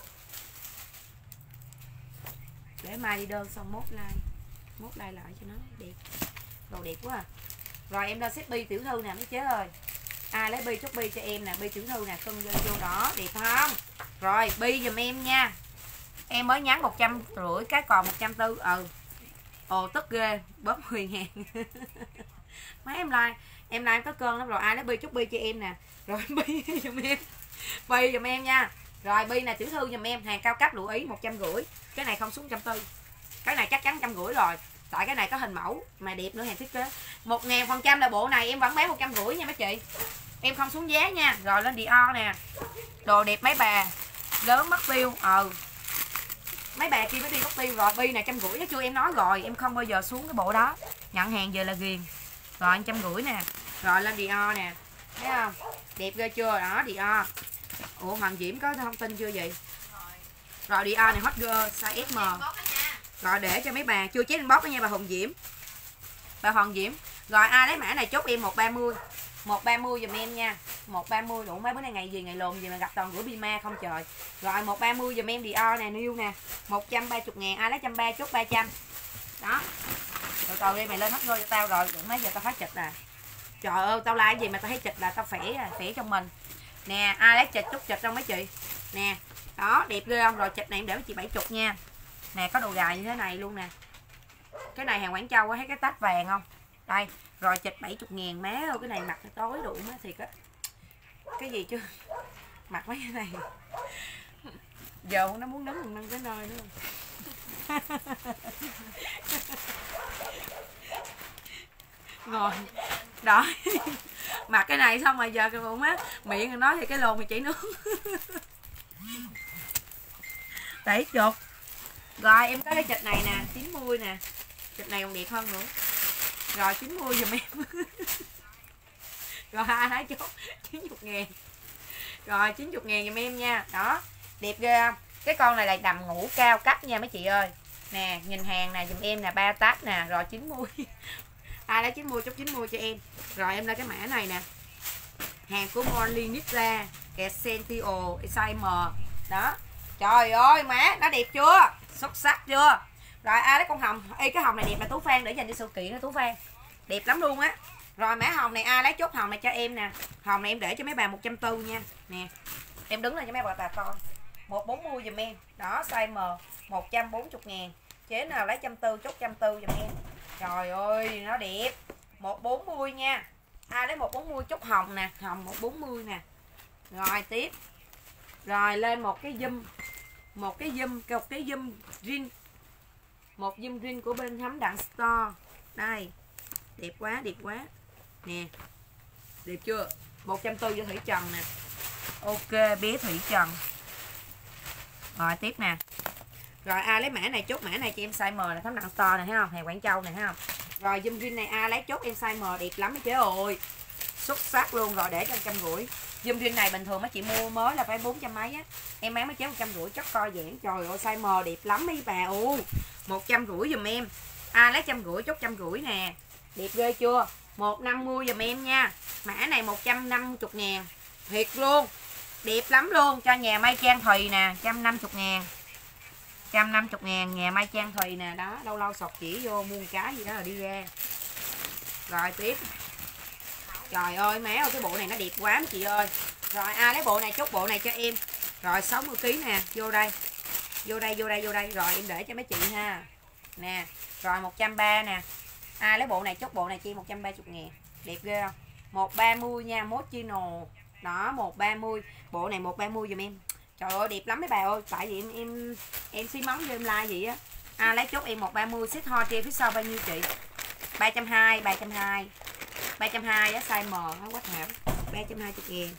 Để mai đi đơn xong mốt like. Mốt like lại cho nó đẹp. Đồ đẹp quá à. Rồi em lên xếp bi tiểu thư nè mấy chế ơi. Ai lấy bi chốt bi cho em nè, bi tiểu thư nè, cân vô vô đó, đẹp không? Rồi bi giùm em nha. Em mới nhắn một trăm rưỡi cái còn một trăm tư. Ừ. Ồ tức ghê, bóp huyền hàng. Mấy em like, em like em có cơn lắm rồi, ai lấy bi chốt bi cho em nè. Rồi bi giùm em. Bi giùm em nha. Rồi bi này tiểu thư giùm em, hàng cao cấp lưu ý một trăm rưỡi. Cái này không xuống một trăm tư. Cái này chắc chắn một trăm rưỡi rồi. Tại cái này có hình mẫu mà đẹp nữa, hàng thiết kế. một ngàn phần trăm là bộ này em vẫn bán một trăm rưỡi nha mấy chị. Em không xuống giá nha. Rồi lên Dior nè. Đồ đẹp mấy bà. Lớn mất tiêu. Ừ. Mấy bà kia mới đi mất tiêu rồi. Bi này trăm rưỡi chưa, em nói rồi, em không bao giờ xuống cái bộ đó. Nhận hàng về là ghiền. Rồi anh trăm rưỡi nè. Rồi lên Dior nè. Thấy không? Đẹp ghê chưa? Đó Dior. Ủa Hoàng Diễm có thông tin chưa vậy? Rồi Dior này hot girl size ét em. Rồi để cho mấy bà chưa chết inbox đó nha bà Hồng Diễm. Bà Hồng Diễm. Rồi ai lấy mã này chốt em một ba mươi. một ba mươi giùm em nha. một ba mươi đủ mấy bữa nay ngày gì ngày lồn gì mà gặp toàn rửa Bima không trời. Rồi một ba mươi giùm em Dior nè, new nè. một trăm ba mươi ngàn, ai lấy một trăm ba mươi chốt ba trăm. Đó. Từ từ đi mày lên hết rồi cho tao rồi, đủ mấy giờ tao phát chịch à. Trời ơi, tao like gì mà tao thấy chịch là tao khỏe à, khỏe trong mình. Nè, ai lấy chịch chốt chịch trong mấy chị. Nè. Đó, đẹp ghê không? Rồi chịch này em để với chị bảy mươi nha. Nè có đồ gài như thế này luôn nè. Cái này hàng Quảng Châu có thấy cái tách vàng không? Đây, rồi chịch bảy mươi ngàn má ơi, cái này mặc tối đủ má thiệt á. Cái gì chứ? Mặc mấy cái này. Giờ nó muốn nấm mình nâng tới nơi nữa. Ngồi. Đó. Mặc cái này xong rồi giờ cái bụng á, miệng nói thì cái lồn thì chỉ nướng. Bảy chục. Rồi em có cái chịch này nè, chín mươi nè. Chịch này còn đẹp hơn nữa. Rồi chín mươi giùm em. Rồi ai thấy chốt chín mươi ngàn. Rồi chín mươi ngàn giùm em nha. Đó, đẹp ghê không? Cái con này là đầm ngủ cao cấp nha mấy chị ơi. Nè, nhìn hàng nè giùm em nè, ba táp nè, rồi chín mươi. Ai lấy chín mươi chốt chín mươi cho em. Rồi em lên cái mã này nè. Hàng của Monly Nitra, Essentio, size M. Đó. Trời ơi má, nó đẹp chưa? Xuất sắc chưa? Rồi ai lấy con hồng, ê cái hồng này đẹp là Tú Phan để dành đi sự kiện đó Tú Phan. Đẹp lắm luôn á. Rồi mã hồng này ai lấy chốt hồng này cho em nè. Hồng này em để cho mấy bà một trăm tư nha. Nè. Em đứng lên cho mấy bà bà coi. một bốn mươi giùm em. Đó size M, một trăm bốn mươi ngàn. Chế nào lấy một trăm tư chốt một trăm tư giùm em. Trời ơi, nó đẹp. một bốn mươi nha. Ai lấy một bốn mươi chốt hồng nè, hồng một bốn mươi nè. Rồi tiếp. Rồi lên một cái zoom. Một cái zoom, một cái zoom rin. Một zoom rin của bên Thắm Đặng Store. Đây. Đẹp quá, đẹp quá. Nè. Đẹp chưa? một trăm tư cho Thủy Trần nè. Ok, bé Thủy Trần. Rồi tiếp nè. Rồi ai lấy mã này chốt mã này cho em size M là Thắm Đặng Store này thấy không? Hàng Quảng Châu này thấy không? Rồi zoom rin này ai lấy chốt em size M đẹp lắm mấy chế ơi. Xuất sắc luôn, rồi để cho một trăm rưỡi. Zoom rin này bình thường mấy chị mua mới là phải bốn trăm mấy á. Em bán mấy chế một trăm rưỡi chắc coi giảng. Trời ơi size M đẹp lắm mấy bà ơi. một trăm rưỡi giùm em. Ai lấy một trăm rưỡi chốt một trăm rưỡi nè. Đẹp ghê chưa? một trăm năm mươi giùm em nha. Mã này một trăm năm mươi ngàn. Thiệt luôn. Đẹp lắm luôn. Cho nhà Mai Trang Thùy nè, một trăm năm mươi ngàn. một trăm năm mươi ngàn nhà Mai Trang Thùy nè. Đó, lâu lâu sọt chỉ vô muôn cái gì đó là đi ra. Rồi tiếp. Trời ơi má ơi, cái bộ này nó đẹp quá mấy chị ơi. Rồi ai lấy bộ này chốt bộ này cho em. Rồi sáu mươi ký nè, vô đây. Vô đây, vô đây, vô đây. Rồi em để cho mấy chị ha. Nè, rồi một trăm ba mươi nè. Ai lấy bộ này chốt bộ này cho em một trăm ba mươi ngàn. Đẹp ghê không? một trăm ba mươi nha, Moschino. Đó, một trăm ba mươi. Bộ này một trăm ba mươi giùm em. Trời ơi đẹp lắm mấy bà ơi. Tại vì em em em xí móng cho em like gì á. Ai lấy chốt em một trăm ba mươi, xếp ho treo phía sau bao nhiêu chị? ba trăm hai mươi, ba trăm hai mươi. ba trăm hai mươi á, size M nó quá hảo. ba trăm hai mươi ngàn.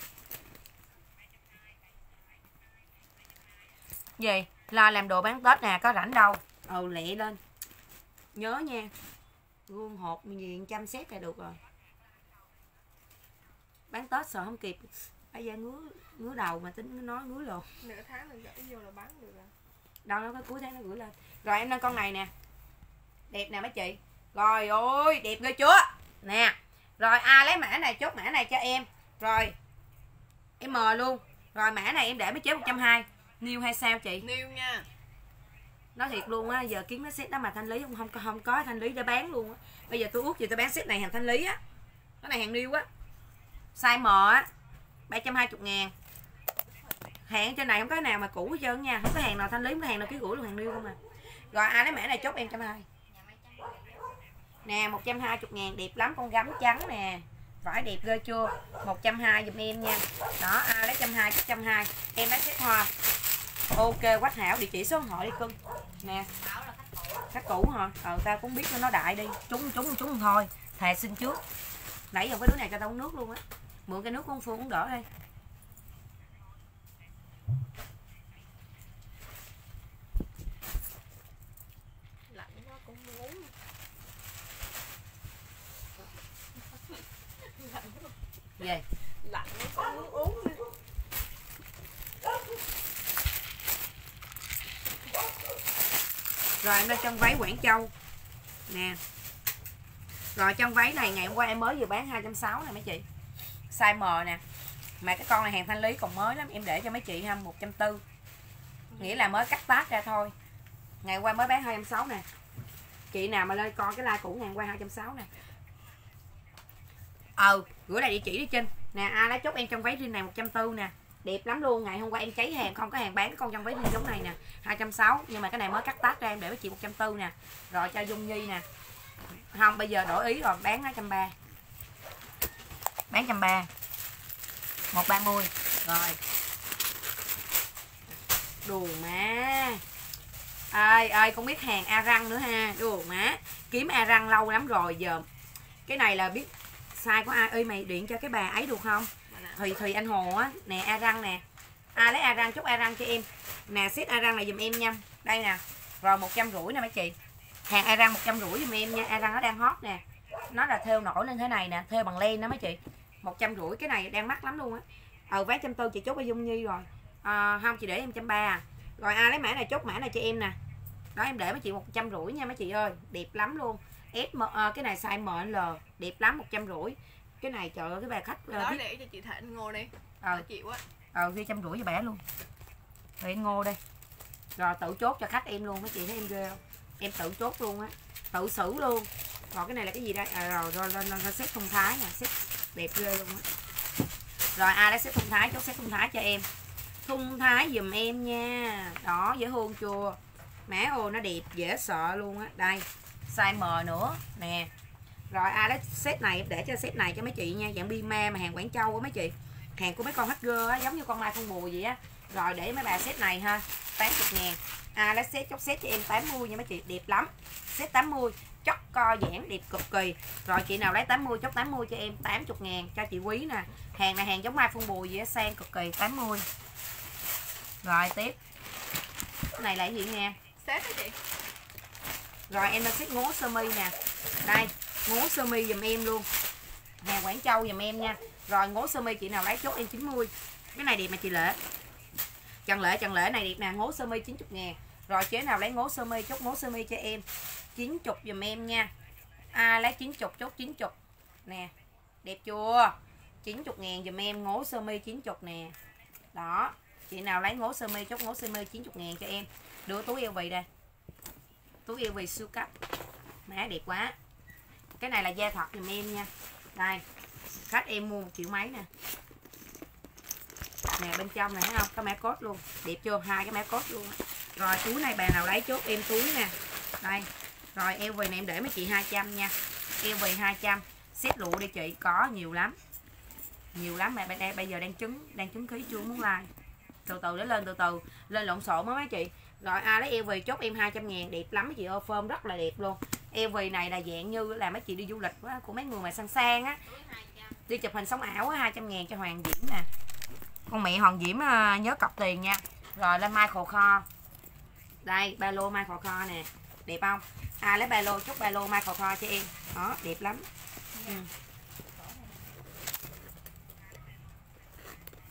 Gì? Lo làm đồ bán Tết nè, có rảnh đâu. Ừ lẹ lên. Nhớ nha. Gương hộp gì trăm set là được rồi. Bán Tết sợ không kịp. Bây giờ ngứa ngứa đầu mà tính nói ngứa luôn. Nửa tháng mình gửi vô là bán được rồi. Đâu nó có cuối tháng nó gửi lên. Rồi em lên con này nè. Đẹp nè mấy chị. Rồi ôi đẹp ghê chưa. Nè. Rồi ai lấy mã này chốt mã này cho em. Rồi em mờ luôn. Rồi mã này em để mấy chế một trăm hai mươi. New hay sao chị? New nha. Nói thiệt luôn á, giờ kiếm cái set đó mà thanh lý không không không có thanh lý để bán luôn á. Bây giờ tôi út gì tôi bán set này hàng thanh lý á. Cái này hàng new á. Size M á, ba trăm hai mươi ngàn. Hàng trên này không có nào mà cũ hết trơn nha, không có hàng nào thanh lý, không có hàng nào ký gửi luôn, hàng new không à. Rồi ai lấy mã này chốt em một trăm hai mươi. Nè một trăm hai mươi ngàn, đẹp lắm, con gấm trắng nè. Vải đẹp ghê chưa? một trăm hai mươi giùm em nha. Đó, ai lấy một trăm hai mươi, một trăm hai mươi. Em lấy set hoa. Ok, Quách Hảo, địa chỉ số điện thoại đi cưng. Nè. Khách cũ hả? Ờ tao cũng biết nó đại đi. Trúng trúng trúng thôi. Thề xin trước. Nãy giờ cái đứa này cho tao uống nước luôn á. Mượn cái nước của con Phương uống đỡ đây. Lạnh quá cũng muốn uống. Về. Lạnh quá cũng muốn uống nữa. Rồi em lên trong váy Quảng Châu. Nè. Rồi trong váy này ngày hôm qua em mới vừa bán hai trăm sáu mươi nè mấy chị. Size M nè. Mà cái con này hàng thanh lý còn mới lắm, em để cho mấy chị ha, một trăm bốn mươi. Nghĩa là mới cắt tát ra thôi. Ngày hôm qua mới bán hai trăm sáu mươi nè. Chị nào mà lên coi cái like cũ ngày hôm qua hai trăm sáu mươi nè. Ờ, gửi lại địa chỉ đi Trinh. Nè, ai lấy chốt em trong váy riêng này một trăm bốn mươi nè. Đẹp lắm luôn, ngày hôm qua em cháy hàng không có hàng bán cái con trong váy riêng giống này nè, hai trăm sáu mươi, nhưng mà cái này mới cắt tát ra em để với chị một trăm bốn mươi nè. Rồi cho Dung Nhi nè. Không, bây giờ đổi ý rồi, bán hai trăm ba mươi. Bán một trăm ba mươi. một trăm ba mươi. Rồi. Đùa má. Ơi ơi không biết hàng A răng nữa ha. Đùa má. Kiếm A răng lâu lắm rồi giờ. Cái này là biết size của ai. Ơi mày điện cho cái bà ấy được không? Thùy Thùy anh Hồ á, nè A răng nè. Ai lấy A răng chốt A răng cho em. Nè set A răng này giùm em nha. Đây nè. Rồi một trăm rưỡi nè mấy chị. Hàng A răng một trăm rưỡi giùm em nha. A răng nó đang hot nè. Nó là thêu nổi lên thế này nè, thêu bằng len đó mấy chị. một trăm rưỡi, cái này đang mắc lắm luôn á. Ờ váy một trăm bốn mươi chị chốt cho Dung Nhi rồi. À, không chị để em một trăm ba mươi à. Rồi ai lấy mã này chốt mã này cho em nè. Đó em để mấy chị một trăm rưỡi nha mấy chị ơi, đẹp lắm luôn. ét em à, cái này size em lờ, đẹp lắm một trăm rưỡi. Cái này trời ơi cái bà khách Đó biết... để cho chị Thịnh anh Ngô đi. Ờ chịu á. Ờ ghi trăm rưỡi cho bé luôn. Rồi anh Ngô đây. Rồi tự chốt cho khách em luôn mấy chị thấy em ghê không? Em tự chốt luôn á, tự xử luôn. Rồi cái này là cái gì đây? À, rồi rồi lên lên set thông thái nè, set đẹp ghê luôn á. Rồi ai đã set thông thái chốt set thông thái cho em. Thun thái giùm em nha. Đó dễ thương chưa? Má ơi nó đẹp dễ sợ luôn á. Đây size M nữa nè. Rồi ai lấy set này để cho set này cho mấy chị nha, dạng Bima mà hàng Quảng Châu á mấy chị. Hàng của mấy con hacker á, giống như con Mai Con Bùi vậy á. Rồi để mấy bà set này ha, tám mươi ngàn. Ai lấy set chốt set cho em tám mươi nha mấy chị, đẹp lắm. Set tám mươi, chóc co giãn đẹp cực kỳ. Rồi chị nào lấy tám mươi chốt tám mươi cho em tám mươi ngàn cho chị Quý nè. Hàng này hàng giống Mai Con Bùi vậy á, sang cực kỳ tám mươi. Rồi tiếp. Cái này là cái gì nha? Set đó chị. Rồi em đã set ngố sơ mi nè. Đây, ngố sơ mi giùm em luôn. Hàng Quảng Châu giùm em nha. Rồi ngố sơ mi chị nào lấy chốt em chín mươi. Cái này đẹp mà chị Lệ. Trần Lệ, Trần Lệ này đẹp nè, ngố sơ mi chín mươi ngàn. Rồi chế nào lấy ngố sơ mi chốt ngố sơ mi cho em chín mươi giùm em nha. Ai lấy chín mươi chốt chín mươi. Nè. Đẹp chưa? chín mươi ngàn giùm em ngố sơ mi chín mươi nè. Đó. Chị nào lấy ngố sơ mi chốt ngố sơ mi chín mươi ngàn cho em. Đưa túi eo vì đây. Túi eo vì siêu cấp. Má đẹp quá. Cái này là da thật giùm em nha. Đây. Khách em mua một triệu mấy nè. Nè bên trong này thấy không? Có mã code luôn. Đẹp chưa? Hai cái mã code luôn. Rồi túi này bà nào lấy chốt em túi nè. Đây. Rồi eo vì này em để mấy chị hai trăm nha. Eo vì hai trăm. Set lụa đi chị, có nhiều lắm. Nhiều lắm mà đây bây giờ đang trứng, đang trứng khí chưa muốn like. Từ từ để lên từ từ, lên lộn xộn á mấy chị. Rồi ai lấy eo vì chốt em hai trăm ngàn, đẹp lắm mấy chị ơi, form rất là đẹp luôn. eo vì này là dạng như là mấy chị đi du lịch quá, của mấy người mà sang sang á. Đi chụp hình sống ảo á, hai trăm ngàn cho Hoàng Diễm nè. Con mẹ Hoàng Diễm nhớ cọc tiền nha. Rồi lên Michael Kho. Đây, ba lô Michael Kho nè. Đẹp không? Ai lấy ba lô chốt ba lô Michael Kho cho em. Đó, đẹp lắm. Ừ.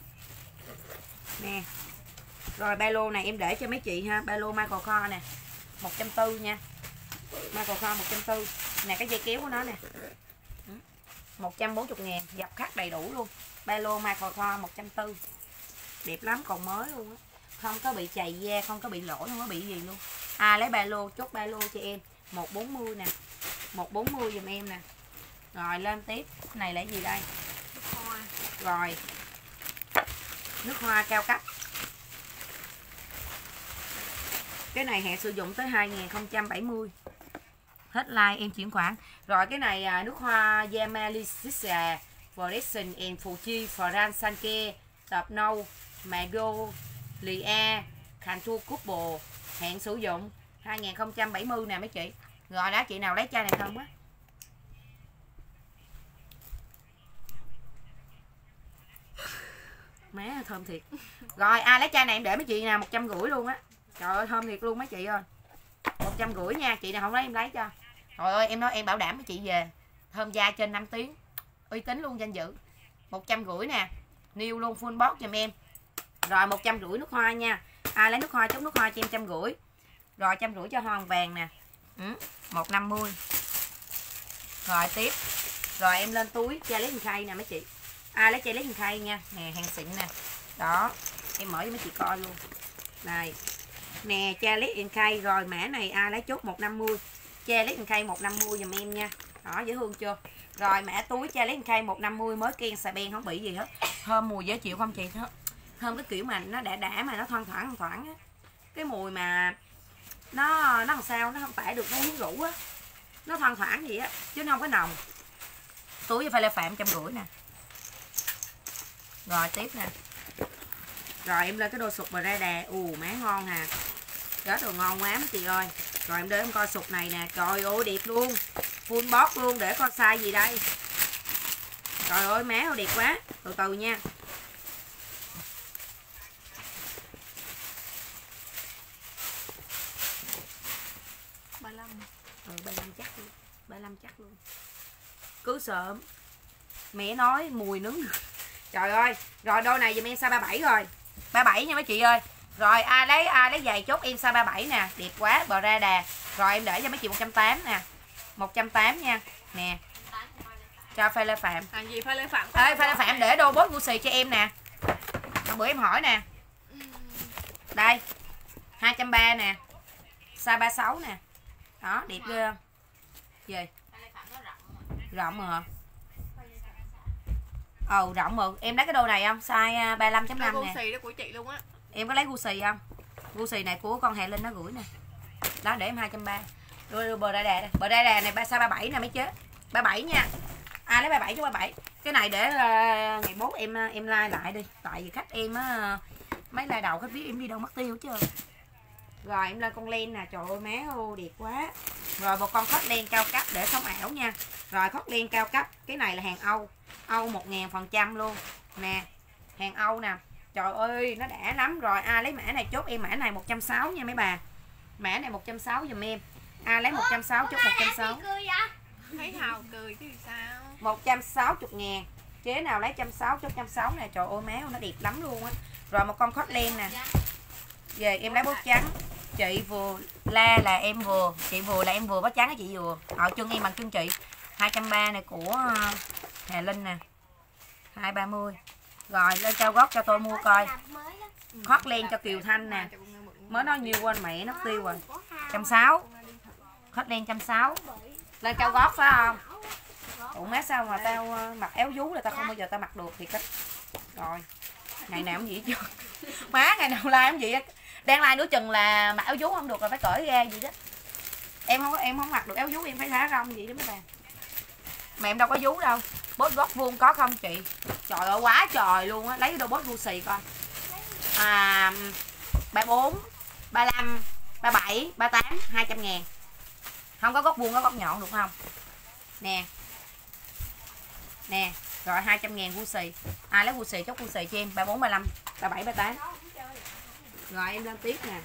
Rồi ba lô này em để cho mấy chị ha. Ba lô Michael Kors nè, một trăm tư mươi nha. Michael Kors một trăm tư mươi. Nè cái dây kéo của nó nè, một trăm bốn mươi ngàn, dập khắc đầy đủ luôn. Ba lô Michael Kors một trăm tư mươi. Đẹp lắm, còn mới luôn á. Không có bị chày da, không có bị lỗi, không có bị gì luôn. À lấy ba lô, chốt ba lô cho em một bốn mươi nè, một bốn mươi giùm em nè. Rồi lên tiếp. Cái này là gì đây? Hoa. Rồi nước hoa cao cấp. Cái này hạn sử dụng tới hai nghìn không trăm bảy mươi. Hết like em chuyển khoản. Rồi cái này à, nước hoa Yamalisia Foundation and Fuji Fran Sanke Tập Nâu Magnolia Cantu Couple. Hạn sử dụng hai nghìn không trăm bảy mươi nè mấy chị. Rồi đó, chị nào lấy chai này không á? Má thơm thiệt. Rồi ai lấy chai này em để mấy chị nè, một trăm rưỡi luôn á. Trời ơi thơm thiệt luôn mấy chị ơi. một trăm rưỡi nha, chị nào không lấy em lấy cho. Trời ơi em nói em bảo đảm với chị về. Thơm da trên năm tiếng. Uy tín luôn, danh dự. một trăm rưỡi nè. New luôn, full box giùm em. Rồi một trăm rưỡi nước hoa nha. Ai lấy nước hoa chốt nước hoa cho em trăm rưỡi. Rồi trăm rưỡi cho hoa vàng nè. Ừ, một trăm năm mươi. Rồi tiếp. Rồi em lên túi chai lấy khay nè mấy chị. Ai lấy chai lấy khay nha. Nè hàng xịn nè. Đó, em mở cho mấy chị coi luôn. Này. Nè chai lấy khay. Rồi mã này ai lấy chốt một trăm năm mươi. Chai lấy khay một trăm năm mươi giùm em nha. Đó, dễ thương chưa? Rồi mã túi chai lấy khay một trăm năm mươi mới ken xà beng, không bị gì hết. Thơm mùi dễ chịu không chị? Thơm cái kiểu mà nó đã đã mà nó thoang thoảng thoang thoảng á. Cái mùi mà nó nó làm sao nó không tải được, nó uống rượu á, nó thoang thoảng gì á chứ nó không có nồng. Túi phải là phạm trăm rưỡi nè. Rồi tiếp nè. Rồi em lên cái đôi sụt bờ ra đà. Ù má ngon hà. Chết rồi, ngon quá mấy chị ơi. Rồi em để em coi sụt này nè. Trời ơi đẹp luôn. Full box luôn, để coi size gì đây. Trời ơi má ơi đẹp quá. Từ từ nha. ba mươi lăm. Ừ, ba mươi lăm chắc luôn. ba mươi lăm chắc luôn. Cứ sợ mẹ nói mùi nướng. Trời ơi. Rồi đôi này giùm em size ba mươi bảy rồi. ba mươi bảy nha mấy chị ơi. Rồi ai lấy ai lấy giày chốt em size ba mươi bảy nè, đẹp quá, bờ ra đà. Rồi em để cho mấy chị một trăm tám mươi nè. một trăm tám mươi nha. Nè. Cho Phê Lê Phạm. Hàng gì Phê Lê Phạm? Ê Phê Lê Phạm để đôi bốt Gucci cho em nè. Hôm bữa em hỏi nè. Đây. hai trăm ba mươi nè. Size ba mươi sáu nè. Đó, đẹp ghê không? Gì? Rộng hả? Ồ, rộng mà. Em lấy cái đôi này không? Size ba mươi lăm chấm năm nè. Gucci đó của chị luôn á. Em có lấy Gucci không? Gucci này của con Hà Linh nó gửi nè. Đó để em hai trăm ba mươi. Rồi bờ đà đà đây. Bờ đà đà này size ba mươi bảy nè mấy chế. ba mươi bảy nha. Ai lấy ba mươi bảy chứ ba mươi bảy. Cái này để uh, ngày mốt em em like lại đi. Tại vì khách em á uh, mấy like đầu khách biết em đi đâu mất tiêu chứ. Rồi em lên con len nè, trời ơi má ơi đẹp quá. Rồi một con khót len cao cấp để sống ảo nha. Rồi khót len cao cấp, cái này là hàng Âu. Âu một nghìn phần trăm luôn. Nè, hàng Âu nè. Trời ơi, nó đã lắm. Rồi ai lấy mã này chốt em mã này một trăm sáu mươi nha mấy bà. Mã này một trăm sáu mươi giùm em. Ai lấy một trăm sáu mươi chốt một trăm sáu mươi. Thấy Hào cười chứ sao. một trăm sáu mươi ngàn. Chế nào lấy một trăm sáu mươi chốt một trăm sáu mươi nè. Trời ơi má nó đẹp lắm luôn á. Rồi một con khót len nè. Về em lấy bốt trắng. Chị vừa la là em vừa, chị vừa là em vừa, bó trắng chị vừa. Ở chân em bằng chân chị. hai trăm ba mươi này của Hà Linh nè. hai trăm ba mươi. Rồi lên cao gót cho tôi mua coi. Khoác len cho Kiều Thanh nè. Mới nói nhiều quên mẹ nó tiêu rồi. một trăm sáu mươi. Khoác len một trăm sáu mươi. Lên cao gót phải không? Ủa má sao mà tao mặc áo vú là tao không bao giờ tao mặc được thiệt á. Rồi. Ngày nào cũng vậy chứ. Má ngày nào like cũng vậy á. Đang like nữa chừng là mặc áo vú không được là phải cởi ra gì đó. Em không em không mặc được áo vú em phải thả rong vậy đó mấy bạn. Mà em đâu có vú đâu. Bốt gót vuông có không chị? Trời ơi quá trời luôn á. Lấy cái đôi bốt Gucci coi. À ba mươi bốn, ba mươi lăm, ba mươi bảy, ba mươi tám, hai trăm ngàn. Không có góc vuông có góc nhọn được không? Nè. Nè. Rồi hai trăm ngàn Gucci. Ai lấy Gucci chốt Gucci cho em ba mươi bốn, ba mươi lăm, ba mươi bảy, ba mươi tám. Rồi em lên tiếp nè.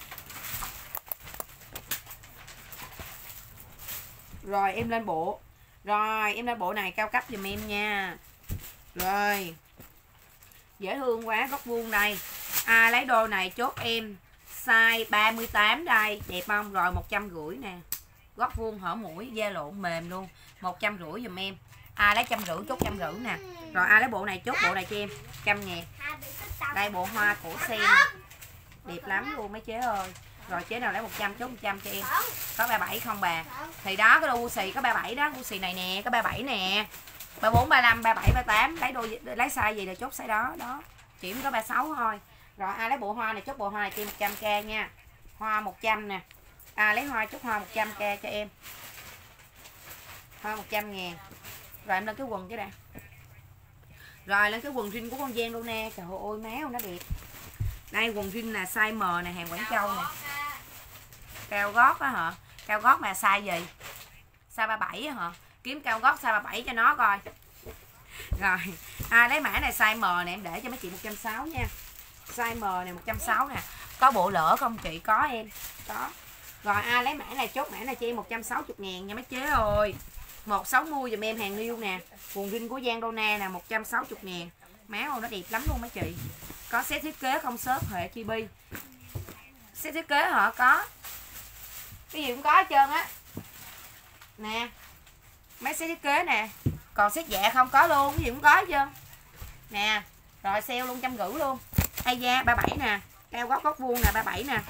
Rồi em lên bộ. Rồi em lên bộ này cao cấp giùm em nha. Rồi. Dễ thương quá, góc vuông đây. À lấy đôi này chốt em size ba mươi tám đây, đẹp không? Rồi một trăm rưỡi nè. Gót vuông hở mũi, da lộn mềm luôn. một trăm rưỡi giùm em. À lấy trăm rưỡi chốt trăm rưỡi nè. Rồi ai lấy bộ này chốt bộ này cho em trăm ngàn. Đây bộ hoa cổ sen đẹp lắm luôn mấy chế ơi. Rồi chế nào lấy một trăm chốt một trăm cho em. Có ba mươi bảy không bà? Thì đó cái đôi gu xì có ba mươi bảy đó, gu xì này nè, có ba mươi bảy nè. ba mươi bốn, ba mươi lăm, ba mươi bảy, ba mươi tám, lấy đôi lấy size gì là chốt size đó, đó. Chỉ có ba mươi sáu thôi. Rồi ai lấy bộ hoa này chốt bộ hoa này cho em một trăm k nha. Hoa một trăm nè. À lấy hoa chốt hoa một trăm k cho em. Hoa một trăm ngàn. Rồi em lên cái quần chứ đã. Rồi lên cái quần jean của con Giang luôn nè. Trời ơi máu nó đẹp. Đây quần jean là size M nè, hàng Quảng Châu nè. Cao gót á hả? Cao gót mà size gì? Size ba mươi bảy á hả? Kiếm cao gót size ba mươi bảy cho nó coi. Rồi, à lấy mã này size M nè, em để cho mấy chị một trăm sáu mươi nha. Size M này một trăm sáu mươi nè. Có bộ lỡ không chị? Có em. Có. Rồi ai lấy mã này chốt mã này cho em một trăm sáu mươi ngàn nha mấy chế ơi. một sáu mươi dùm em hàng liêu nè. Quần jean của Giang Dona nè, một trăm sáu mươi ngàn. Máu nó đẹp lắm luôn mấy chị. Có set thiết kế không shop hệ chibi. Set thiết kế hả? Có. Cái gì cũng có hết trơn á. Nè. Mấy set thiết kế nè. Còn set dạ không có luôn, cái gì cũng có hết trơn. Nè. Rồi sale luôn trăm rưỡi luôn. Ai da ba mươi bảy nè. Cao gót gót vuông nè ba mươi bảy nè.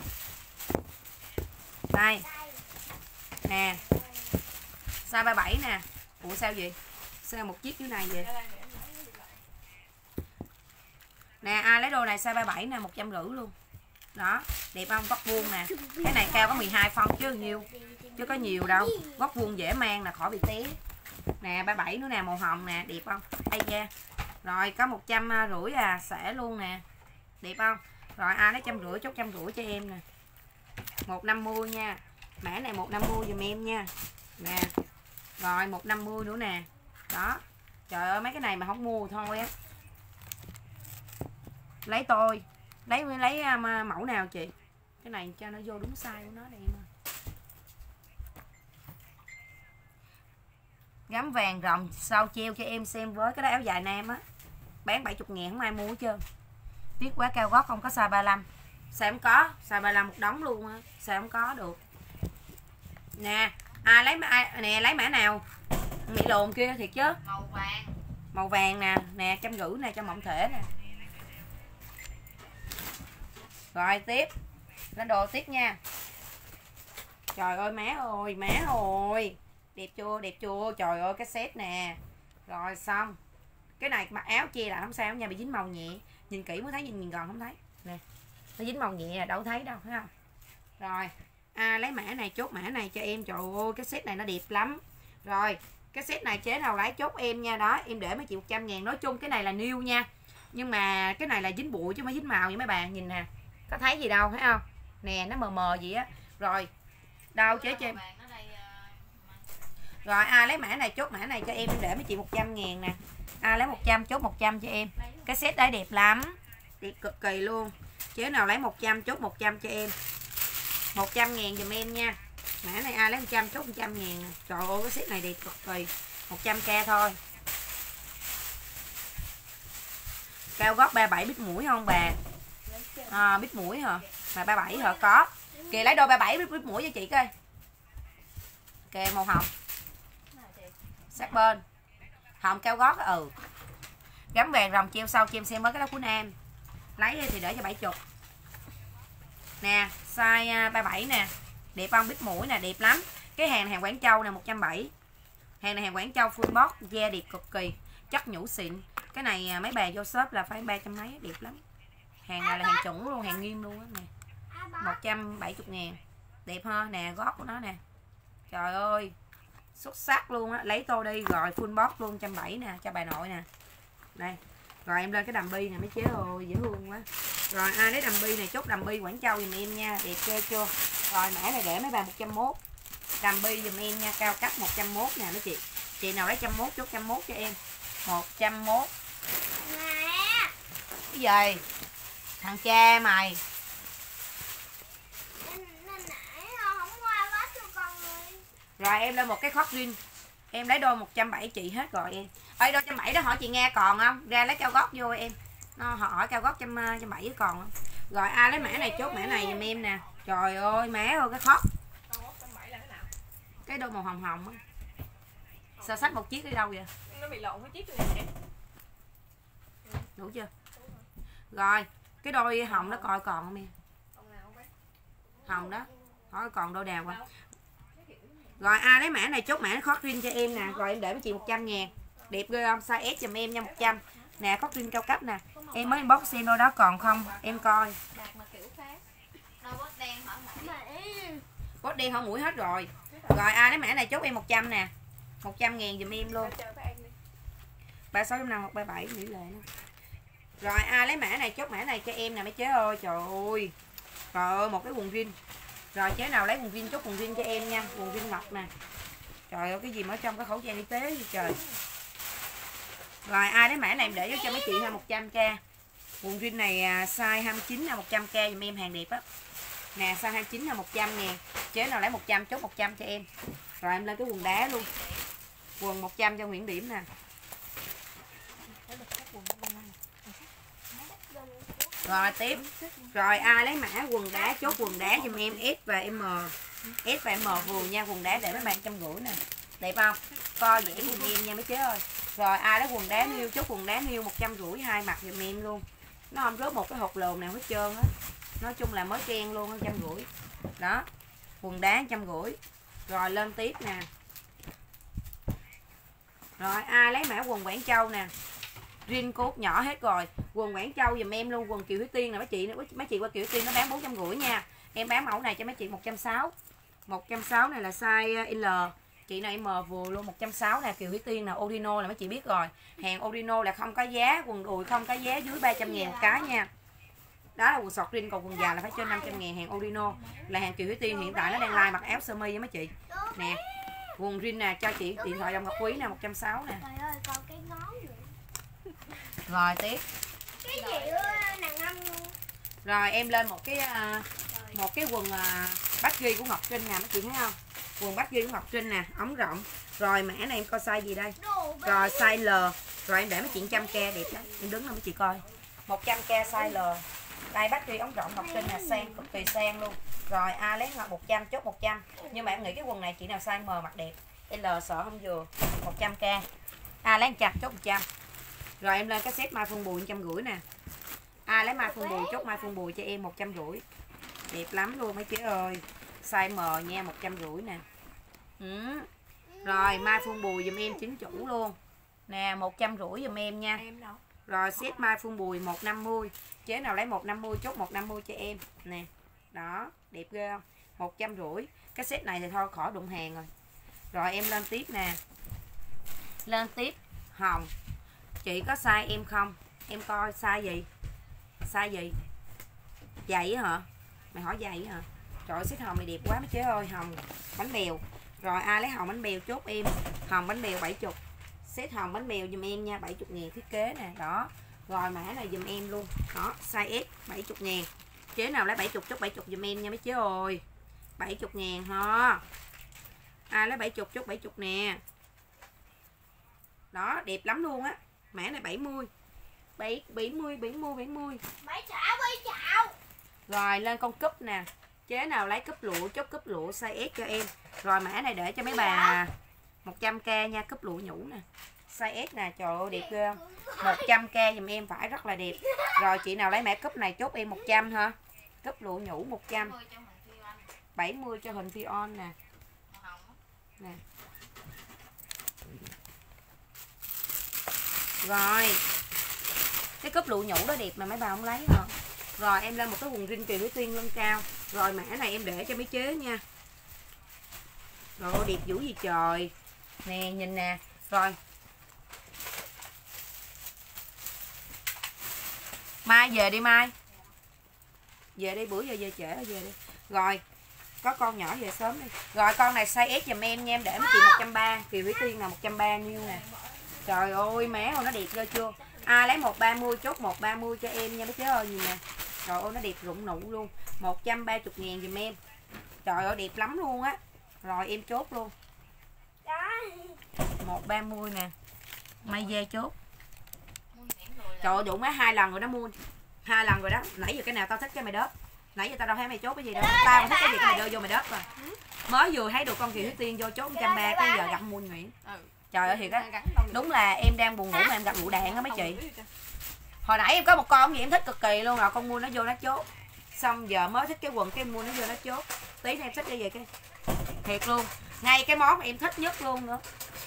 Đây. Nè. Size ba mươi bảy nè. Ủa sao gì? Sao một chiếc dưới này vậy? Nè ai lấy đồ này size ba mươi bảy nè, một trăm rưỡi luôn. Đó, đẹp không? Gót vuông nè. Cái này cao có mười hai phân chứ nhiêu. Chứ có nhiều đâu. Gót vuông dễ mang là khỏi bị té. Nè ba mươi bảy nữa nè, màu hồng nè, đẹp không? Ai da. Rồi có một trăm rưỡi à, xẻ luôn nè. Đẹp không? Rồi ai lấy trăm rưỡi chốt trăm rưỡi cho em nè. một năm mươi nha. Mã này một năm mươi giùm em nha. Nè. Rồi một năm mươi nữa nè. Đó. Trời ơi mấy cái này mà không mua thôi á. Lấy tôi. Lấy lấy um, mẫu nào chị? Cái này cho nó vô đúng size của nó đây em ơi. Gắm vàng rồng sau treo cho em xem với cái đó áo dài nam á. Bán bảy mươi ngàn không ai mua hết trơn. Tiếc quá cao gót không có size ba mươi lăm. Size không có, size ba mươi lăm một đống luôn á. Size không có được. Nè, à lấy ai nè lấy mã nào? Mỹ lồn kia thiệt chứ. Màu vàng. Màu vàng nè, nè trăm rưỡi nè cho mộng thể nè. Rồi tiếp. Lên đồ tiếp nha. Trời ơi má ơi, má ơi. Đẹp chưa, đẹp chưa? Trời ơi cái set nè. Rồi xong. Cái này mặc áo chia lại không sao nha, bị dính màu nhẹ. Nhìn kỹ mới thấy, nhìn nhìn gần không thấy. Nè. Nó dính màu nhẹ đâu thấy đâu, thấy không? Rồi. À lấy mã này chốt mã này cho em. Trời ơi cái set này nó đẹp lắm. Rồi. Cái set này chế nào lấy chốt em nha. Đó em để mấy chị một trăm ngàn. Nói chung cái này là new nha. Nhưng mà cái này là dính bụi chứ không phải dính màu nha mấy bạn. Nhìn nè. Có thấy gì đâu thấy không? Nè nó mờ mờ gì á. Rồi. Đâu chế cho em. Rồi ai lấy mã này chốt mã này cho em. Em để mấy chị một trăm ngàn nè. Ai lấy một trăm chốt một trăm cho em. Cái set đấy đẹp lắm. Đẹp cực kỳ luôn. Chế nào lấy một trăm chốt một trăm cho em. một trăm ngàn dùm em nha. Mã này ai lấy một trăm chốt một trăm ngàn nè. Trời ơi cái set này đẹp cực kỳ. một trăm k thôi. Cao gót ba mươi bảy bít mũi không bà? À, bít mũi hả? Mà ba mươi bảy hả? Có. Kìa lấy đôi ba mươi bảy bít, bít mũi cho chị coi. Kìa màu hồng. Sát bên. Hồng cao gót ừ. Gắm vàng rồng treo sau cho em xem với cái đó của nam. Lấy thì để cho bảy mươi. Nè, size ba mươi bảy nè. Đẹp không? Bít mũi nè, đẹp lắm. Cái hàng này hàng Quảng Châu nè, một trăm bảy mươi. Hàng này hàng Quảng Châu full box, da đẹp cực kỳ, chất nhũ xịn. Cái này mấy bà vô shop là phải ba trăm mấy, đẹp lắm. Hàng này là hàng chuẩn luôn, hàng nghiêm luôn á nè. một trăm bảy mươi ngàn. Đẹp ha, nè gót của nó nè. Trời ơi. Xuất sắc luôn á, lấy tô đi rồi full box luôn một trăm bảy mươi nè cho bà nội nè. Đây. Rồi em lên cái đầm bi nè mấy chế ơi, dễ thương quá. Rồi ai lấy đầm bi này chốt đầm bi Quảng Châu giùm em nha, đẹp ghê chưa. Rồi mã này để mấy bà một trăm mốt. Đầm bi giùm em nha, cao cấp một trăm mốt nè mấy chị. Chị nào lấy một trăm mốt chốt một trăm mốt cho em. một trăm mốt. Mẹ. Cái gì? Thằng cha mày. Rồi em lên một cái khót jean. Em lấy đôi một trăm bảy mươi chị hết rồi em. Ơi đôi một trăm bảy mươi đó hỏi chị nghe còn không? Ra lấy cao gót vô em. Nó họ hỏi cao gót một trăm bảy mươi còn không? Rồi ai lấy mã này chốt mã này giùm em nè. Trời ơi má ơi cái khóc. Còn một trăm bảy là cái nào? Cái đôi màu hồng hồng á. Sao xách một chiếc đi đâu vậy? Nó bị lộn cái chiếc này nè. Đủ chưa? Rồi, cái đôi hồng nó coi còn không em? Còn nào không bé? Hồng đó. Hỏi còn đôi đào không? Rồi ai lấy mã này chốt mã khót rin cho em nè. Rồi em để với chị một trăm ngàn. Đẹp ghê không? Size S giùm em nha một trăm. Nè khót rin cao cấp nè. Em mới inbox xem đôi đó còn không? Em coi. Đạt mà kiểu khác. Đâu bốt đen hỏi mũi. Bốt đen hỏi mũi hết rồi. Rồi ai lấy mã này chốt em một trăm nè. một trăm ngàn giùm em luôn. Chờ các em đi. ba sáu năm hoặc ba bảy nghỉ lệ nữa. Rồi ai lấy mã này chốt mã này cho em nè mấy chế ơi. Trời ơi. Trời ơi một cái quần jean. Rồi chế nào lấy quần jean chốt quần jean cho em nha. Quần jean ngọc nè. Trời ơi cái gì mà ở trong cái khẩu trang y tế vậy trời. Rồi ai lấy mã này em để cho mấy chị ha một trăm k. Quần jean này size hai mươi chín là một trăm k giùm em hàng đẹp á. Nè size hai mươi chín là một trăm ngàn. Chế nào lấy một trăm chốt một trăm cho em. Rồi em lên cái quần đá luôn. Quần một trăm cho Nguyễn Điểm nè. Rồi tiếp. Rồi ai lấy mã quần đá chốt quần đá giùm em S và M. S và M vừa nha, quần đá để mấy bạn trăm rưỡi nè. Đẹp không? Co dễ giùm em nha mấy chế ơi. Rồi ai lấy quần đá niêu chốt quần đá niêu một trăm rưỡi hai mặt giùm em luôn. Nó không rớt một cái hột lồn nào hết trơn á. Nói chung là mới ken luôn một trăm rưỡi. Đó. Quần đá một trăm rưỡi. Rồi lên tiếp nè. Rồi ai lấy mã quần Quảng Châu nè. Riêng cốt nhỏ hết rồi. Quần Quảng Châu giùm em luôn. Quần Kiều Thúy Tiên nè mấy chị. Mấy chị qua Kiều Thúy Tiên nó bán bốn trăm rưỡi nha. Em bán mẫu này cho mấy chị một trăm sáu mươi. một trăm sáu mươi này là size L. Chị này M vừa luôn một trăm sáu mươi nè. Kiều Thúy Tiên nè. Odino là mấy chị biết rồi. Hàng Odino là không có giá. Quần đùi không có giá dưới ba trăm ngàn một cái nha. Đó là quần sọt riêng. Còn quần dài là phải trên năm trăm ngàn. Hàng Odino là hàng Kiều Thúy Tiên hiện tại nó đang like mặc áo sơ mi với mấy chị. Nè. Quần jean nè cho chị điện thoại dòng ngọc quý nè một trăm sáu mươi nè. Trời ơi còn cái ngón nữa. Rồi tiếp. Cái gì nàng ngâm luôn. Rồi em lên một cái uh, một cái quần uh, bát ghi của Ngọc Trinh nè mấy chị thấy không? Quần bát ghi của Ngọc Trinh nè, ống rộng. Rồi mã này em coi size gì đây? Rồi size L. Rồi em để mấy chị một trăm k đẹp lắm. Em đứng lên mấy chị coi. một trăm k size L. Đây bát ghi ống rộng Ngọc Trinh nè, sang cực kỳ sang luôn. Rồi A lấy một trăm chốt một trăm. Nhưng mà em nghĩ cái quần này chị nào size M mặc đẹp. L sợ không vừa. một trăm k. A lấy một trăm chốt một trăm. Rồi em lên cái set mai Phương Bùi một trăm rưỡi nè. A lấy mai Phương Bùi chốt mai Phương Bùi cho em một trăm rưỡi. Đẹp lắm luôn mấy chị ơi. Size M nha một trăm rưỡi nè. Ừ. Rồi mai Phương Bùi giùm em chính chủ luôn. Nè một trăm rưỡi giùm em nha. Em đâu? Rồi set mai Phương Bùi một trăm năm mươi. Chế nào lấy một trăm năm mươi chốt một trăm năm mươi cho em. Nè. Đó, đẹp ghê không? một trăm rưỡi. Cái set này thì thôi khỏi đụng hàng rồi. Rồi em lên tiếp nè. Lên tiếp hồng. Chị có size em không? Em coi size gì? Size gì? Giày hả? Mày hỏi giày hả? Trời ơi, set hồng này đẹp quá mấy chế ơi. Hồng bánh bèo. Rồi ai lấy hồng bánh bèo chốt em. Hồng bánh bèo bảy mươi. Set hồng bánh bèo giùm em nha. bảy mươi ngàn thiết kế nè. Đó. Rồi mã này giùm em luôn. Đó. Size S bảy mươi ngàn. Chế nào lấy bảy mươi chốt bảy mươi giùm em nha mấy chế ơi. bảy mươi ngàn ha. Ai lấy bảy mươi chốt bảy mươi nè. Đó. Đẹp lắm luôn á. Mã này bảy mươi. bảy mươi bảy mươi bảy mươi. Bảy chảo bảy chảo. Rồi lên con cúp nè. Chế nào lấy cúp lụa chốt cúp lụa size S cho em. Rồi mã này để cho mấy bà một trăm k nha, cúp lụa nhũ nè. Size S nè, trời ơi đẹp ghê không? một trăm k giùm em phải rất là đẹp. Rồi chị nào lấy mã cúp này chốt em một trăm ha. Cúp lụa nhũ một trăm. bảy mươi cho hình Fion nè. Nè. Rồi. Cái cúp lụa nhũ đó đẹp mà mấy bà không lấy hả? Rồi em lên một cái quần jean Kiều Thúy Tiên lưng cao. Rồi mã này em để cho mấy chế nha. Rồi đẹp dữ gì trời. Nè nhìn nè. Rồi. Mai về đi Mai. Về đi bữa giờ về trễ về đi. Rồi. Có con nhỏ về sớm đi. Rồi con này size S giùm em nha. Em để mấy chị một trăm ba mươi. Kiều Thúy Tiên là một trăm ba mươi nhiêu nè. Trời ơi má ơi nó đẹp ghê chưa. Ai lấy một trăm ba mươi chốt một trăm ba mươi cho em nha mấy chế ơi nhìn nè. Trời ơi nó đẹp rụng nụ luôn. một trăm ba mươi ngàn giùm em. Trời ơi đẹp lắm luôn á. Rồi em chốt luôn. một trăm ba mươi nè. May dê chốt. Trời ơi đủ má hai lần rồi nó mua. hai lần rồi đó. Nãy giờ cái nào tao thích cái mày đớp. Nãy giờ tao đâu thấy mày chốt cái gì đâu. Tao mà thích cái gì cái mày đưa vô mày đớp rồi. Mới vừa thấy được con Kiều Thúy Tiên vô chốt một trăm ba cái giờ gặp Muôn Nguyễn. Ừ. Trời ơi thiệt á. Đúng là em đang buồn ngủ mà em gặp lựu đạn á mấy chị. Hồi nãy em có một con gì em thích cực kỳ luôn rồi, con mua nó vô nó chốt. Xong giờ mới thích cái quần cái em mua nó vô nó chốt. Tí nữa em thích cái gì cái thiệt luôn. Ngay cái món mà em thích nhất luôn nữa.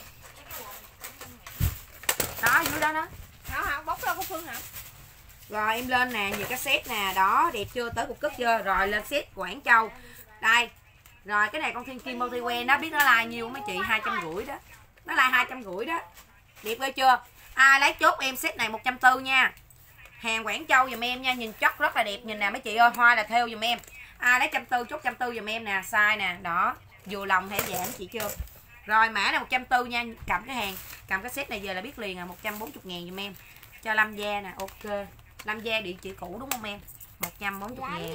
Đó dưới đó đó. Hảo hảo bóc ra có Phương hả? Rồi em lên nè, nhiều cái set nè, đó đẹp chưa, tới cục cất chưa. Rồi lên set Quảng Châu. Đây. Rồi cái này con Thiên Kim Multiwear nó biết nó like nhiêu mấy chị, hai trăm rưỡi đó. Nó like hai trăm rưỡi đó. Đẹp ghê chưa? Ai lấy chốt em set này một trăm tư nha. Hàng Quảng Châu giùm em nha, nhìn chất rất là đẹp, nhìn nè mấy chị ơi, hoa là theo giùm em. Ai lấy trăm tư chốt trăm tư giùm em nè, size nè, đó, vừa lòng thẻ giảm chị chưa. Rồi mã này một trăm tư nha, cầm cái hàng, cầm cái set này về là biết liền à, một trăm bốn mươi ngàn giùm em. Cho Lâm Gia nè, ok. Lâm Gia địa chỉ cũ đúng không em? một trăm bốn mươi ngàn.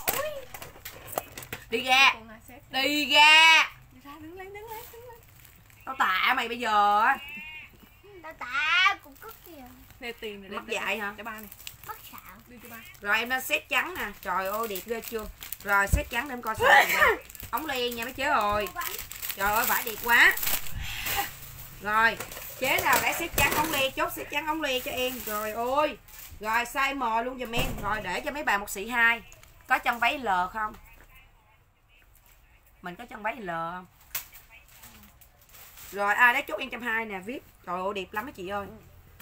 Đi ra. Đi ra. Đứng lên, đứng lên, đứng lên. Tao tạ mày bây giờ á. Tao tạ cũng cất kìa. Nè tiền này. Mất dạy hả? Cho ba này. Mất xạo. Đi cho ba. Rồi em lên set trắng nè. Trời ơi đẹp ghê chưa. Rồi set trắng để em coi size này. Ống len nha mấy chế rồi. Trời ơi vải đẹp quá. Rồi chế nào lấy set trắng ống len, chốt set trắng ống len cho em. Rồi ôi. Rồi size M luôn giùm em. Rồi để cho mấy bà một xị hai. Có chân váy L không? Mình có chân váy L không? Rồi ai lấy chốt em trăm hai nè viết. Trời ơi đẹp lắm mấy chị ơi.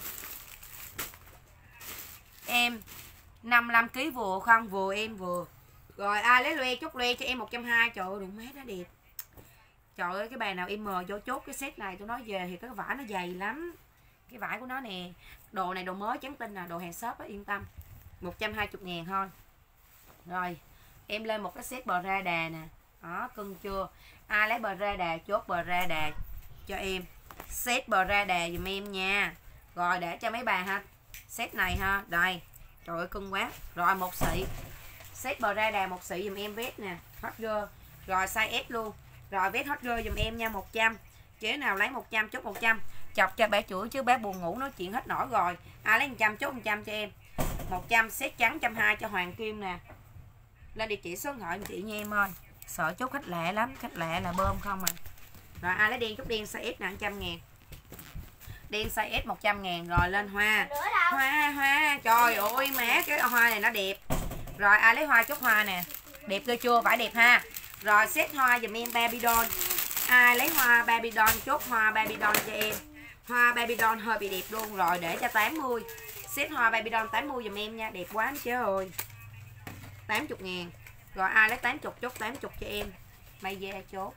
Em năm mươi lăm ki lô gam vừa không? Vừa em vừa. Rồi ai lấy loe chốt loe cho em một trăm hai mươi. Trời ơi đụng mát nó đẹp. Trời ơi cái bà nào em mờ vô chốt cái set này tôi nói về thì cái vải nó dày lắm. Cái vải của nó nè. Đồ này đồ mới trắng tinh nè, đồ hàng shop á, yên tâm. một trăm hai mươi ngàn thôi. Rồi em lên một cái set bờ ra đà nè. Đó cưng chưa. Ai lấy bờ ra đà chốt bờ ra đà cho em. Set bờ ra đà dùm em nha. Rồi để cho mấy bà ha. Set này ha. Đây. Trời ơi cưng quá. Rồi một xị. Set bờ ra đà một xị dùm em vest nè. Hot girl. Rồi size S luôn. Rồi vest hot girl dùm em nha một trăm. Chế nào lấy một trăm chốt một trăm. Chọc cho bé chửi chứ bé buồn ngủ nói chuyện hết nổi rồi. Ai lấy một trăm chốt một trăm cho em. một trăm set trắng một trăm hai mươi cho Hoàng Kim nè. Lên địa chỉ số điện thoại chị nha em ơi. Sợ chốt khách lạ lắm. Khách lạ là bơm không à. Rồi ai lấy đen chốt đen size S nè một trăm ngàn. Đen size S một trăm ngàn. Rồi lên hoa. Hoa hoa. Trời ơi má cái hoa này nó đẹp. Rồi ai lấy hoa chốt hoa nè. Đẹp ghê chưa? Vải đẹp ha. Rồi set hoa dùm em Baby Doll. Ai lấy hoa Baby Doll chốt hoa Baby Doll cho em. Hoa Baby Doll hơi bị đẹp luôn. Rồi để cho tám mươi. Set hoa Baby Doll tám mươi dùm em nha. Đẹp quá chứ ơi. tám mươi ngàn. Rồi ai lấy tám mươi chốt tám mươi cho em. May da chốt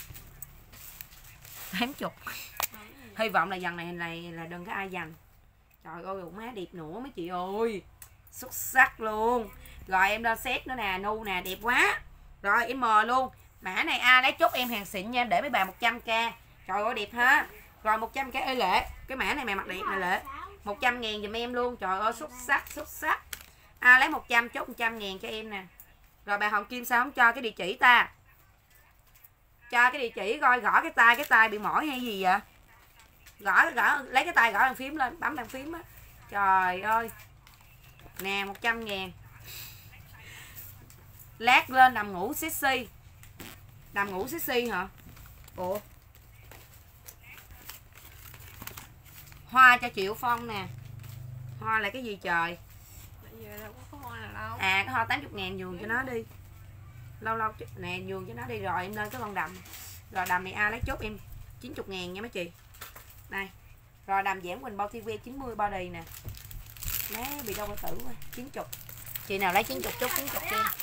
tám mươi. Hy vọng là dần này này là đừng có ai dành. Trời ơi má đẹp nữa mấy chị ơi. Xuất sắc luôn. Rồi em lên set nữa nè. Nu nè đẹp quá. Rồi em M luôn. Mã này ai lấy chốt em hàng xịn nha. Em để mấy bà một trăm k. Trời ơi đẹp ha. Rồi một trăm k ơi Lệ. Cái mã này mày mặc đẹp nè Lệ. một trăm ngàn giùm em luôn. Trời ơi xuất sắc xuất sắc. Ai lấy một trăm chốt một trăm ngàn cho em nè. Rồi bà Hồng Kim sao không cho cái địa chỉ ta. Cho cái địa chỉ coi gõ cái tay. Cái tay bị mỏi hay gì vậy. Gõ gõ lấy cái tay gõ bàn phím lên. Bấm bàn phím á. Trời ơi. Nè một trăm ngàn. Lát lên nằm ngủ sexy. Nằm ngủ sexy hả. Ủa. Hoa cho Triệu Phong nè. Hoa là cái gì trời. À cái hoa tám mươi ngàn nhường cho nó đi. Lâu lâu nè nhường cho nó đi. Rồi em lên cái con đầm. Rồi đầm này ai lấy chốt em chín mươi ngàn nha mấy chị. Đây. Rồi đầm giảm Quỳnh bao Multiwear chín mươi body nè. Má bị đâu có tử quá. chín mươi. Chị nào lấy chín mươi chốt chín mươi cho em.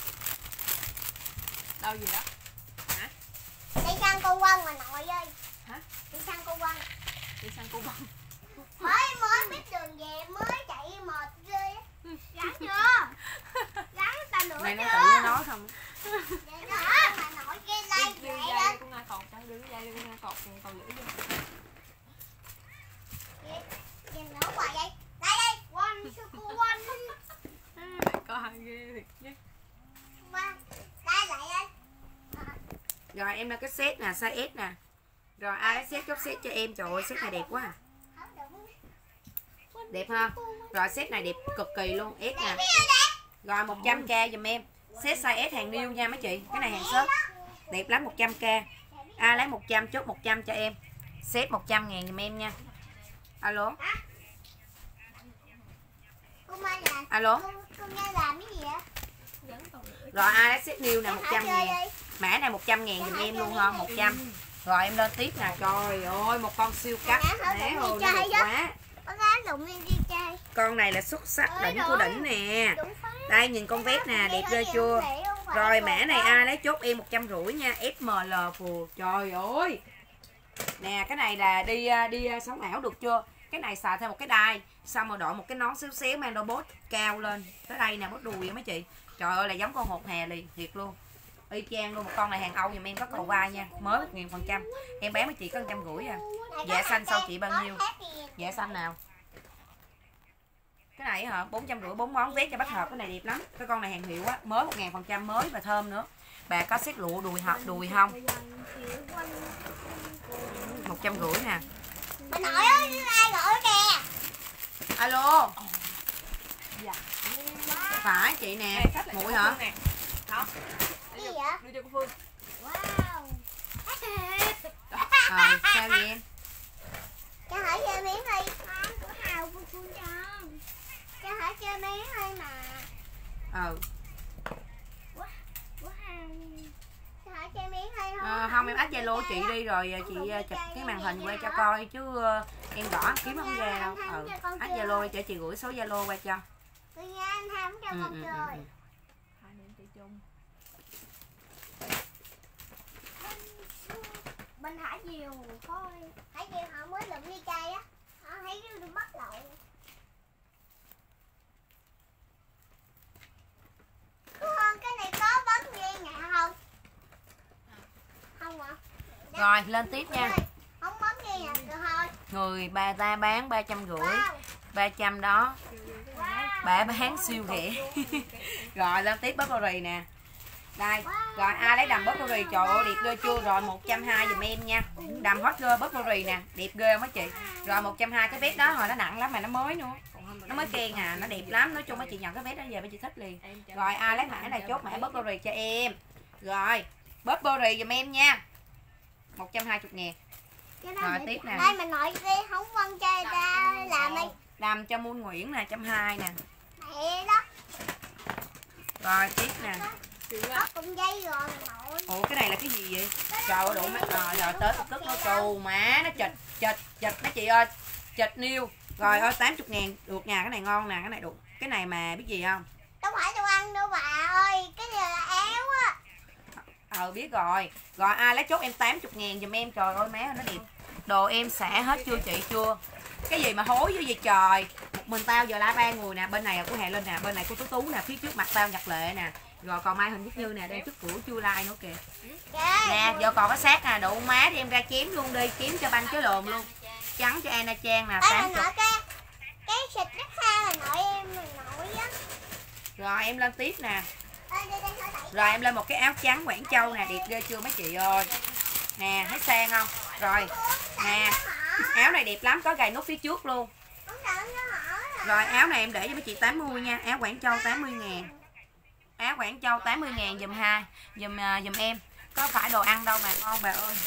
Đâu gì đó. Hả? Đi sang cô Quân mà nội ơi. Hả? Đi sang cô Quân. Đi sang cô Quân. Mới mới biết đường về mới chạy mệt ghê. Gắn chưa? Gắn ta nữa Này nó chưa? tự nó nói không. Vậy đó mà nội kia like Đưa vậy dây đó. con Nga cột cho đưa dây con Nga cột cầu lưỡi vô. Nhìn nữa hoài vậy. Đây đây, Quân sư cô Quân. Có hai ghê thiệt chứ. Đây lại đây. Rồi em là cái set nè, size S nè. Rồi ai set chốt set cho em. Trời ơi set này đẹp quá à. Đẹp ha. Rồi set này đẹp cực kỳ luôn, S nè. Rồi một trăm k giùm em. Set size S hàng new nha mấy chị. Cái này hàng shop. Đẹp lắm, một trăm k. A lấy một trăm, chốt một trăm cho em. Set một trăm ngàn giùm em nha. Alo. Alo. Rồi ai lấy set new nè, một trăm ngàn. Mã này một trăm ngàn giùm em luôn ha, một trăm. Rồi em lên tiếp nè. Trời ơi, một con siêu cắt. Mẹ ơi, nó đẹp quá. Con này là xuất sắc đỉnh của đỉnh nè. Đây nhìn con vét nè, đẹp ghê chưa. Rồi mã này ai lấy chốt em một trăm rưỡi nha. ép em lờ phù. Trời ơi. Nè cái này là đi đi sống ảo được chưa. Cái này xài thêm một cái đai, xong rồi đội một cái nón xíu xíu mang đôi bốt cao lên tới đây nè, bốt đùi mấy chị. Trời ơi là giống con hột hè liền, thiệt luôn. Y chang luôn. Một con này hàng Âu giùm em có cầu vai nha, mới một nghìn phần trăm. Em bé mấy chị có một trăm rưỡi à. Dạ xanh sau chị bao nhiêu? Dạ xanh nào? Cái này hả? bốn trăm rưỡi bốn món vét cho bách hợp. Cái này đẹp lắm. Cái con này hàng hiệu á, mới một nghìn phần trăm, mới và thơm nữa. Bà có xét lụa đùi hợp đùi không? một trăm rưỡi nè. Bà nội ơi, ai gọi kìa. Alo. Dạ. Phải chị nè. Muội hả? Không. Cái gì vậy? Đưa cho cô Phương. Wow. Ờ, sao vậy em? Cho hỏi chơi miếng đi. Không, của Hào của Phương cho. Cho hỏi chơi miếng thôi mà. Ừ. Của, của Hào. Cho hỏi chơi miếng thôi thôi. À, không em ách Zalo chị đi rồi chị chụp cái màn hình qua cho coi chứ em gõ kiếm không ra đâu. Ừ. Ách Zalo cho chị gửi số Zalo qua cho. Tôi nghe anh Tham cho Ừ, con ừ, chơi. ừ, ừ. Hai niệm tự chung. Bên Hải Diều thôi. Hải Diều họ mới lụm đi chơi á. Họ thấy nó được bắt lậu. Con cái này có bấm dây nhạc không? Không hả? Rồi lên tiếp nha. Không bấm dây nhạc được thôi. Người bà ta bán ba trăm rưỡi, Wow. ba trăm đó. Wow. Bà bán siêu rẻ. Rồi lên tiếp Burberry nè. Đây, rồi ai lấy đầm Burberry, trời ơi đẹp ghê chưa. Rồi một trăm hai mươi giùm em nha. Đầm hot girl Burberry nè, đẹp ghê không mấy chị. Rồi một trăm hai mươi cái vest đó hồi nó nặng lắm mà nó mới nữa. Nó mới khen à, nó đẹp lắm. Nói chung mấy chị nhận cái vest đó về mấy chị thích liền. Rồi ai lấy mã này chốt mã Burberry cho em. Rồi, Burberry giùm em nha. một trăm hai mươi ngàn. Rồi tiếp nè. Đây mình nội đi không phân chơi ta làm đi. Đầm cho Moon Nguyễn nè, một trăm hai mươi nè. Mẹ đó. Rồi tiếp nè. Có cùng dây rồi nội. Ủa cái này là cái gì vậy? Trời ơi đủ mắt rồi, rồi tới tức nó trù má nó chịch chịch chịch mấy chị ơi. Chịch niêu. Rồi ơi tám mươi ngàn được nhà, cái này ngon nè, cái này được. Cái này mà biết gì không? Đâu phải đồ ăn đâu bà ơi, cái này là áo á. Ờ biết rồi. Rồi ai lấy chốt em tám mươi ngàn giùm em, trời ơi má ơi nó đẹp. Đồ em xả hết chưa chị chưa? Cái gì mà hối với gì trời. Một mình tao giờ la ba người nè, bên này là của Hà Linh nè, bên này của Tú Tú nè, phía trước mặt tao Nhật Lệ nè. Rồi còn Mai Huỳnh Viết Như nè, đang trước cửa chưa like nữa kìa. Nè, giờ còn có sát nè, đủ má đi em ra chém luôn đi, chém cho banh cái lồn luôn. Trắng cho Anna Trang nè, tám mươi. Cái cái xịt nước ha là nội em là nội á. Rồi em lên tiếp nè. Rồi em lên một cái áo trắng Quảng Châu nè, đẹp ghê chưa mấy chị ơi. Nè, thấy sang không? Rồi, nè, áo này đẹp lắm, có gài nút phía trước luôn. Rồi áo này em để cho mấy chị tám mươi nha, áo Quảng Châu tám mươi ngàn. Áo Quảng Châu tám mươi ngàn dùm hai, dùm uh, dùm em. Có phải đồ ăn đâu mà ngon bà ơi.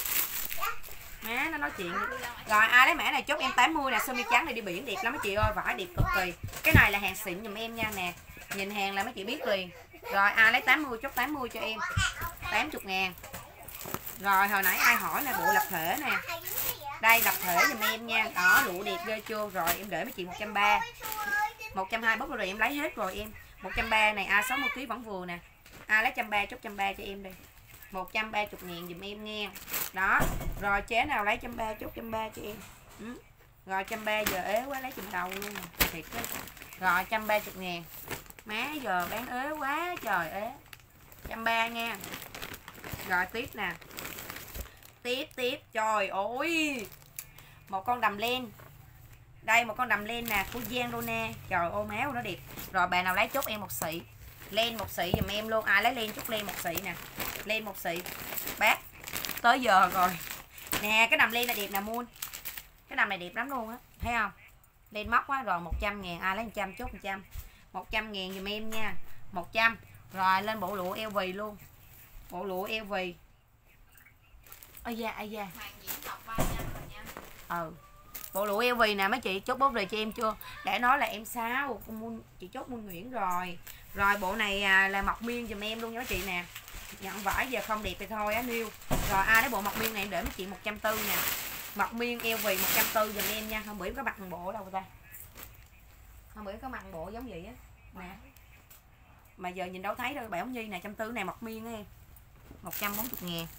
Má nó nói chuyện đi. Rồi ai lấy mã này chốt em tám mươi nè, sơ mi trắng này đi biển đẹp lắm mấy chị ơi, vải đẹp cực kỳ. Cái này là hàng xịn dùm em nha nè. Nhìn hàng là mấy chị biết liền. Rồi ai lấy tám mươi chốt tám mươi cho em. tám mươi ngàn. Rồi hồi nãy ai hỏi nè, bộ lập thể nè. Đây lập thể dùm em nha. Đó lụa đẹp ghê chưa. Rồi em để mấy chị một trăm ba mươi. một trăm hai mươi bốc rồi em lấy hết rồi em. một trăm ba mươi này A sáu mươi ký vẫn vừa nè. Ai lấy một trăm ba mươi chốt một trăm ba mươi cho em đi. một trăm ba mươi ngàn dùm em nghe. Đó. Rồi chế nào lấy một trăm ba mươi chốt một trăm ba mươi cho em. Ừ. Rồi một trăm ba mươi giờ ế quá lấy chùm đầu luôn nè. Thiệt đấy. Rồi một trăm ba mươi ngàn. Má giờ bán ế quá trời ế. một trăm ba mươi nha. Rồi tiếp nè. Tiếp tiếp trời ơi. Một con đầm len. Đây một con đầm len nè của Giang Luna. Trời ơi máu nó đẹp. Rồi bà nào lấy chốt em một xị. Len một xị giùm em luôn. Ai lấy len chốt len một xị nè. Len một xị. Bác tới giờ rồi. Nè cái đầm len này đẹp nè Moon. Cái đầm này đẹp lắm luôn á. Thấy không? Lên móc quá. Rồi một trăm ngàn, ai lấy một trăm chốt một trăm. một trăm ngàn dùm em nha. một trăm. Rồi lên bộ lụa eo vì luôn. Bộ lụa eo vì. Ây da, ây da. Hoàng Diễm Ngọc ba trăm rồi nha. Ừ. Bộ lụa eo vì nè mấy chị, chốt bốt về cho em chưa? Để nói là em sao, con mua chị chốt mua Nguyễn rồi. Rồi bộ này à, là mọc miên dùm em luôn nha mấy chị nè. Nhận vải giờ không đẹp thì thôi á Niêu. Rồi ai à, lấy bộ mọc miên này em để mấy chị một trăm tư nè. Mọc miên eo vì một trăm tư dùm em nha. Hôm bữa có mặc bộ đâu ta. Hôm bữa có mặc bộ giống vậy á. Nè. Mà giờ nhìn đâu thấy đâu, Bảo Nhi nè, trăm tư này mọc miên á em. một trăm bốn mươi ngàn.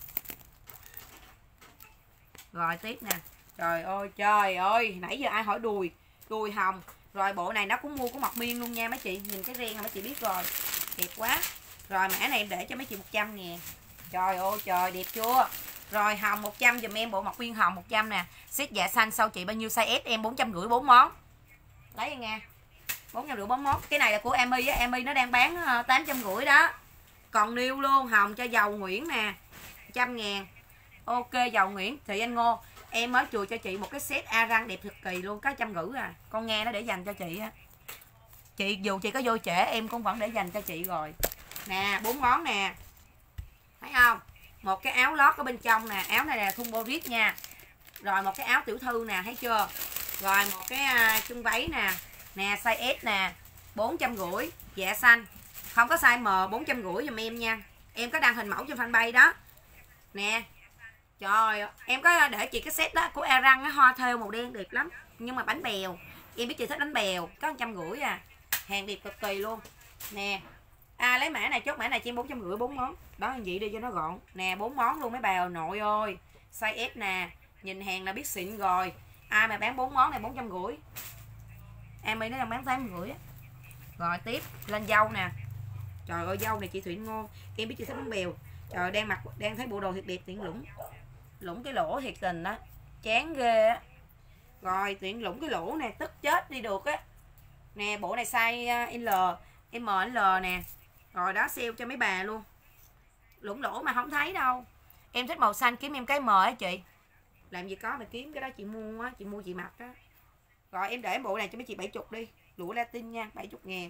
Rồi tiếp nè. Trời ơi, trời ơi, nãy giờ ai hỏi đùi, đùi hồng. Rồi bộ này nó cũng mua của mọc miên luôn nha mấy chị. Nhìn cái ren là mấy chị biết rồi. Đẹp quá. Rồi mã này em để cho mấy chị một trăm ngàn. Trời ơi trời, đẹp chưa? Rồi hồng một trăm dùm em, bộ mọc miên hồng một trăm nè. Set dạ xanh sau chị bao nhiêu size S em bốn trăm rưỡi bốn món. Lấy đi nha. bốn trăm rưỡi bốn món. Cái này là của Emi á, Emi nó đang bán tám trăm rưỡi đó. Còn Niêu luôn, hồng cho dầu Nguyễn nè. một trăm ngàn. Ok dầu Nguyễn, Thị Anh Ngô. Em mới chùi cho chị một cái set a răng đẹp cực kỳ luôn, có trăm rưỡi à. Con nghe nó để dành cho chị á. Chị dù chị có vô trễ em cũng vẫn để dành cho chị rồi. Nè, bốn món nè. Thấy không? Một cái áo lót ở bên trong nè, áo này là thun borit nha. Rồi một cái áo tiểu thư nè, thấy chưa? Rồi một cái uh, chân váy nè. Nè size S nè, bốn trăm rưỡi, dạ xanh. Không có size M, bốn trăm rưỡi giùm em nha. Em có đăng hình mẫu trên fanpage đó. Nè. Trời ơi, em có để chị cái set đó của a răng á, hoa thêu màu đen đẹp lắm. Nhưng mà bánh bèo, em biết chị thích bánh bèo, có một trăm rưỡi à. Hàng đẹp cực kỳ luôn. Nè. À lấy mã này chốt mã này cho em bốn trăm rưỡi bốn món. Đó anh chị đi cho nó gọn. Nè bốn món luôn mấy bà nội ơi. Size S nè, nhìn hàng là biết xịn rồi. Ai mà bán bốn món này bốn trăm rưỡi. Em ấy nó đang bán tám rưỡi á. Rồi tiếp lên dâu nè. Trời ơi dâu này chị Thủy ngon. Em biết chị thích bánh bèo. Trời đang mặc đang thấy bộ đồ thiệt đẹp tiện lũng. Lũng cái lỗ thiệt tình đó. Chán ghê á. Rồi tiện lũng cái lỗ nè, tức chết đi được á. Nè bộ này size L, M L nè. Rồi đó sale cho mấy bà luôn. Lũng lỗ mà không thấy đâu. Em thích màu xanh kiếm em cái M á chị. Làm gì có mà kiếm cái đó chị mua á, chị mua chị mặc á. Rồi em để bộ này cho mấy chị bảy mươi đi. Lụa Latin nha, bảy mươi ngàn.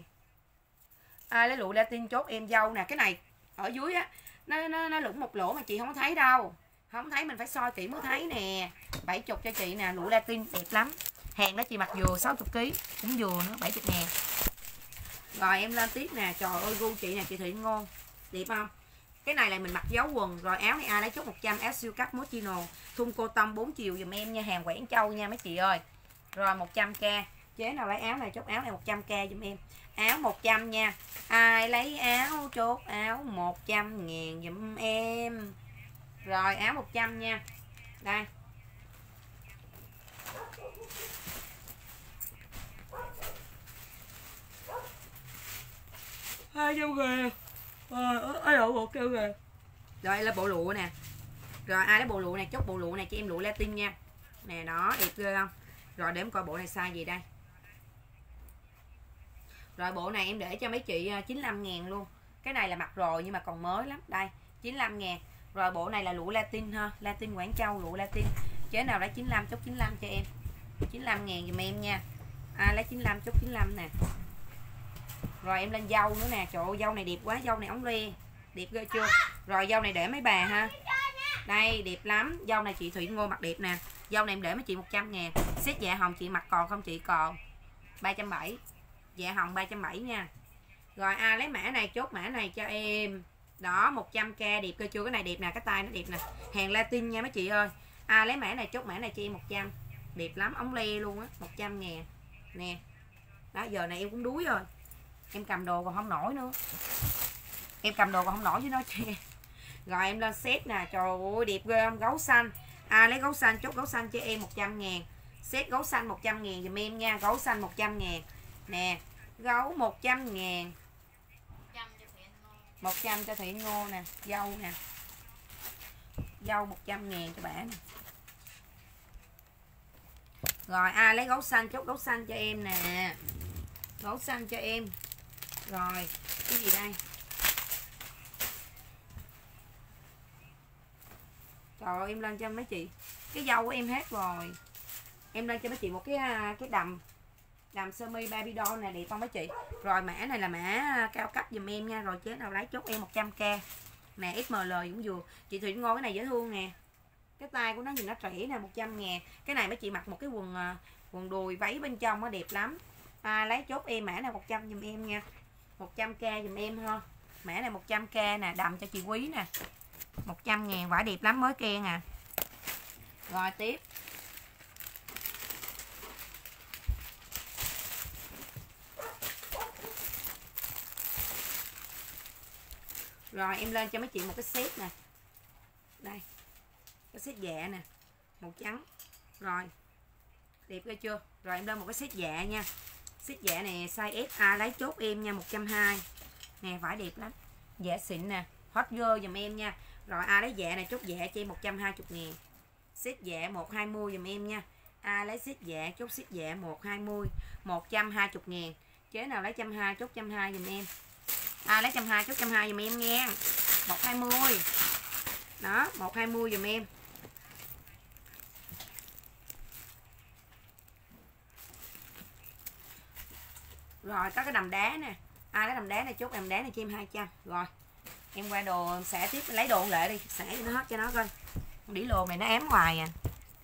Ai lấy lụa Latin chốt em dâu nè, cái này ở dưới á nó nó nó lũng một lỗ mà chị không thấy đâu. Không thấy mình phải soi kỹ mới thấy nè. bảy mươi cho chị nè, lụa Latin đẹp lắm. Hàng đó chị mặc vừa sáu mươi ký cũng vừa nữa, bảy mươi ngàn. Rồi em lên tiếp nè, trời ơi gu chị nè, chị Thị ngon. Đẹp không? Cái này là mình mặc dấu quần. Rồi áo này ai lấy chốt một trăm, áo siêu cắt Moschino, thun cô tông bốn chiều dùm em nha, hàng Quảng Châu nha mấy chị ơi. Rồi một trăm k. Chế nào lấy áo này chốt áo này một trăm k dùm em. Áo một trăm nha. Ai lấy áo chốt áo một trăm ngàn dùm em. Rồi áo một trăm nha. Đây. Hai trăm ghê. Ôi độ bộ kêu kìa. Rồi là bộ lụa nè. Rồi ai lấy bộ lụa này chốt bộ lụa này cho em, lụa Latin nha. Nè đó đẹp ghê không? Rồi để em coi bộ này size gì đây. Rồi bộ này em để cho mấy chị chín mươi lăm ngàn luôn. Cái này là mặc rồi nhưng mà còn mới lắm. Đây chín mươi lăm ngàn. Rồi bộ này là lụa Latin ha, Latin Quảng Châu, lụa Latin. Chế nào lấy chín mươi lăm chốt chín mươi lăm cho em. chín mươi lăm ngàn dùm em nha. Ai lấy chín mươi lăm chốt chín mươi lăm nè. Rồi em lên dâu nữa nè. Trời ơi dâu này đẹp quá, dâu này ống le. Đẹp ghê chưa? Rồi dâu này để mấy bà ha. Đây đẹp lắm. Dâu này chị Thủy Ngô mặc đẹp nè. Dâu này em để mấy chị một trăm ngàn. Set dạ hồng chị mặc còn không chị? Còn ba trăm bảy mươi. Dạ hồng ba trăm bảy mươi nha. Rồi ai lấy mã này chốt mã này cho em. Đó một trăm k đẹp cơ chưa? Cái này đẹp nè, cái tay nó đẹp nè. Hàng Latin nha mấy chị ơi. Ai lấy mã này chốt mã này cho em một trăm. Đẹp lắm, ống le luôn á, một trăm ngàn. Nè. Đó giờ này em cũng đuối rồi. Em cầm đồ còn không nổi nữa. Em cầm đồ còn không nổi với nó chị. Rồi em lên set nè, trời ơi đẹp ghê không? Gấu xanh. Ai lấy gấu xanh chốt gấu xanh cho em một trăm ngàn. Set gấu xanh một trăm ngàn dùm em nha. Gấu xanh một trăm ngàn. Nè. Gấu một trăm ngàn. một trăm cho Thủy Ngô nè. Dâu nè. Dâu một trăm ngàn cho bả nè. Rồi ai lấy gấu xanh chốt gấu xanh cho em nè. Gấu xanh cho em. Rồi cái gì đây? Trời ơi em lên cho mấy chị. Cái dâu của em hết rồi. Em lên cho mấy chị một cái cái đầm. Đầm sơ mi baby doll nè, đẹp không mấy chị. Rồi mã này là mã cao cấp dùm em nha. Rồi chế nào lấy chốt em một trăm k nè, ét em lờ cũng vừa. Chị Thủy Ngô cái này dễ thương nè, cái tay của nó nhìn nó trẻ nè, một trăm ngàn. Cái này mấy chị mặc một cái quần quần đùi váy bên trong nó đẹp lắm. À, lấy chốt em mã này một trăm dùm em nha, một trăm k dùm em ha. Mã này một trăm k nè, đầm cho chị Quý nè, một trăm ngàn, vải đẹp lắm, mới ken à. Rồi tiếp rồi em lên cho mấy chị một cái set nè, đây cái set dạ nè, màu trắng. Rồi đẹp ghê chưa. Rồi em lên một cái set dạ nha, set dạ này size ét a, lấy chốt em nha, một trăm hai mươi nè, vải đẹp lắm, dạ xịn nè, hot girl dùm em nha. Rồi A lấy dạ này, chốt dạ cho em một trăm hai mươi ngàn. Set dạ một trăm hai mươi dùm em nha. A lấy set dạ, chốt set dạ một trăm hai mươi, một trăm hai mươi ngàn. Chế nào lấy một trăm hai mươi, chốt một trăm hai mươi dùm em. A lấy một trăm hai mươi, chốt một trăm hai mươi dùm em nha, một trăm hai mươi. Đó, một trăm hai mươi dùm em. Rồi có cái đầm đá nè, ai lấy đầm đá này, chốt đầm đá này cho em hai trăm. Rồi em qua đồ xả tiếp, lấy đồ lệ đi, xả cho nó hết cho nó coi. Con đĩ lồn này nó ém hoài à.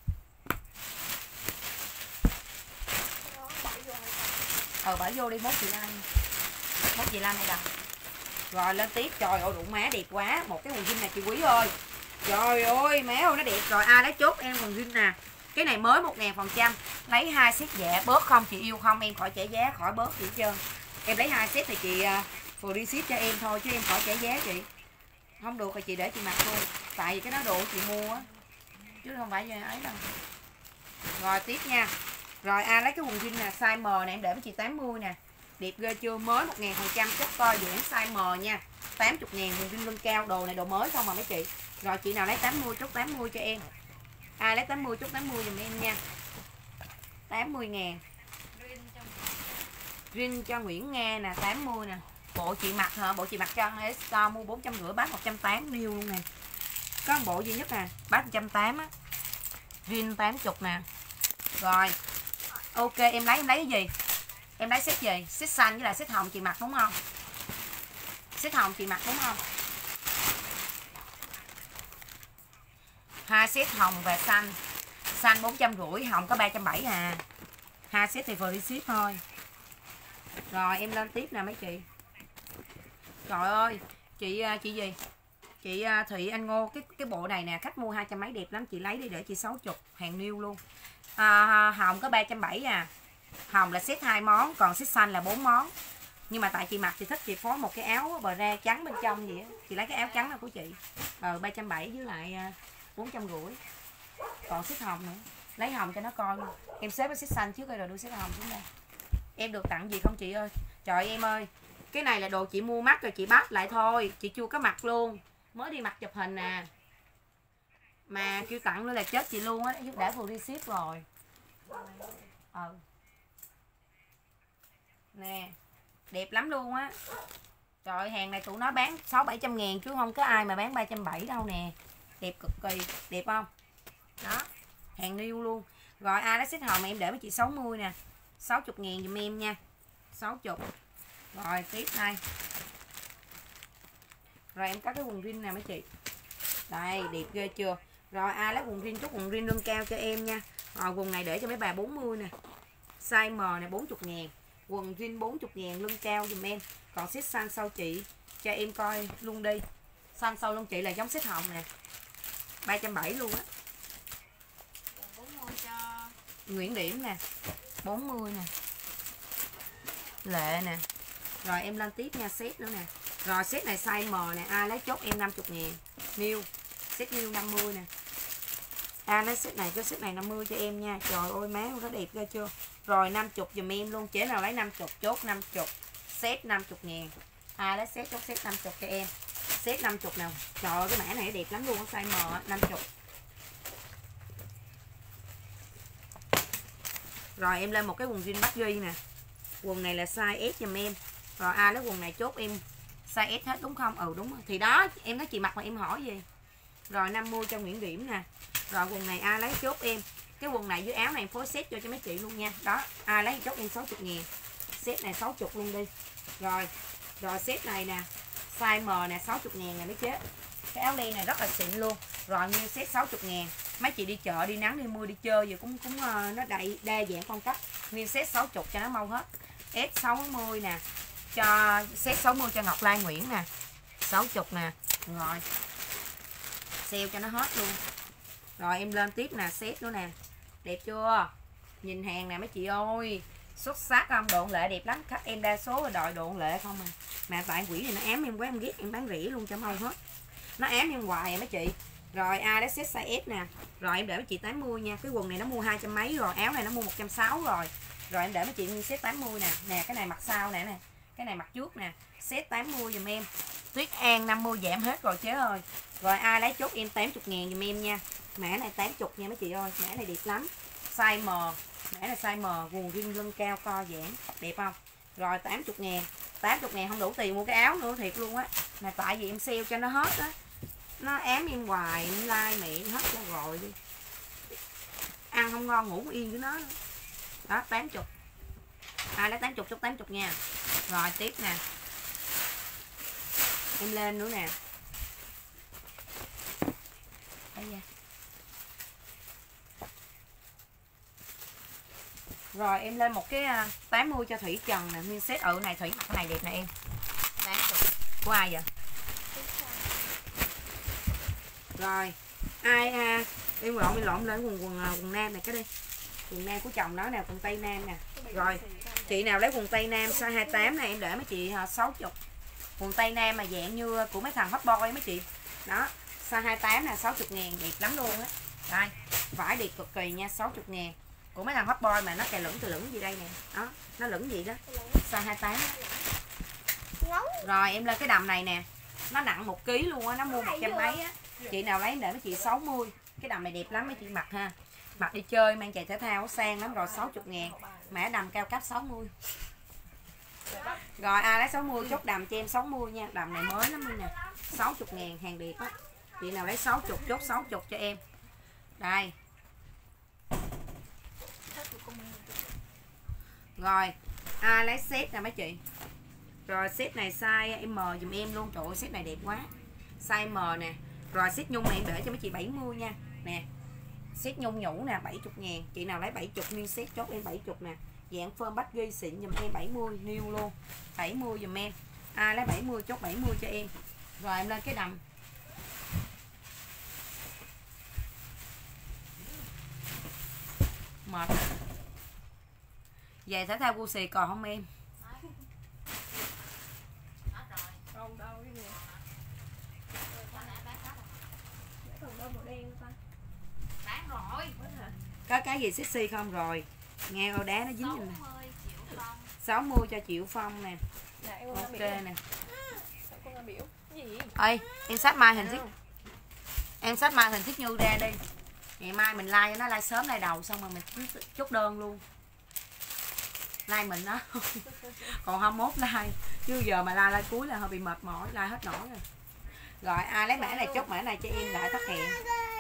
Ờ bả vô đi, mốt chị Lan, mốt chị Lan này đầm. Rồi lên tiếp, trời ơi đụng má đẹp quá, một cái quần jean này chị Quý ơi, trời ơi má ơi nó đẹp. Rồi ai lấy chốt em quần jean nè, cái này mới một ngàn phần trăm, lấy hai set dạ, bớt không chị yêu không, em khỏi trả giá, khỏi bớt gì hết trơn. Em lấy hai set thì chị free ship cho em thôi, chứ em khỏi trả giá chị. Không được thì chị để chị mặc luôn, tại vì cái đó đồ chị mua á, chứ không phải ấy đâu. Rồi tiếp nha. Rồi ai lấy cái quần jean nè, size M này em để với chị tám mươi nè, đẹp ghê chưa, mới một ngàn phần trăm, chốt coi dưỡng size M nha, tám mươi ngàn, quần jean lưng cao, đồ này đồ mới không mà mấy chị. Rồi chị nào lấy tám mươi, chốt tám mươi cho em. Ai lấy tám mươi, chốt tám mươi dùm em nha, tám mươi ngàn. Rin cho Nguyễn Nga nè, tám mươi nè. Bộ chị mặc hả, bộ chị mặc cho Store mua bốn trăm rưỡi, bán một trăm tám mươi new luôn nè. Có một bộ duy nhất nè, bán một trăm tám mươi á. Rin tám mươi nè. Rồi ok, em lấy em lấy cái gì? Em lấy set gì? Set xanh với lại set hồng chị mặc đúng không? Set hồng chị mặc đúng không? Hai set hồng và xanh. Xanh bốn trăm rưỡi, hồng có ba trăm bảy mươi à. Hai set thì free ship thôi. Rồi em lên tiếp nè mấy chị. Trời ơi, chị chị gì? Chị Thị Anh Ngô, cái cái bộ này nè, khách mua hai trăm mấy đẹp lắm, chị lấy đi để chị sáu mươi, hàng new luôn. À, hồng có ba trăm bảy mươi à. Hồng là set hai món, còn set xanh là bốn món. Nhưng mà tại chị mặc chị thích chị phối một cái áo bờ ra trắng bên trong vậy á. Chị lấy cái áo trắng nào của chị. Ờ ba trăm bảy mươi với lại bốn trăm rưỡi. Còn set hồng nữa. Lấy hồng cho nó coi luôn. Em xếp cái set xanh trước rồi đưa set hồng xuống đây. Em được tặng gì không chị ơi? Trời em ơi, cái này là đồ chị mua mắc rồi chị bắt lại thôi, chị chưa có mặc luôn, mới đi mặc chụp hình nè, mà kêu tặng nữa là chết chị luôn á, đã vừa đi ship rồi. Ừ. Nè, đẹp lắm luôn á. Trời, hàng này tụi nó bán sáu bảy trăm ngàn chứ không có ai mà bán ba trăm bảy mươi đâu nè. Đẹp cực kỳ, đẹp không? Đó, hàng new luôn. Rồi ai lấy xích hồng em để với chị sáu mươi nè, sáu mươi ngàn giùm em nha, sáu mươi. Rồi tiếp đây. Rồi em có cái quần jean nè mấy chị. Đây, đẹp ghê chưa. Rồi ai lấy quần jean, chút quần jean lưng cao cho em nha. Rồi quần này để cho mấy bà bốn mươi nè, size M này bốn mươi ngàn. Quần jean bốn mươi ngàn lưng cao dùm em. Còn set xanh sau chị cho em coi luôn đi. Xanh sau lưng chị là giống set hồng nè, ba trăm bảy mươi luôn á. Nguyễn Điểm nè, bốn mươi nè, Lệ nè. Rồi em lên tiếp nha, set nữa nè. Rồi set này size M nè, ai lấy chốt em năm mươi ngàn. New, set new năm mươi nè. Ai lấy set này, cho set này năm mươi cho em nha. Trời ơi má nó đẹp ra chưa. Rồi năm mươi dùm em luôn, chế nào lấy năm mươi, chốt năm mươi. Set năm mươi ngàn. Ai lấy set, chốt set năm mươi cho em. Set năm mươi nào. Trời ơi cái mã này đẹp lắm luôn, size M năm mươi. Rồi em lên một cái quần jean bắt ghi nè. Quần này là size S giùm em. Rồi ai lấy quần này chốt em size S hết đúng không? Ừ đúng rồi. Thì đó em nói chị mặc mà em hỏi gì. Rồi năm mươi cho Nguyễn Điểm nè. Rồi quần này ai lấy chốt em Cái quần này với áo này phối set cho cho mấy chị luôn nha. Đó, ai lấy chốt em sáu mươi ngàn. Set này sáu mươi luôn đi. Rồi, rồi set này nè, size M nè sáu mươi ngàn nè mấy chế. Cái áo len này rất là xịn luôn. Rồi nguyên set sáu mươi ngàn. Mấy chị đi chợ, đi nắng, đi mưa, đi chơi giờ cũng cũng uh, nó đầy đa dạng phong cách. Nguyên set sáu mươi cho nó mau hết. S sáu mươi nè. Cho set sáu mươi cho Ngọc Lan Nguyễn nè. sáu mươi nè. Rồi. Sale cho nó hết luôn. Rồi em lên tiếp nè, set nữa nè. Đẹp chưa? Nhìn hàng nè mấy chị ơi. Xuất sắc không? Độ lệ đẹp lắm. Khách em đa số là đòi độ lệ không à. Mà tại quỷ này nó ém em quá, em ghét em bán rỉ luôn cho mau hết. Nó ém em hoài à mấy chị. Rồi ai lấy set size S nè. Rồi em để mấy chị tám mươi nha. Cái quần này nó mua hai trăm mấy rồi, áo này nó mua một trăm sáu mươi rồi. Rồi em để mấy chị nguyên set tám mươi nè. Nè cái này mặt sau nè nè. Cái này mặt trước nè. Set tám mươi giùm em. Tuyết An năm mươi giảm hết rồi chế ơi. Rồi ai lấy chốt em tám mươi ngàn giùm em nha. Mã này tám mươi nha mấy chị ơi. Mã này đẹp lắm. Size M. Mã này size M. Quần riêng lưng cao co giãn. Đẹp không? Rồi tám mươi ngàn. tám mươi ngàn không đủ tiền mua cái áo nữa thiệt luôn á. Mà tại vì em sale cho nó hết á. Nó ém em hoài, em like miệng hết cho rồi đi. Ăn không ngon ngủ yên với nó nữa. Đó tám mươi. Ai lấy tám mươi chốt tám mươi nha. Rồi tiếp nè. Em lên nữa nè. Đây nha. Rồi em lên một cái tám mươi cho Thủy Trần nè, nguyên set ở này Thủy mặt cái này đẹp nè em. tám mươi. Của ai vậy? Rồi. Ai à, em lộn em lộn lên quần quần quần nam này cái đi. Quần nam của chồng nó nè, quần tây nam nè. Rồi. Chị nào lấy quần tây nam size hai mươi tám này em để mấy chị sáu mươi. Quần tây nam mà dạng như của mấy thằng hot boy mấy chị. Đó, size hai mươi tám nè, sáu mươi ngàn đẹp lắm luôn á. Đây, vải đẹp cực kỳ nha, sáu mươi ngàn. Của mấy thằng hot boy mà nó cài lửng từ lửng gì đây nè. Đó, nó lửng gì đó. Size hai mươi tám. Rồi em lên cái đầm này nè. Nó nặng một ký luôn á, nó mua một trăm mấy á. Chị nào lấy để mấy chị sáu mươi. Cái đầm này đẹp lắm mấy chị mặc ha. Mặc đi chơi mang giày thể thao sang lắm rồi sáu mươi ngàn. Mã đầm cao cấp sáu mươi. Rồi ai lấy sáu mươi chốt đầm cho em sáu mươi nha. Đầm này mới lắm luôn nè. sáu mươi ngàn hàng đẹp á. Chị nào lấy sáu mươi chốt sáu mươi cho em. Đây. Rồi ai lấy set nè mấy chị. Rồi set này size M dùm em luôn. Trời ơi set này đẹp quá. Size M nè. Rồi set nhung này em để cho mấy chị bảy mươi nha. Nè. Set nhung nhũ nè bảy mươi ngàn. Chị nào lấy bảy mươi nguyên set chốt em bảy mươi nè. Dạng phơm bách ghi xịn dùm em bảy mươi. New luôn. bảy mươi dùm em. Ai lấy bảy mươi chốt bảy mươi cho em. Rồi em lên cái đầm. Mệt. Giày thể thao Gucci còn không em? Còn đâu cái gì? Còn đâu màu đen ta? Bán rồi. Có cái gì sexy không rồi? Nghe ô đá nó dính nè. sáu mươi cho Triệu Phong nè. Dạ, em Ok nè. con ra biểu. Cái gì? Ê, em xách mai hình thức. Em xách mai hình thức Như ra đi. Ngày mai mình like cho nó like sớm like đầu xong rồi mình chốt đơn luôn. Like mình đó. Còn hai mươi mốt like. Chứ giờ mà like like cuối là hơi bị mệt mỏi, like hết nổi rồi. Rồi ai lấy mã này chốt mã này cho em lại thất hẹn.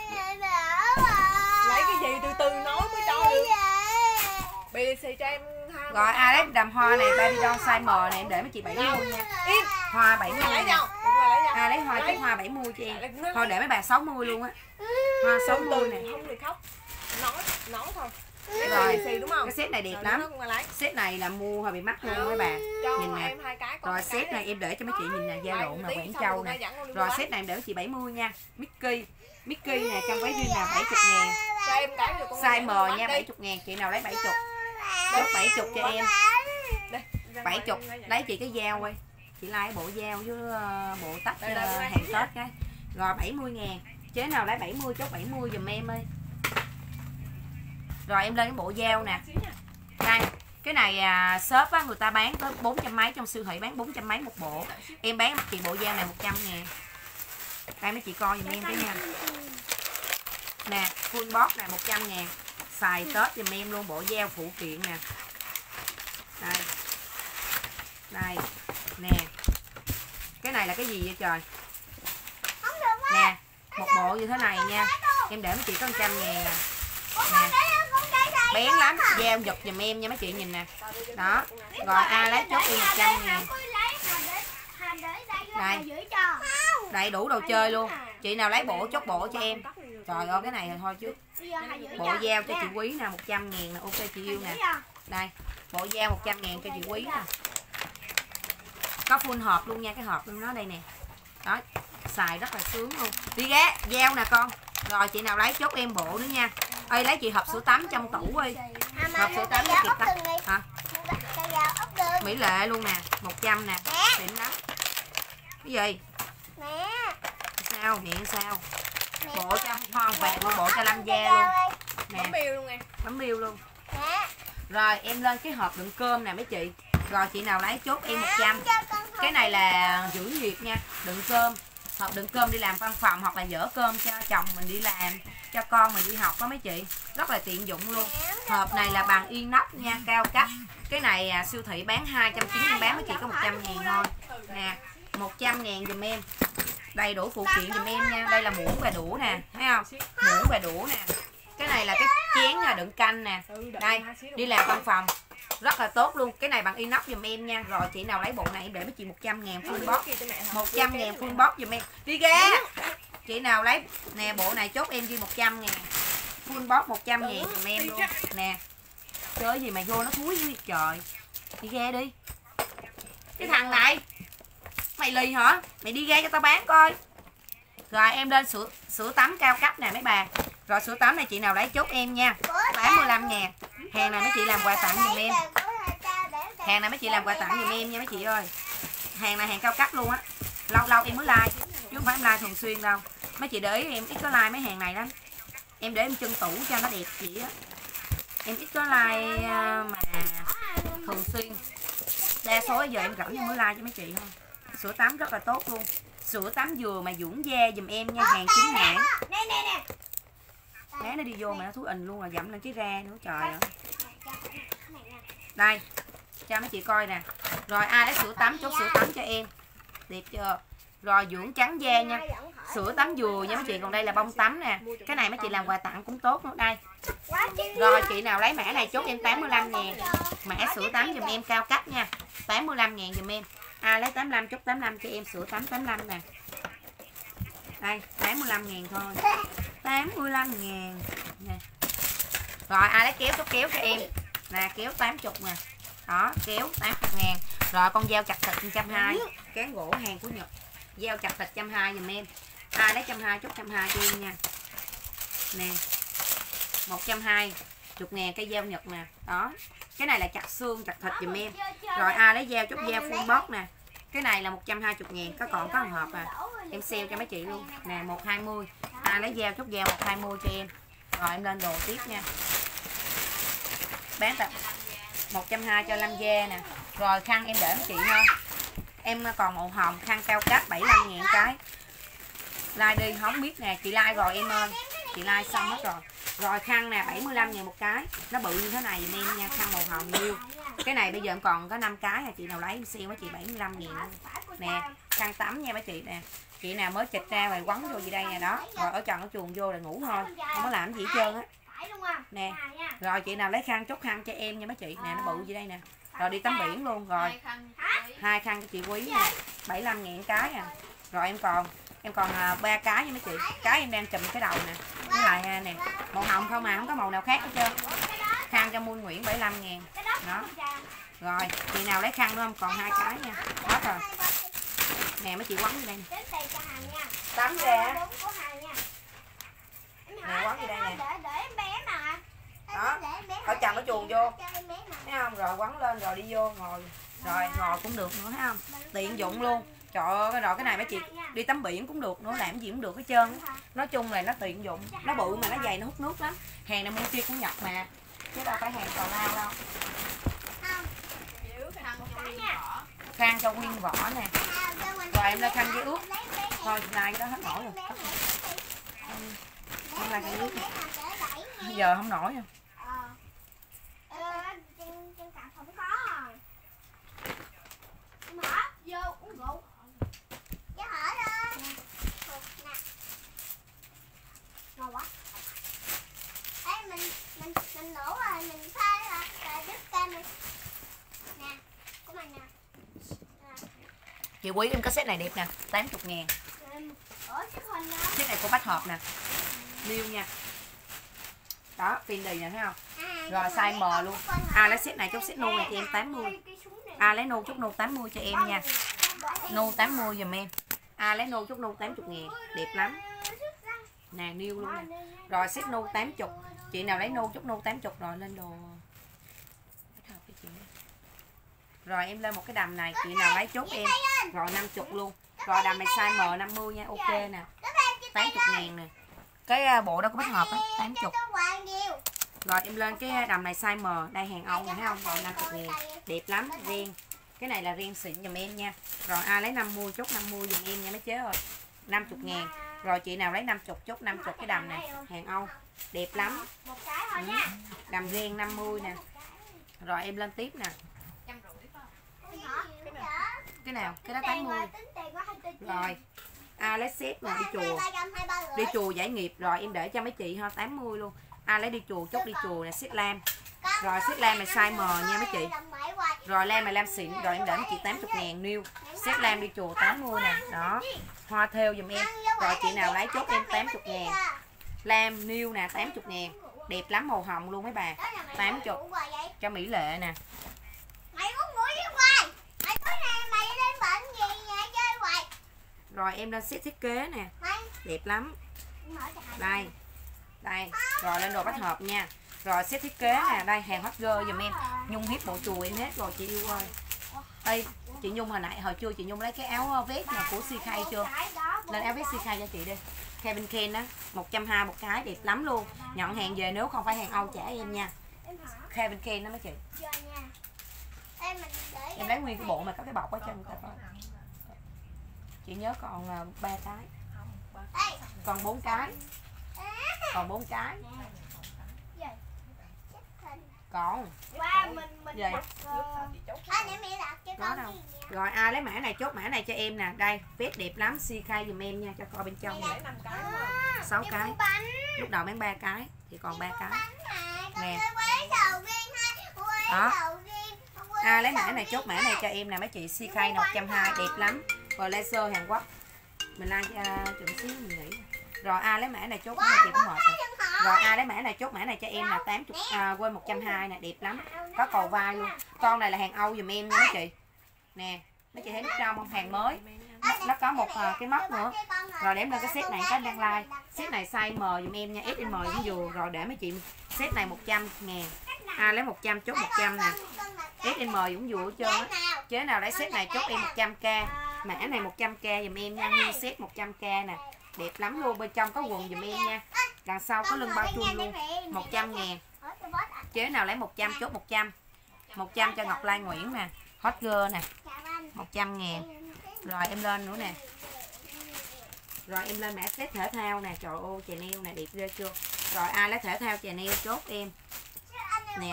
Lấy cái gì từ từ nói mới cho được. bê đê xê cho em hai. Rồi ai lấy đầm hoa này baby doll size M này em để mấy chị bảy mươi nha. Im. Hoa bảy mươi Lấy nè. nhau. Đừng có lấy nhau. Ai lấy hoa cái hoa bảy mươi cho em. Thôi để mấy bạn sáu mươi luôn á. Hoa sáu mươi nè. Không được khóc. Nói, nói thôi. Rồi, xì đúng không? cái set này đẹp Rồi, lắm. nó cũng lấy. Set này là mua hơi bị mắc luôn mấy bạn. Cho Nhìn nè. em hai cái. Có Rồi hai cái set này đi. em để cho mấy chị nhìn nè, da Đây, lộn là tí Quảng xong Châu rồi nè. dẫn con đi Rồi mua set bánh. này em để cho chị bảy mươi nha. Mickey. Mickey nè, trong váy riêng là bảy mươi ngàn. Cho em cái rồi con Size đi mua M bánh nha, đi. bảy mươi ngàn. Chị nào lấy bảy mươi. Chốt bảy mươi cho em. Đây, ra bảy ngoài mươi. đi, Lấy chị cái dao ơi. Chị like bộ dao với uh, bộ tách Đây, uh, đây, đây, hàng Tết cái. Rồi bảy mươi ngàn. Chế nào lấy bảy mươi chốt bảy mươi giùm em ơi. Rồi em lên cái bộ dao nè. Đây, cái này à, shop á, người ta bán tới bốn trăm mấy, trong siêu thị bán bốn trăm mấy một bộ. Em bán chị bộ dao này một trăm ngàn. Đây mấy chị coi giùm em cái nha. Nè, full box này một trăm ngàn. Xài Tết giùm em luôn bộ dao phụ kiện nè. Đây. Đây. Nè. Cái này là cái gì vậy trời? Nè, một bộ như thế này nha. Em để mấy chị có một trăm ngàn nè. Nè. bén lắm, gieo giật giùm em nha mấy chị nhìn nè. Đó, rồi ai lấy chốt em một trăm ngàn. Đây, đây đủ đồ chơi luôn. Chị nào lấy bộ chốt bộ cho em. Trời ơi cái này là thôi chứ. Bộ dao cho chị Quý nè, một trăm ngàn nè, ok chị yêu nè. Đây, bộ dao một trăm ngàn cho chị Quý nè. Có full hộp luôn nha, cái hộp luôn nó đây nè. Đó, xài rất là sướng luôn. Đi ghé, dao nè con. Rồi chị nào lấy chốt em bộ nữa nha. Ơi lấy chị hộp sữa tắm trong tủ đi. Hộp sữa tắm cho chị tắm. Hả? Mỹ Lệ luôn nè, một trăm nè. Xịn lắm. Cái gì? Mẹ. Sao? Miệng sao? Bộ cho hoa vàng luôn, bộ cho Lâm Gia luôn. Nè. Bấm bill luôn nè. Bấm bill luôn. Mẹ. Rồi em lên cái hộp đựng cơm nè mấy chị. Rồi chị nào lấy chốt em một trăm. Cái này là giữ nhiệt nha, đựng cơm. Hộp đựng cơm đi làm văn phòng hoặc là dỡ cơm cho chồng mình đi làm, cho con mình đi học đó mấy chị. Rất là tiện dụng luôn. Hộp này là bằng inox nha, cao cấp. Cái này à, siêu thị bán hai trăm chín mươi em bán mấy chị có một trăm ngàn thôi. Nè, một trăm ngàn dùm em. Đầy đủ phụ kiện dùm em nha. Đây là muỗng và đũa nè, thấy không? Muỗng và đũa nè. Cái này là cái chén là đựng canh nè. Đây, đi làm văn phòng rất là tốt luôn. Cái này bằng inox dùm em nha. Rồi chị nào lấy bộ này em để với chị một trăm ngàn full box. một trăm ngàn full box dùm em. Đi ghé. Chị nào lấy nè bộ này chốt em ghi một trăm ngàn. Full box một trăm ngàn dùm em luôn. Nè. Chơi gì mà vô nó thúi dữ trời. Đi ghé đi. Cái thằng này mày lì hả? Mày đi ghé cho tao bán coi. Rồi em lên sữa sữa tắm cao cấp nè mấy bà. Rồi sữa tắm này chị nào lấy chốt em nha. tám mươi lăm ngàn. Hàng này mấy chị làm quà tặng giùm em. Hàng này mấy chị làm quà tặng giùm em nha mấy chị ơi. Hàng này hàng cao cấp luôn á. Lâu lâu em mới like chứ không phải em like thường xuyên đâu. Mấy chị để ý em ít có like mấy hàng này lắm. Em để em chân tủ cho nó đẹp chị á. Em ít có like mà thường xuyên. Đa số giờ em rảnh em mới like cho mấy chị thôi. Sữa tắm rất là tốt luôn. Sữa tắm dừa mà dưỡng da giùm em nha, hàng chính hãng. Nè nè nè. Bé nó đi vô mà nó thúi ình luôn, là dẫm lên cái ra nữa trời ơi. Đây, cho mấy chị coi nè. Rồi ai lấy sữa tắm, chốt sữa tắm cho em. Đẹp chưa? Rồi dưỡng trắng da nha. Sữa tắm dừa nha mấy chị, còn đây là bông tắm nè. Cái này mấy chị làm quà tặng cũng tốt nữa đây. Rồi chị nào lấy mã này chốt em tám mươi lăm ngàn. Mã sữa tắm giùm em cao cấp nha. tám mươi lăm ngàn giùm em. Ai lấy tám mươi lăm chốt tám mươi lăm cho em sữa tắm tám mươi lăm nè. Đây, tám mươi lăm ngàn thôi. tám mươi lăm ngàn nè. Rồi ai lấy kéo chốt kéo cho em. Nè kéo tám mươi nè. Đó, kéo tám mươi ngàn. Rồi con dao chặt thịt một trăm hai mươi. Cán gỗ hàng của Nhật. Dao chặt thịt một trăm hai mươi giùm em. Ai lấy một trăm hai mươi chốt một trăm hai mươi cho em nha. Nè. một trăm hai mươi ngàn cây dao Nhật nè. Đó. Cái này là chặt xương, chặt thịt giùm em. Rồi ai lấy dao chốt dao full box nè. Cái này là một trăm hai mươi ngàn, có còn có một hộp à. Em sale cho mấy chị luôn. Nè một trăm hai mươi. Ai lấy dao chốt dao một trăm hai mươi cho em. Rồi em lên đồ tiếp nha. Bán tập một trăm hai mươi cho Lâm Gia nè. Rồi khăn em để mấy chị thôi. Em còn màu hồng khăn cao cấp bảy mươi lăm ngàn cái. Like đi không biết nè, chị like rồi em ơi. Chị like xong hết rồi. Rồi khăn nè bảy mươi lăm ngàn một cái. Nó bự như thế này giùm em nha, khăn màu hồng nhiêu. Cái này bây giờ em còn có năm cái à, chị nào lấy em sale với chị bảy mươi lăm ngàn luôn. Nè, khăn tắm nha mấy chị nè. Chị nào mới chịch ra rồi quấn vô gì đây nè đó. Rồi ở trần ở chuồng vô là ngủ thôi. Không có làm gì hết trơn á. Nè. Rồi chị nào lấy khăn chốt khăn cho em nha mấy chị. Nè nó bự gì đây nè. Rồi đi tắm biển luôn rồi. Hai khăn cho chị Quý nè. bảy mươi lăm ngàn cái à. Rồi em còn em còn ba uh, cái nha mấy chị. Cái em đang chùm cái đầu nè. Với lại nè, màu hồng không mà không có màu nào khác hết trơn. Khăn cho Mun Nguyễn bảy mươi lăm ngàn. Đó. Rồi, chị nào lấy khăn nữa không? Còn hai cái nha. Hết rồi. Nè mấy chị quấn vô đây nè. Tắm ra. Nè quấn vô đây nè. Đó. Ở chồng ở chuồng vô. Thấy không? Rồi quấn lên rồi đi vô ngồi. Rồi ngồi cũng được nữa thấy không? Tiện dụng luôn. Trời ơi, rồi cái này mấy chị đi tắm biển cũng được nữa, làm gì cũng được hết trơn. Nói chung là nó tiện dụng, nó bự mà nó dày nó hút nước lắm. Hàng này mua kia cũng Nhật mà. Chứ đâu phải hàng tào lao đâu. Khăn cho nguyên vỏ nè. Rồi em lên khăn giấy ướt. Thôi like đó hết nổi rồi. Không like khăn ướt. Giờ không nổi rồi. Ngon quá. Ê, mình mình mình đổ Chị Quý em có set này đẹp nè, tám mươi ngàn. Set này của bách hợp nè. New nha. Đó, pin đầy nè thấy không? Rồi size M luôn. À lấy set này chốt set nô này cho em tám mươi. À lấy nô chốt nô tám mươi cho em nha. Nô tám mươi giùm em. À lấy nô chốt nô tám mươi ngàn. Đẹp lắm. Nè new luôn nè. Rồi set nô tám mươi. Chị nào lấy nô chốt nô tám mươi rồi lên đồ. Rồi em lên một cái đầm này, chị nào lấy chốt em. Rồi năm mươi luôn. Rồi đầm này size M năm mươi nha, ok nè. tám mươi ngàn nè. Cái bộ đó có bách hợp á, tám mươi. Rồi em lên cái đầm này size M, đây hàng Âu nè thấy không? Rồi năm mươi ngàn. Đẹp lắm, riêng. Cái này là riêng xịn giùm em nha. Rồi ai lấy năm mươi chốt năm mươi giùm em nha mấy chế ơi. năm mươi ngàn. Rồi chị nào lấy năm mươi chốt năm mươi cái đầm này, hàng Âu. Đẹp lắm. Ừ. Đầm riêng năm mươi nè. Rồi em lên tiếp nè. Cái nào? Cái đó tám mươi. Rồi. À lấy xếp nè, đi chùa. Đi chùa giải nghiệp rồi em để cho mấy chị ha, tám mươi luôn. À lấy đi chùa, chốt đi chùa nè, xếp lam. Rồi xếp lam này size M nha mấy chị. Rồi lam này lam xịn, rồi em để mấy chị tám mươi ngàn new. Xếp lam đi chùa tám mươi nè, đó. Hoa theo giùm em. Rồi chị nào lấy chốt em tám mươi ngàn. Lam new nè, tám mươi ngàn. Đẹp lắm, màu hồng luôn mấy bà. tám mươi cho mỹ lệ nè. Rồi em lên set thiết kế nè. Đẹp lắm. Đây. Đây. Rồi lên đồ bách hợp nha. Rồi set thiết kế nè, đây hàng hot girl giùm em. Nhung hiếp bộ chùa em hết rồi chị yêu ơi. Ê, chị Nhung hồi nãy hồi trưa chị Nhung lấy cái áo vest mà của xê ca chưa? Lên áo vest xê ca cho chị đi. Kevin Ken đó, một trăm hai mươi một cái đẹp lắm luôn. Nhận hàng về nếu không phải hàng Âu trả em nha. Kevin Ken đó mấy chị. Em lấy nguyên cái bộ mà có cái bọc ở trên người ta coi. Chị nhớ còn ba cái. Còn bốn cái. Còn bốn cái. Còn. Vậy. Có đâu. Rồi ai lấy mã này chốt mã này cho em nè. Đây, vest đẹp lắm, xê ca giùm em nha, cho coi bên trong nè. sáu cái. Lúc đầu bán ba cái thì còn ba cái. Nè. Đó. Ai lấy mã này chốt mã này cho em nè mấy chị, xê ca một trăm hai mươi đẹp lắm. Rồi laser Hàn Quốc. Mình like uh, chừng xíu mình nghĩ. Rồi ai lấy mã này chốt mã này chị cũng mệt rồi. Rồi ai lấy mã này chốt mã này cho em là tám mươi à, quên một trăm hai mươi nè, đẹp lắm. Có cầu vai luôn. Con này là hàng Âu giùm em nha mấy chị. Nè, mấy chị thấy nút trong không? Hàng mới. Nó, nó có một uh, cái móc nữa. Rồi để em lên cái set này có đang like. Set này size M giùm em nha, ét em cũng vừa. Rồi để mấy chị set này một trăm ngàn. Ai lấy một trăm chốt một trăm nè. ét em cũng vừa hết trơn á. Chế nào lấy set này chốt em một trăm k. Mã này một trăm k giùm em nha, nguyên set một trăm k nè. Đẹp lắm luôn, bên trong có quần giùm em nha. Đằng sau có lưng bao chun luôn. một trăm ngàn. Chế nào lấy một trăm chốt một trăm. một trăm cho Ngọc Lai Nguyễn nè. Hot girl nè. một trăm ngàn. Rồi em lên nữa nè. Rồi em lên mã set thể thao nè. Trời ơi Chanel nè, đẹp ghê chưa. Rồi ai lấy thể thao Chanel chốt em. Nè.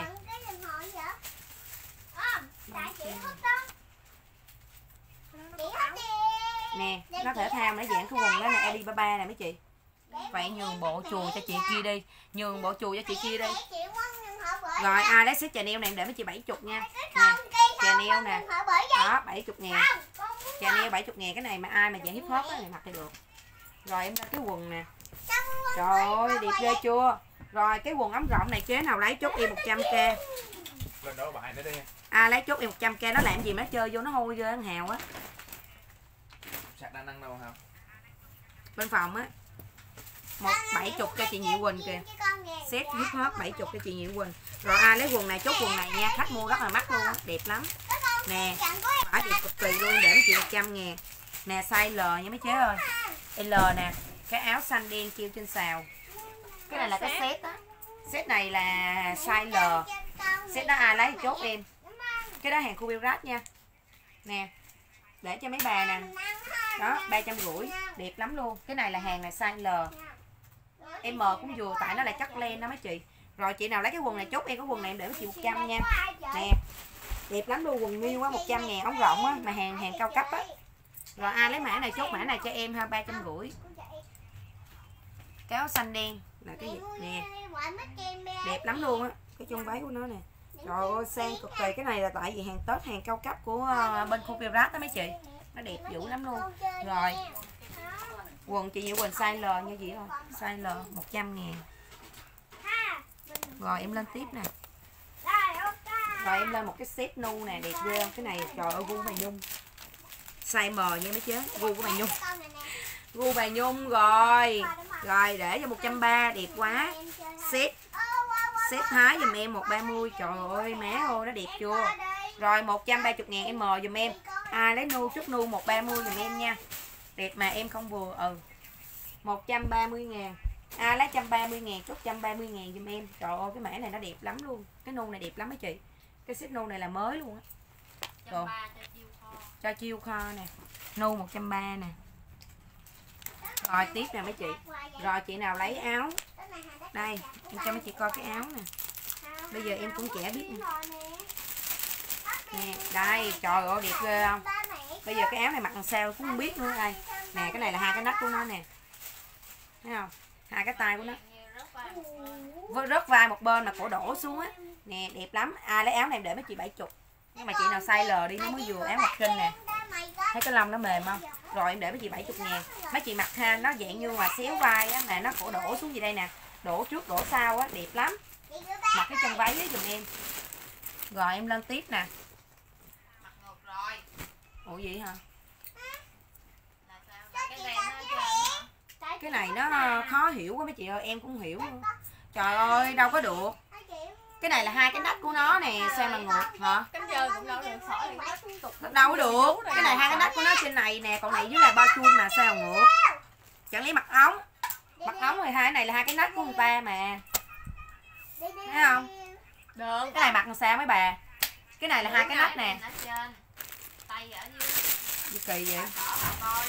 Nè, nó thể thao nó dạng cái quần đó là Alibaba nè mấy chị. Vậy nhường bộ chùa cho chị kia đi. Nhường bộ chùa cho chị kia đi. Rồi ai lấy set Chanel này để mấy chị bảy mươi nha. Nè, Chanel nè. Đó, bảy mươi ngàn. Chanel bảy mươi ngàn, cái này mà ai mà dạng hip hop á này mặc thì được. Rồi em lên cái quần nè. Trời ơi, đẹp ghê chưa. Rồi cái quần ống rộng này chế nào lấy chốt em một trăm k. Lên đổ bài nữa đi. À lấy chốt em một trăm k nó làm gì mà nó chơi vô nó hôi ghê ăn hào á. Sạc đa năng đâu hả? Bên phòng á. Một bảy mươi cho chị Nhị Quỳnh kìa. Set hip hop bảy mươi cho chị Nhị Quỳnh. Rồi ai lấy quần này chốt quần này nha, khách mua rất là mắc luôn á, đẹp lắm. Nè, quả đẹp cực kỳ luôn, để chị một trăm ngàn. Nè size L nha mấy chế ơi. L nè, cái áo xanh đen kêu trên xào. Cái này là cái set á. Set này là size L. Set đó ai lấy thì chốt em. Cái đó hàng khu Birat nha. Nè. Để cho mấy bà nè. Đó, ba trăm rưỡi, đẹp lắm luôn. Cái này là hàng này size L. M cũng vừa tại nó là chất len đó mấy chị. Rồi chị nào lấy cái quần này chốt em, cái quần này em để với chị một trăm nha. Nè. Đẹp lắm luôn, quần new quá, một trăm ngàn ống rộng á, mà hàng hàng cao cấp á. Rồi ai lấy mã này chốt mã này cho em ha, ba trăm rưỡi. Cái áo xanh đen là cái gì nè. Đẹp lắm luôn á, cái chân váy của nó nè. Trời ơi sang cực kỳ, cái này là tại vì hàng Tết hàng cao cấp của uh, bên khu Birat đó mấy chị. Nó đẹp dữ lắm luôn. Rồi quần chị Diệu Quỳnh size L nha chị ơi. Size L một trăm ngàn. Rồi em lên tiếp nè. Rồi em lên một cái set nu nè, đẹp ghê không? Cái này trời ơi gu bà Nhung. Size M nha mấy chế, gu của bà Nhung. Gu bà Nhung rồi. Rồi để cho một trăm ba mươi đẹp quá. Set set Thái giùm em một trăm ba mươi. Trời ơi má ơi nó đẹp chưa? Rồi một trăm ba mươi ngàn em M giùm em. Ai lấy nu chút nu một trăm ba mươi giùm em nha. Đẹp mà em không vừa. Ừ. một trăm ba mươi ngàn. Ai lấy một trăm ba mươi ngàn chút một trăm ba mươi ngàn giùm em. Trời ơi cái mã này nó đẹp lắm luôn. Cái nu này đẹp lắm mấy chị. Cái set nu này là mới luôn á. Rồi. Cho chiêu kho nè. Nu một trăm ba mươi nè. Rồi tiếp nè mấy chị. Rồi chị nào lấy áo. Đây, em cho mấy chị coi cái áo nè. Bây giờ em cũng trẻ biết nè. Nè, đây, trời ơi đẹp ghê không? Bây giờ cái áo này mặc làm sao cũng không biết nữa đây. Nè, cái này là hai cái nách của nó nè. Thấy không? Hai cái tay của nó. Với rớt vai một bên mà cổ đổ xuống á. Nè, đẹp lắm. Ai lấy áo này để mấy chị bảy mươi. Nhưng mà chị nào size L đi nó mới vừa áo mặc trinh nè. Thấy cái lông nó mềm không? Rồi em để mấy chị bảy mươi ngàn. Mấy chị mặc ha, nó dạng như mà xéo vai á, mà nó cổ đổ xuống gì đây nè. Đổ trước đổ sau á, đẹp lắm. Mặc cái chân váy với giùm em. Rồi em lên tiếp nè. Mặc ngược rồi. Ủa gì hả? Là sao? Là cái ren nó trên hả? Cái này nó khó hiểu quá mấy chị ơi, em cũng không hiểu luôn. Trời ơi, đâu có được. Cái này là hai cái nách của nó nè, sao mà ngược hả? Cánh dơ cũng đâu được, khỏi thì nó cũng tục. Đâu có được. Cái này hai cái nách của nó trên này nè, còn này dưới là bao chun mà sao ngược? Chẳng lẽ mặc ống? Mặc ống thì hai cái này là hai cái nách của người ta mà. Thấy không? Được. Cái này mặc làm sao mấy bà? Cái này là hai cái nách nè. Ở trên. Tay ở dưới. Gì kỳ vậy? Bỏ bà coi.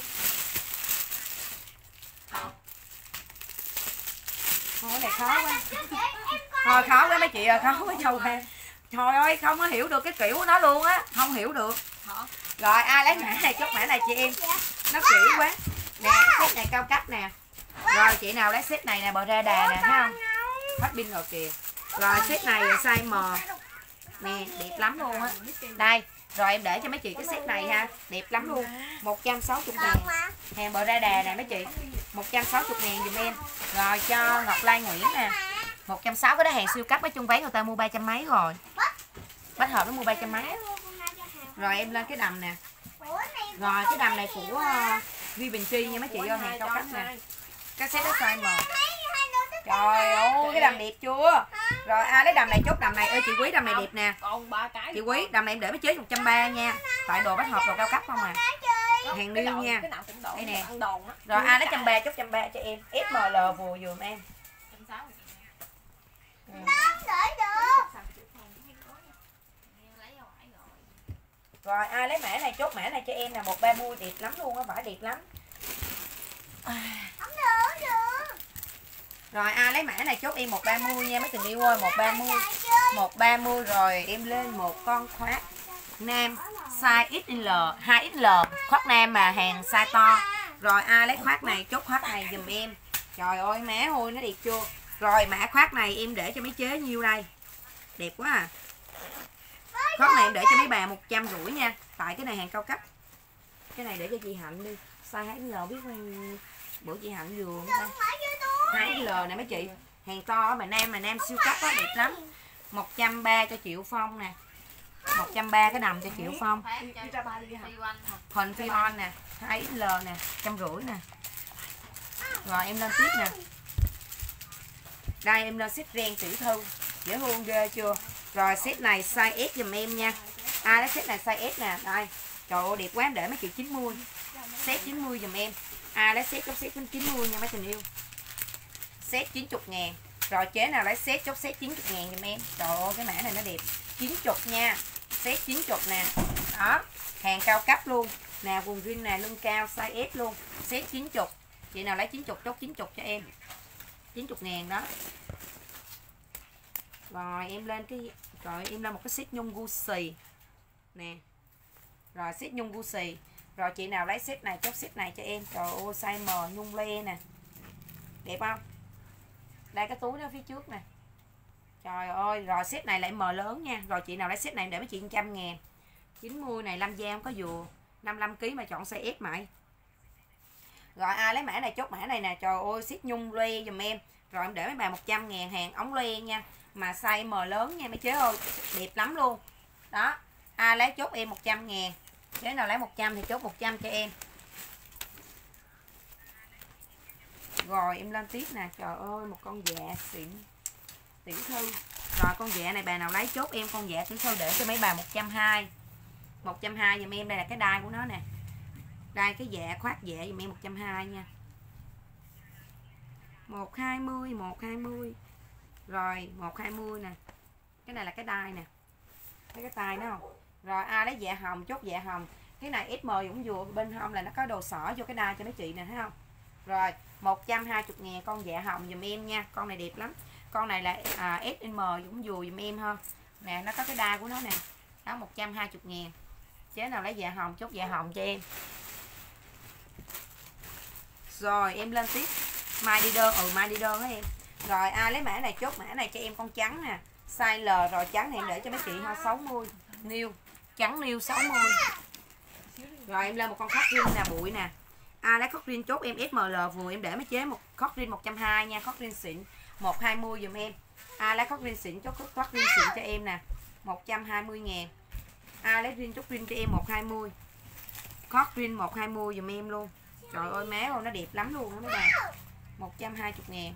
Thôi cái này khó quá. Thôi khó quá mấy chị ơi, khó quá châu ha. Trời ơi, không có hiểu được cái kiểu của nó luôn á, không hiểu được. Rồi ai lấy mã này chốt mã này chị em. Nó kiểu quá. Nè, set này cao cấp nè. Rồi chị nào lấy set này nè, bờ ra đà nè, thấy không? Hết pin rồi kìa. Rồi set này là size M. Nè, đẹp lắm luôn á. Đây, rồi em để cho mấy chị cái set này ha, đẹp lắm luôn. một trăm sáu mươi ngàn. Hàng bờ ra đà nè mấy chị. một trăm sáu mươi ngàn giùm em. Rồi cho Ngọc Lai Nguyễn nè. một trăm sáu mươi cái đó hàng siêu cấp, mấy chung váy người ta mua ba trăm mấy rồi. Bách hợp nó mua ba trăm mấy. Rồi em lên cái đầm nè. Rồi cái đầm này của uh, Vi Bình Chi nha mấy chị ơi, hàng cao cấp nè. Cái set đó size M. Trời ơi, cái đầm đẹp chưa? Rồi ai lấy đầm này chốt đầm này. Ê chị Quý đầm này đẹp nè. Còn ba cái. Chị Quý đầm này em để mới chế một trăm ba mươi nha. Tại đồ Bách hợp đồ cao cấp không à. Hàng điêu nha. Đây nè. Rồi ai lấy một trăm ba mươi chốt một trăm ba mươi cho em. ét em lờ vừa dùm em. Ừ. Rồi ai lấy mã này chốt mã này cho em là một trăm ba mươi đẹp lắm luôn á, vải đẹp lắm. Rồi ai lấy mã này chốt em một trăm ba mươi nha mấy tình yêu ơi, một trăm ba mươi. một trăm ba mươi rồi em lên một con khoác nam size ích lờ, hai ích lờ, khoác nam mà hàng size to. Rồi ai lấy khoác này chốt khoác này giùm em. Trời ơi má ơi nó đẹp chưa? Rồi mã khoác này em để cho mấy chế nhiêu đây? Đẹp quá à. Khoác này em để cho mấy bà một trăm rưỡi nha. Tại cái này hàng cao cấp. Cái này để cho chị Hạnh đi. Size hai ích lờ biết bữa chị Hạnh vừa hai ích lờ nè mấy chị. Hàng to mà nam mà nam siêu cấp á, đẹp lắm. một trăm ba mươi cho Triệu Phong nè. một trăm ba mươi cái đầm cho Triệu Phong. Hình phi on nè, hai ích lờ nè, một trăm rưỡi nè. Rồi em lên tiếp nè. Đây em lên set ren tiểu thư. Dễ thương ghê chưa? Rồi set này size S giùm em nha. Ai lấy set này size S nè, đây. Trời ơi đẹp quá, em để mấy chị chín mươi. Set chín mươi giùm em. Ai lấy set chốt set chín mươi nha mấy tình yêu. Set chín mươi ngàn. Rồi chế nào lấy set chốt set chín mươi ngàn giùm em. Trời ơi cái mã này nó đẹp. chín mươi nha. Set chín mươi nè. Đó, hàng cao cấp luôn. Nè quần jean nè, lưng cao size S luôn. Set chín mươi. Chị nào lấy chín mươi chốt chín mươi cho em. chín mươi ngàn đó. Rồi em lên cái rồi em lên một cái set nhung Gucci nè. Rồi set nhung Gucci. Rồi chị nào lấy set này chốt set này cho em. Trời ơi size M nhung le nè. Đẹp không? Đây cái túi đó phía trước nè. Trời ơi, rồi set này lại M lớn nha. Rồi chị nào lấy set này để mấy chị một trăm ngàn. chín mươi này Lâm Giang có vừa. năm mươi lăm ki lô gam mà chọn size S mày. Rồi ai lấy mã này chốt mã này nè. Trời ơi ship nhung loe dùm em. Rồi em để mấy bà một trăm ngàn hàng ống loe nha. Mà size M lớn nha mấy chế ơi. Đẹp lắm luôn. Đó. Ai lấy chốt em một trăm ngàn. Nếu nào lấy một trăm thì chốt một trăm cho em. Rồi em lên tiếp nè. Trời ơi một con dạ xịn tiểu thư. Rồi con dạ này bà nào lấy chốt em con dạ tiểu thư để cho mấy bà một trăm hai mươi. một trăm hai mươi dùm em. Đây là cái đai của nó nè. Đai cái dạ khoát dạ dùm em một trăm hai mươi nha. một hai mươi, một hai mươi. Rồi một hai mươi nè. Cái này là cái đai nè. Thấy cái tay nó không? Rồi ai lấy dạ hồng chốt dạ hồng. Cái này ét em cũng vừa bên hông là nó có đồ xỏ vô cái đai cho mấy chị nè thấy không? Rồi một trăm hai mươi ngàn con dạ hồng dùm em nha. Con này đẹp lắm. Con này là à, ét em cũng vừa dùm em ha. Nè nó có cái đai của nó nè. Đó một trăm hai mươi ngàn. Chế nào lấy dạ hồng chốt dạ hồng cho em. Rồi em lên tiếp. Mai đi đơn. Ừ mai đi đơn đó em. Rồi ai lấy mã này chốt mã này cho em con trắng nè. Size L rồi trắng này em để cho mấy chị ha sáu mươi. Niêu. Trắng niêu sáu mươi. Rồi em lên một con khóc rin nè bụi nè. Ai lấy khóc rin chốt em ét em lờ vừa em để mấy chế một khóc rin một trăm hai mươi nha. Khóc rin xịn một trăm hai mươi dùm em. Ai lấy khóc rin xịn chốt khóc rin xịn cho em nè. một trăm hai mươi ngàn. Ai lấy rin chốt rin cho em một trăm hai mươi. Khóc rin một trăm hai mươi dùm em luôn. Trời ơi má ơi nó đẹp lắm luôn đó mấy bạn. một trăm hai mươi ngàn.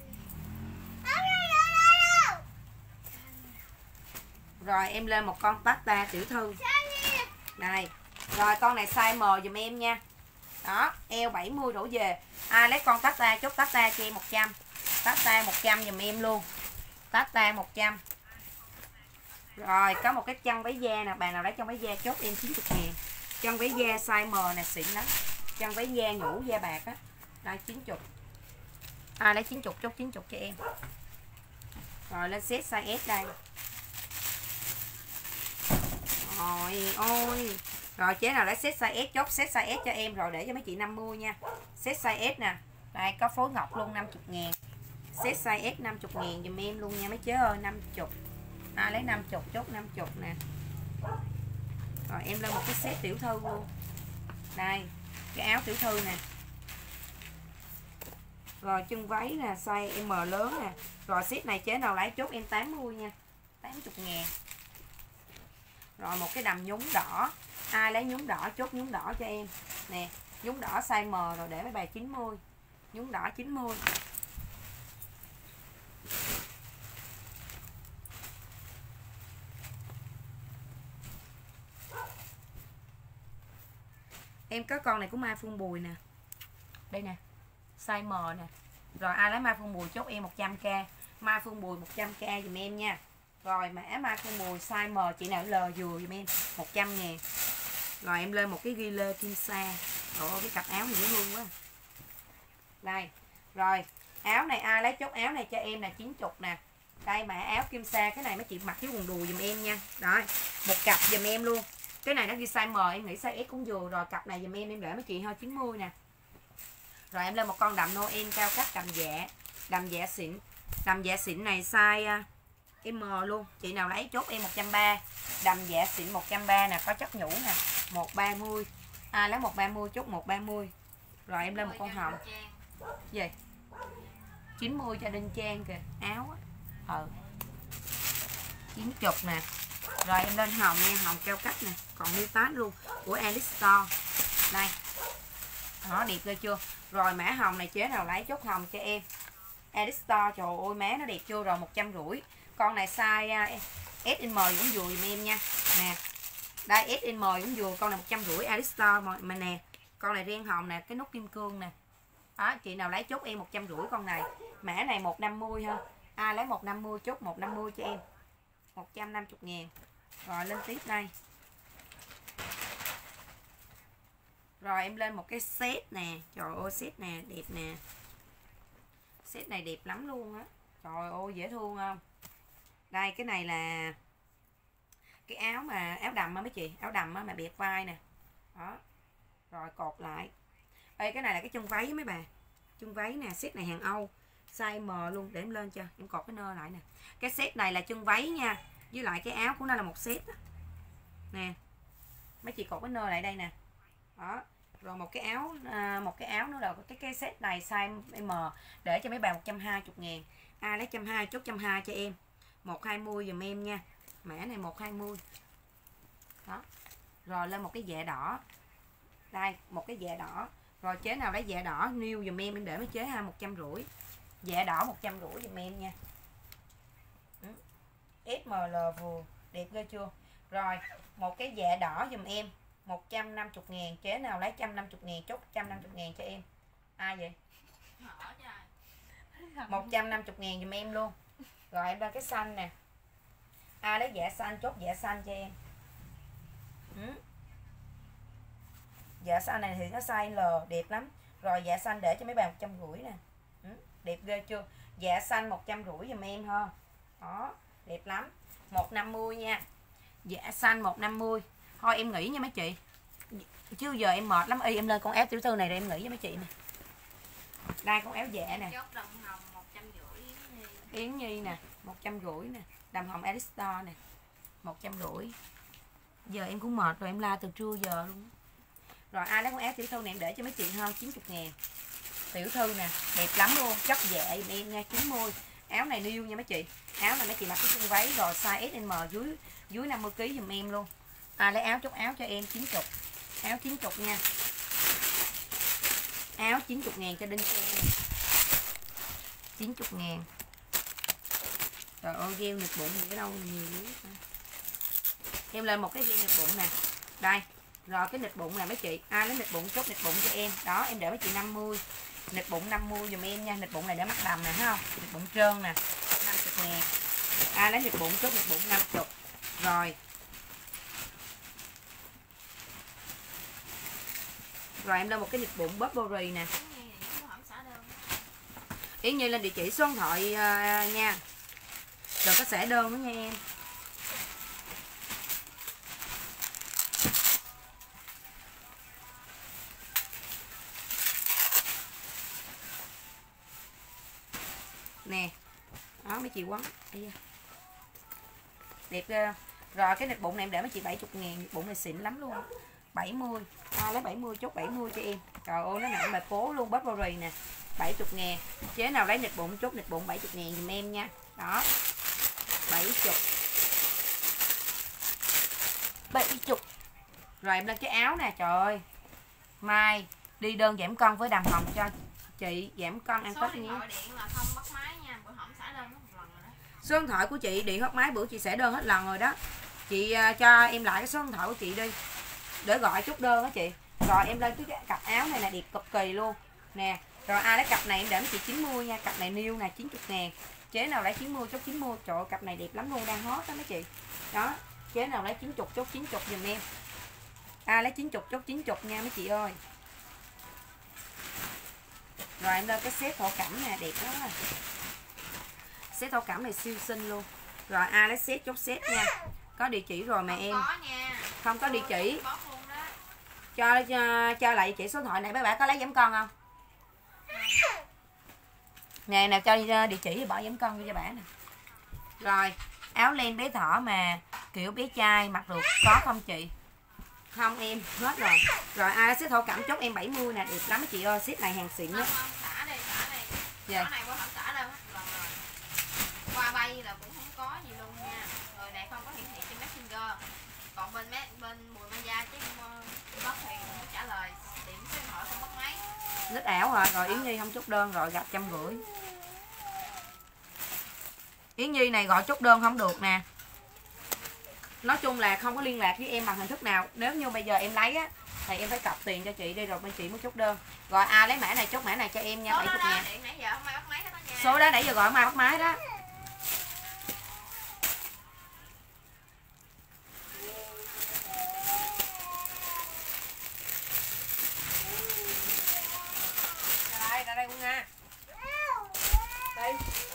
Rồi em lên một con pasta tiểu thư. Này. Rồi con này size M dùm em nha. Đó, eo bảy mươi đổ về. Ai lấy con pasta chốt pasta cho em một trăm. Pasta một trăm dùm em luôn. Pasta một trăm. Rồi có một cái chân váy da nè, bạn nào lấy chân váy da chốt em chín mươi ngàn. Chân váy da size M nè xịn lắm. Chân váy da nhũ da bạc á. Đây chín mươi. Ai lấy chín mươi chốt chín mươi cho em. Rồi lên set size S đây. Rồi ôi. Rồi chế nào lấy set size S chốt set size S cho em rồi để cho mấy chị năm mươi nha. Set size S nè. Đây có phối ngọc luôn năm mươi ngàn. Set size S năm mươi ngàn dùm em luôn nha mấy chế ơi năm mươi. Ai lấy năm mươi chốt năm mươi nè. Rồi em lên một cái set tiểu thư luôn. Đây, cái áo tiểu thư nè. Rồi chân váy nè, size M lớn nè. Rồi set này chế nào lấy chốt em tám mươi nha. tám mươi ngàn. Rồi một cái đầm nhúng đỏ. Ai lấy nhúng đỏ chốt nhúng đỏ cho em. Nè, nhúng đỏ size M rồi để mấy bài chín mươi. Nhúng đỏ chín mươi. Em có con này của Mai Phương Bùi nè. Đây nè. Size M nè. Rồi ai lấy Mai Phương Bùi chốt em một trăm k. Mai Phương Bùi một trăm k dùm em nha. Rồi mã Mai Phương Bùi size M chị nào L vừa dùm em một trăm ngàn. Rồi em lên một cái ghi lê kim sa. Trời ơi cái cặp áo này dễ thương quá. Đây. Rồi áo này ai lấy chốt áo này cho em là chín mươi nè. Đây mã áo kim sa. Cái này mấy chị mặc cái quần đùi dùm em nha. Rồi một cặp dùm em luôn. Cái này nó ghi size M em nghĩ size S cũng vừa. Rồi cặp này dùm em em để mấy chị hơi chín mươi nè. Rồi em lên một con đầm Noel cao cấp đầm dạ. Đầm dạ xịn. Đầm dạ xịn này size M luôn. Chị nào lấy chốt em một trăm ba mươi. Đầm dạ xịn một trăm ba mươi nè. Có chất nhũ nè. một trăm ba mươi. Ai lấy một trăm ba mươi chốt một trăm ba mươi. Rồi em lên một con hồng. Gì? chín mươi cho Đinh Trang kìa. Áo á. Ừ. chín mươi nè. Rồi em lên hồng nha. Hồng cao cấp nè. Còn miêu tát luôn. Của Alice Store. Đây. Đó đẹp ghê chưa. Rồi mã hồng này chế nào lấy chốt hồng cho em. Alice Store. Trời ơi má nó đẹp chưa. Rồi một trăm rưỡi. Con này size ét em cũng vừa dùm em nha. Nè. Đây ét em cũng vừa. Con này một trăm rưỡi Alice Store mà nè. Con này ren hồng nè. Cái nút kim cương nè. Đó chị nào lấy chốt em một trăm rưỡi con này. Mã này một trăm năm mươi ha. Ai lấy một trăm năm mươi chốt một trăm năm mươi cho em. một trăm năm mươi ngàn. Rồi lên tiếp đây. Rồi em lên một cái set nè. Trời ơi set nè. Đẹp nè. Set này đẹp lắm luôn á. Trời ơi dễ thương không. Đây cái này là cái áo mà áo đầm á mấy chị. Áo đầm á mà bẹt vai nè. Đó. Rồi cột lại. Ê cái này là cái chân váy mấy bà. Chân váy nè. Set này hàng Âu. Size M luôn. Để em lên cho. Em cột cái nơ lại nè. Cái set này là chân váy nha. Với lại cái áo của nó là một set á. Nè. Mấy chị cột cái nơ lại đây nè. Đó. Rồi một cái áo à, một cái áo nữa là cái cái set này size M để cho mấy bạn một trăm hai mươi ngàn. Ai lấy một trăm hai mươi chốt một trăm hai mươi cho em. một trăm hai mươi giùm em nha. Mã này một trăm hai mươi. Đó. Rồi lên một cái dạ đỏ. Đây, một cái dạ đỏ. Rồi chế nào lấy dạ đỏ new giùm em, em để mấy chế ha, một trăm rưỡi. Dạ đỏ một trăm rưỡi giùm em nha. Ừ. ét em lờ vừa, đẹp ghê chưa? Rồi, một cái dạ đỏ giùm em, một trăm năm mươi ngàn, chế nào lấy một trăm năm mươi ngàn, chốt một trăm năm mươi ngàn cho em. Ai vậy? một trăm năm mươi ngàn giùm em luôn. Rồi em ra cái xanh nè. Ai lấy dạ xanh, chốt dạ xanh cho em. Ừ. Dạ xanh này thì nó size L, đẹp lắm. Rồi dạ xanh để cho mấy bạn một trăm rưỡi nè. Ừ. Đẹp ghê chưa? Dạ xanh một trăm rưỡi giùm em ha. Đó, đẹp lắm. một trăm năm mươi nha. Dạ xanh một trăm năm mươi. Thôi em nghỉ nha mấy chị. Chứ giờ em mệt lắm. Y em lên con áo tiểu thư này rồi em nghỉ với mấy chị nè. Đây con áo dạ nè. Chốt đồng hồng một trăm rưỡi Yến Nhi nè, một trăm rưỡi nè. Đầm hồng Alistair nè, một trăm rưỡi. Giờ em cũng mệt rồi, em la từ trưa giờ luôn. Rồi ai lấy con áo tiểu thư này em để cho mấy chị hơn chín mươi ngàn. Tiểu thư nè, đẹp lắm luôn, chất dạ giùm em nha, chín mươi. Áo này new nha mấy chị. Áo này mấy chị mặc cái chân váy rồi size ét em dưới dưới năm mươi ki lô gam giùm em luôn. Ai lấy áo chốt áo cho em chín mươi. Áo chín mươi nha. Áo chín mươi ngàn cho Đinh Trang. chín mươi ngàn. Trời ơi, gel nịt bụng thì cái đâu nhiều dữ. Em lên một cái gel nịt bụng nè. Đây. Rồi cái nịt bụng nè mấy chị. Ai lấy nịt bụng chốt nịt bụng cho em. Đó, em để mấy chị năm mươi. Nịt bụng năm mươi dùm em nha. Nịt bụng này để mắt đầm nè, thấy không? Nịt bụng trơn nè. năm mươi ngàn. Ai lấy nịt bụng chốt nịt bụng năm mươi. Rồi. Rồi em lên một cái nịt bụng Burberry nè. Yến Nhi lên địa chỉ số điện thoại uh, nha. Đừng có xẻ đơn nữa nha em. Nè. Đó mấy chị quấn. Đẹp ghê không? Rồi cái nịt bụng này em để mấy chị bảy mươi ngàn. Nịt bụng này xịn lắm luôn. bảy mươi. À, lấy bảy mươi chốt bảy mươi cho em. Trời ơi nó nặng bài phố luôn. Burberry nè. bảy mươi ngàn. Chế nào lấy nịt bụng chốt nịt bụng bảy mươi ngàn dùm em nha. Đó. bảy mươi. bảy mươi. Rồi em lên cái áo nè. Trời ơi. Mai đi đơn giảm cân với Đầm Hồng cho chị giảm cân ăn Tết nhé. Số điện thoại của chị điện hot máy bữa chị sẽ đơn hết lần rồi đó. Chị uh, cho em lại cái số điện thoại của chị đi để gọi chút đơn đó chị. Rồi em lên cái cặp áo này là đẹp cực kỳ luôn nè. Rồi ai lấy cặp này em để chị chín mươi nha. Cặp này new nè, chín mươi ngàn. Chế nào lấy chín mươi chốt chín mươi. Trời ơi, cặp này đẹp lắm luôn, đang hot đó mấy chị. Đó, chế nào lấy chín mươi chốt chín mươi giùm em. Ai lấy chín mươi chốt chín mươi nha mấy chị ơi. Rồi em lên cái set thổ cẩm nè, đẹp đó. Set thổ cẩm này siêu xinh luôn. Rồi ai lấy set chốt set nha. Có địa chỉ rồi mà không em. Có nha. Không có địa chỉ. Cho, cho cho lại địa chỉ số điện thoại này mấy bạn có lấy giảm cân không? Nè nào cho địa chỉ bỏ giảm cân cho bạn nè. Rồi, áo len bé thỏ mà kiểu bé trai mặc được có không chị? Không em, hết rồi. Rồi ai xếp thổ cẩm chốt em bảy mươi nè, đẹp lắm chị ơi, ship này hàng xịn á. Không, xả đi, xả đi. Dạ. Cái này qua không xả đâu hết lần rồi. Qua bay là cũng không có gì luôn nha. Rồi này không có hiển thị trên Messenger. Còn bên bên Bùi Mai Gia chứ bớt thì không có trả lời. Điểm số điện thoại không bắt máy. Lít ảo hả? Rồi Yến Nhi không chốt đơn rồi gặp trăm rưỡi. Yến Nhi này gọi chốt đơn không được nè. Nói chung là không có liên lạc với em bằng hình thức nào. Nếu như bây giờ em lấy á thì em phải cọc tiền cho chị đi rồi bên chị mới chốt đơn. Rồi ai lấy mã này chốt mã này cho em nha, bảy mươi ngàn. Số đó nãy giờ gọi mai bắt máy đó. Đây, ra đây con Nga. Đây.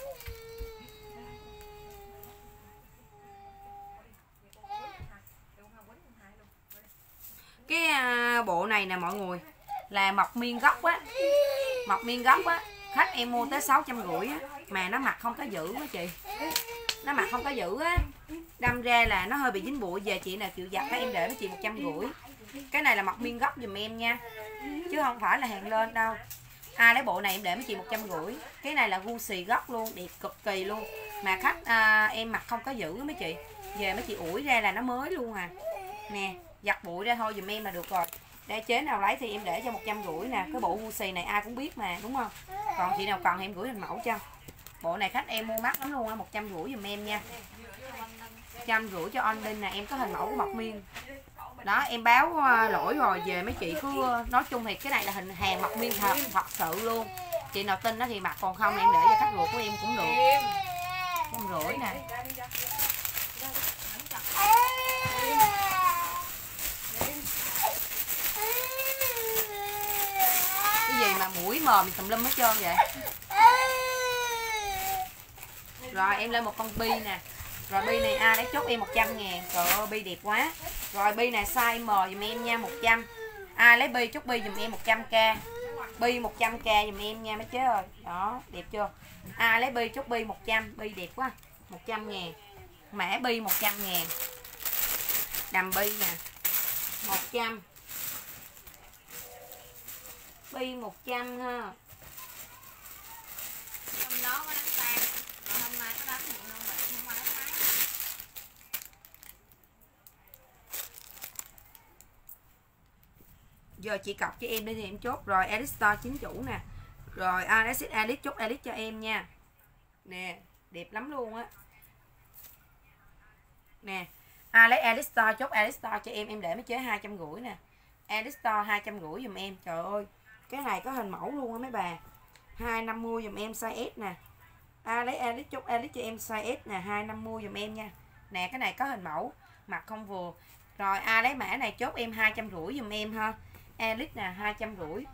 Cái à, bộ này nè mọi người là mọc miên gốc á, mọc miên gốc á, khách em mua tới sáu trăm rưỡi á, mà nó mặc không có giữ á chị, nó mặc không có giữ á, đâm ra là nó hơi bị dính bụi. Về chị nào chịu giặt các em để nó chị một trăm rưỡi. Cái này là mặt miên gốc dùm em nha, chứ không phải là hàng lên đâu. Ai lấy bộ này em để mấy chị một trăm rưỡi. Cái này là gu xì gốc luôn, đẹp cực kỳ luôn. Mà khách à, em mặc không có giữ mấy chị, về mấy chị ủi ra là nó mới luôn à. Nè, giặt bụi ra thôi dùm em là được rồi. Để chế nào lấy thì em để cho một trăm rưỡi nè. Cái bộ gu xì này ai cũng biết mà, đúng không? Còn chị nào cần thì em gửi hình mẫu cho. Bộ này khách em mua mắc lắm luôn á, một trăm rưỡi dùm em nha. một trăm rưỡi cho on linh nè, em có hình mẫu của mặt miên. Đó, em báo uh, lỗi rồi, về mấy chị cứ uh, nói chung thì cái này là hình hàng mặt miên thật, thật sự luôn. Chị nào tin đó thì mặc, còn không em để cho khách ruột của em cũng được. Trăm rưỡi nè. Cái gì mà mũi mồm tùm lum hết trơn vậy? Rồi em lên một con bi nè. Rồi bi này ai lấy chốt em một trăm ngàn. Trời ơi bi đẹp quá. Rồi bi này size M dùm em nha, một trăm. Ai lấy bi chốt bi dùm em một trăm k. Bi một trăm k dùm em nha mấy chế ơi. Đó, đẹp chưa? Ai lấy bi chốt bi một trăm, bi đẹp quá. một trăm ngàn. Mã bi một trăm ngàn. Đầm bi nè. một trăm. Bi một trăm ha. Hôm đó có đánh tan, rồi hôm nay có đánh gì không vậy? Hôm qua có đánh. Giờ chị cọc cho em đi thì em chốt. Rồi Alice Store chính chủ nè. Rồi Alice Alice chốt Alice cho em nha. Nè, đẹp lắm luôn á. Nè, ai lấy Alice Store chốt Alice Store cho em, em để mấy chế hai trăm rưỡi nè. Alice Store hai trăm rưỡi dùm em. Trời ơi, cái này có hình mẫu luôn á mấy bà. hai năm mươi dùm em size S nè. Ai lấy Alice chốt Alice cho em size S nè, hai năm mươi dùm em nha. Nè, cái này có hình mẫu, mặt không vừa. Rồi ai lấy mã này chốt em hai trăm rưỡi dùm em ha. Alice nè, hai trăm rưỡi.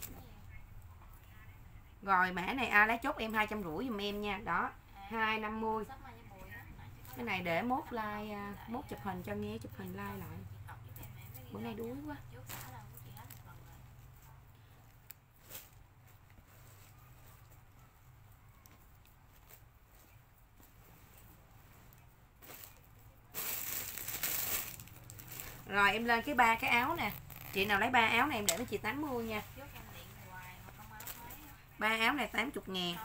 Rồi mã này ai lấy chốt em hai trăm rưỡi dùm em nha. Đó, hai năm mươi. Cái này để mốt like, mốt chụp hình cho nghe, chụp hình like lại. Bữa nay đuối quá. Rồi em lên cái ba cái áo nè. Chị nào lấy ba áo này em để với chị tám mươi nha. Ba áo này tám mươi ngàn.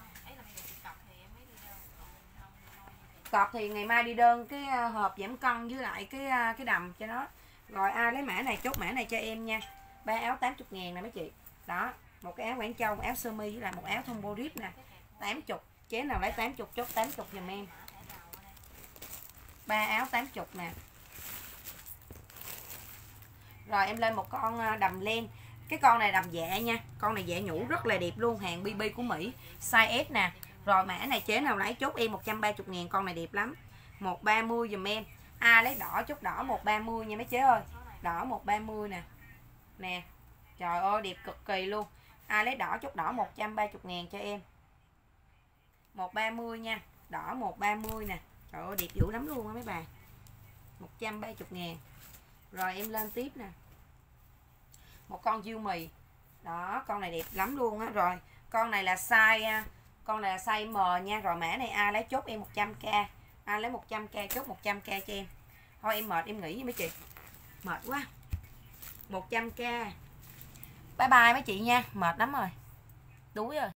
Cọp thì ngày mai đi đơn cái hộp giảm cân với lại cái cái đầm cho nó. Rồi ai lấy mã này chốt mã này cho em nha. Ba áo tám mươi ngàn nè mấy chị. Đó, một cái áo Quảng Châu, một áo sơ mi với lại một áo thun borit nè. tám mươi. Chế nào lấy tám mươi chốt tám mươi giùm em. Ba áo tám mươi nè. Rồi em lên một con đầm len. Cái con này đầm dạ nha. Con này dạ nhũ rất là đẹp luôn. Hàng bê bê của Mỹ. Size S nè. Rồi mã này chế nào lấy chốt em một trăm ba mươi ngàn. Con này đẹp lắm. một trăm ba mươi dùm em. Ai lấy đỏ chốt đỏ một trăm ba mươi nha mấy chế ơi. Đỏ một trăm ba mươi nè. Nè. Trời ơi đẹp cực kỳ luôn. Ai lấy đỏ chốt đỏ một trăm ba mươi ngàn cho em. một trăm ba mươi nha. Đỏ một trăm ba mươi nè. Trời ơi đẹp dữ lắm luôn á mấy bà. một trăm ba mươi ngàn. Rồi em lên tiếp nè. Một con diêu mì. Đó, con này đẹp lắm luôn á. Rồi, con này là size con này là size M nha. Rồi mã này ai lấy chốt em một trăm k. Ai lấy một trăm k chốt một trăm k cho em. Thôi em mệt em nghỉ với mấy chị. Mệt quá. một trăm k. Bye bye mấy chị nha, mệt lắm rồi. Đuối rồi.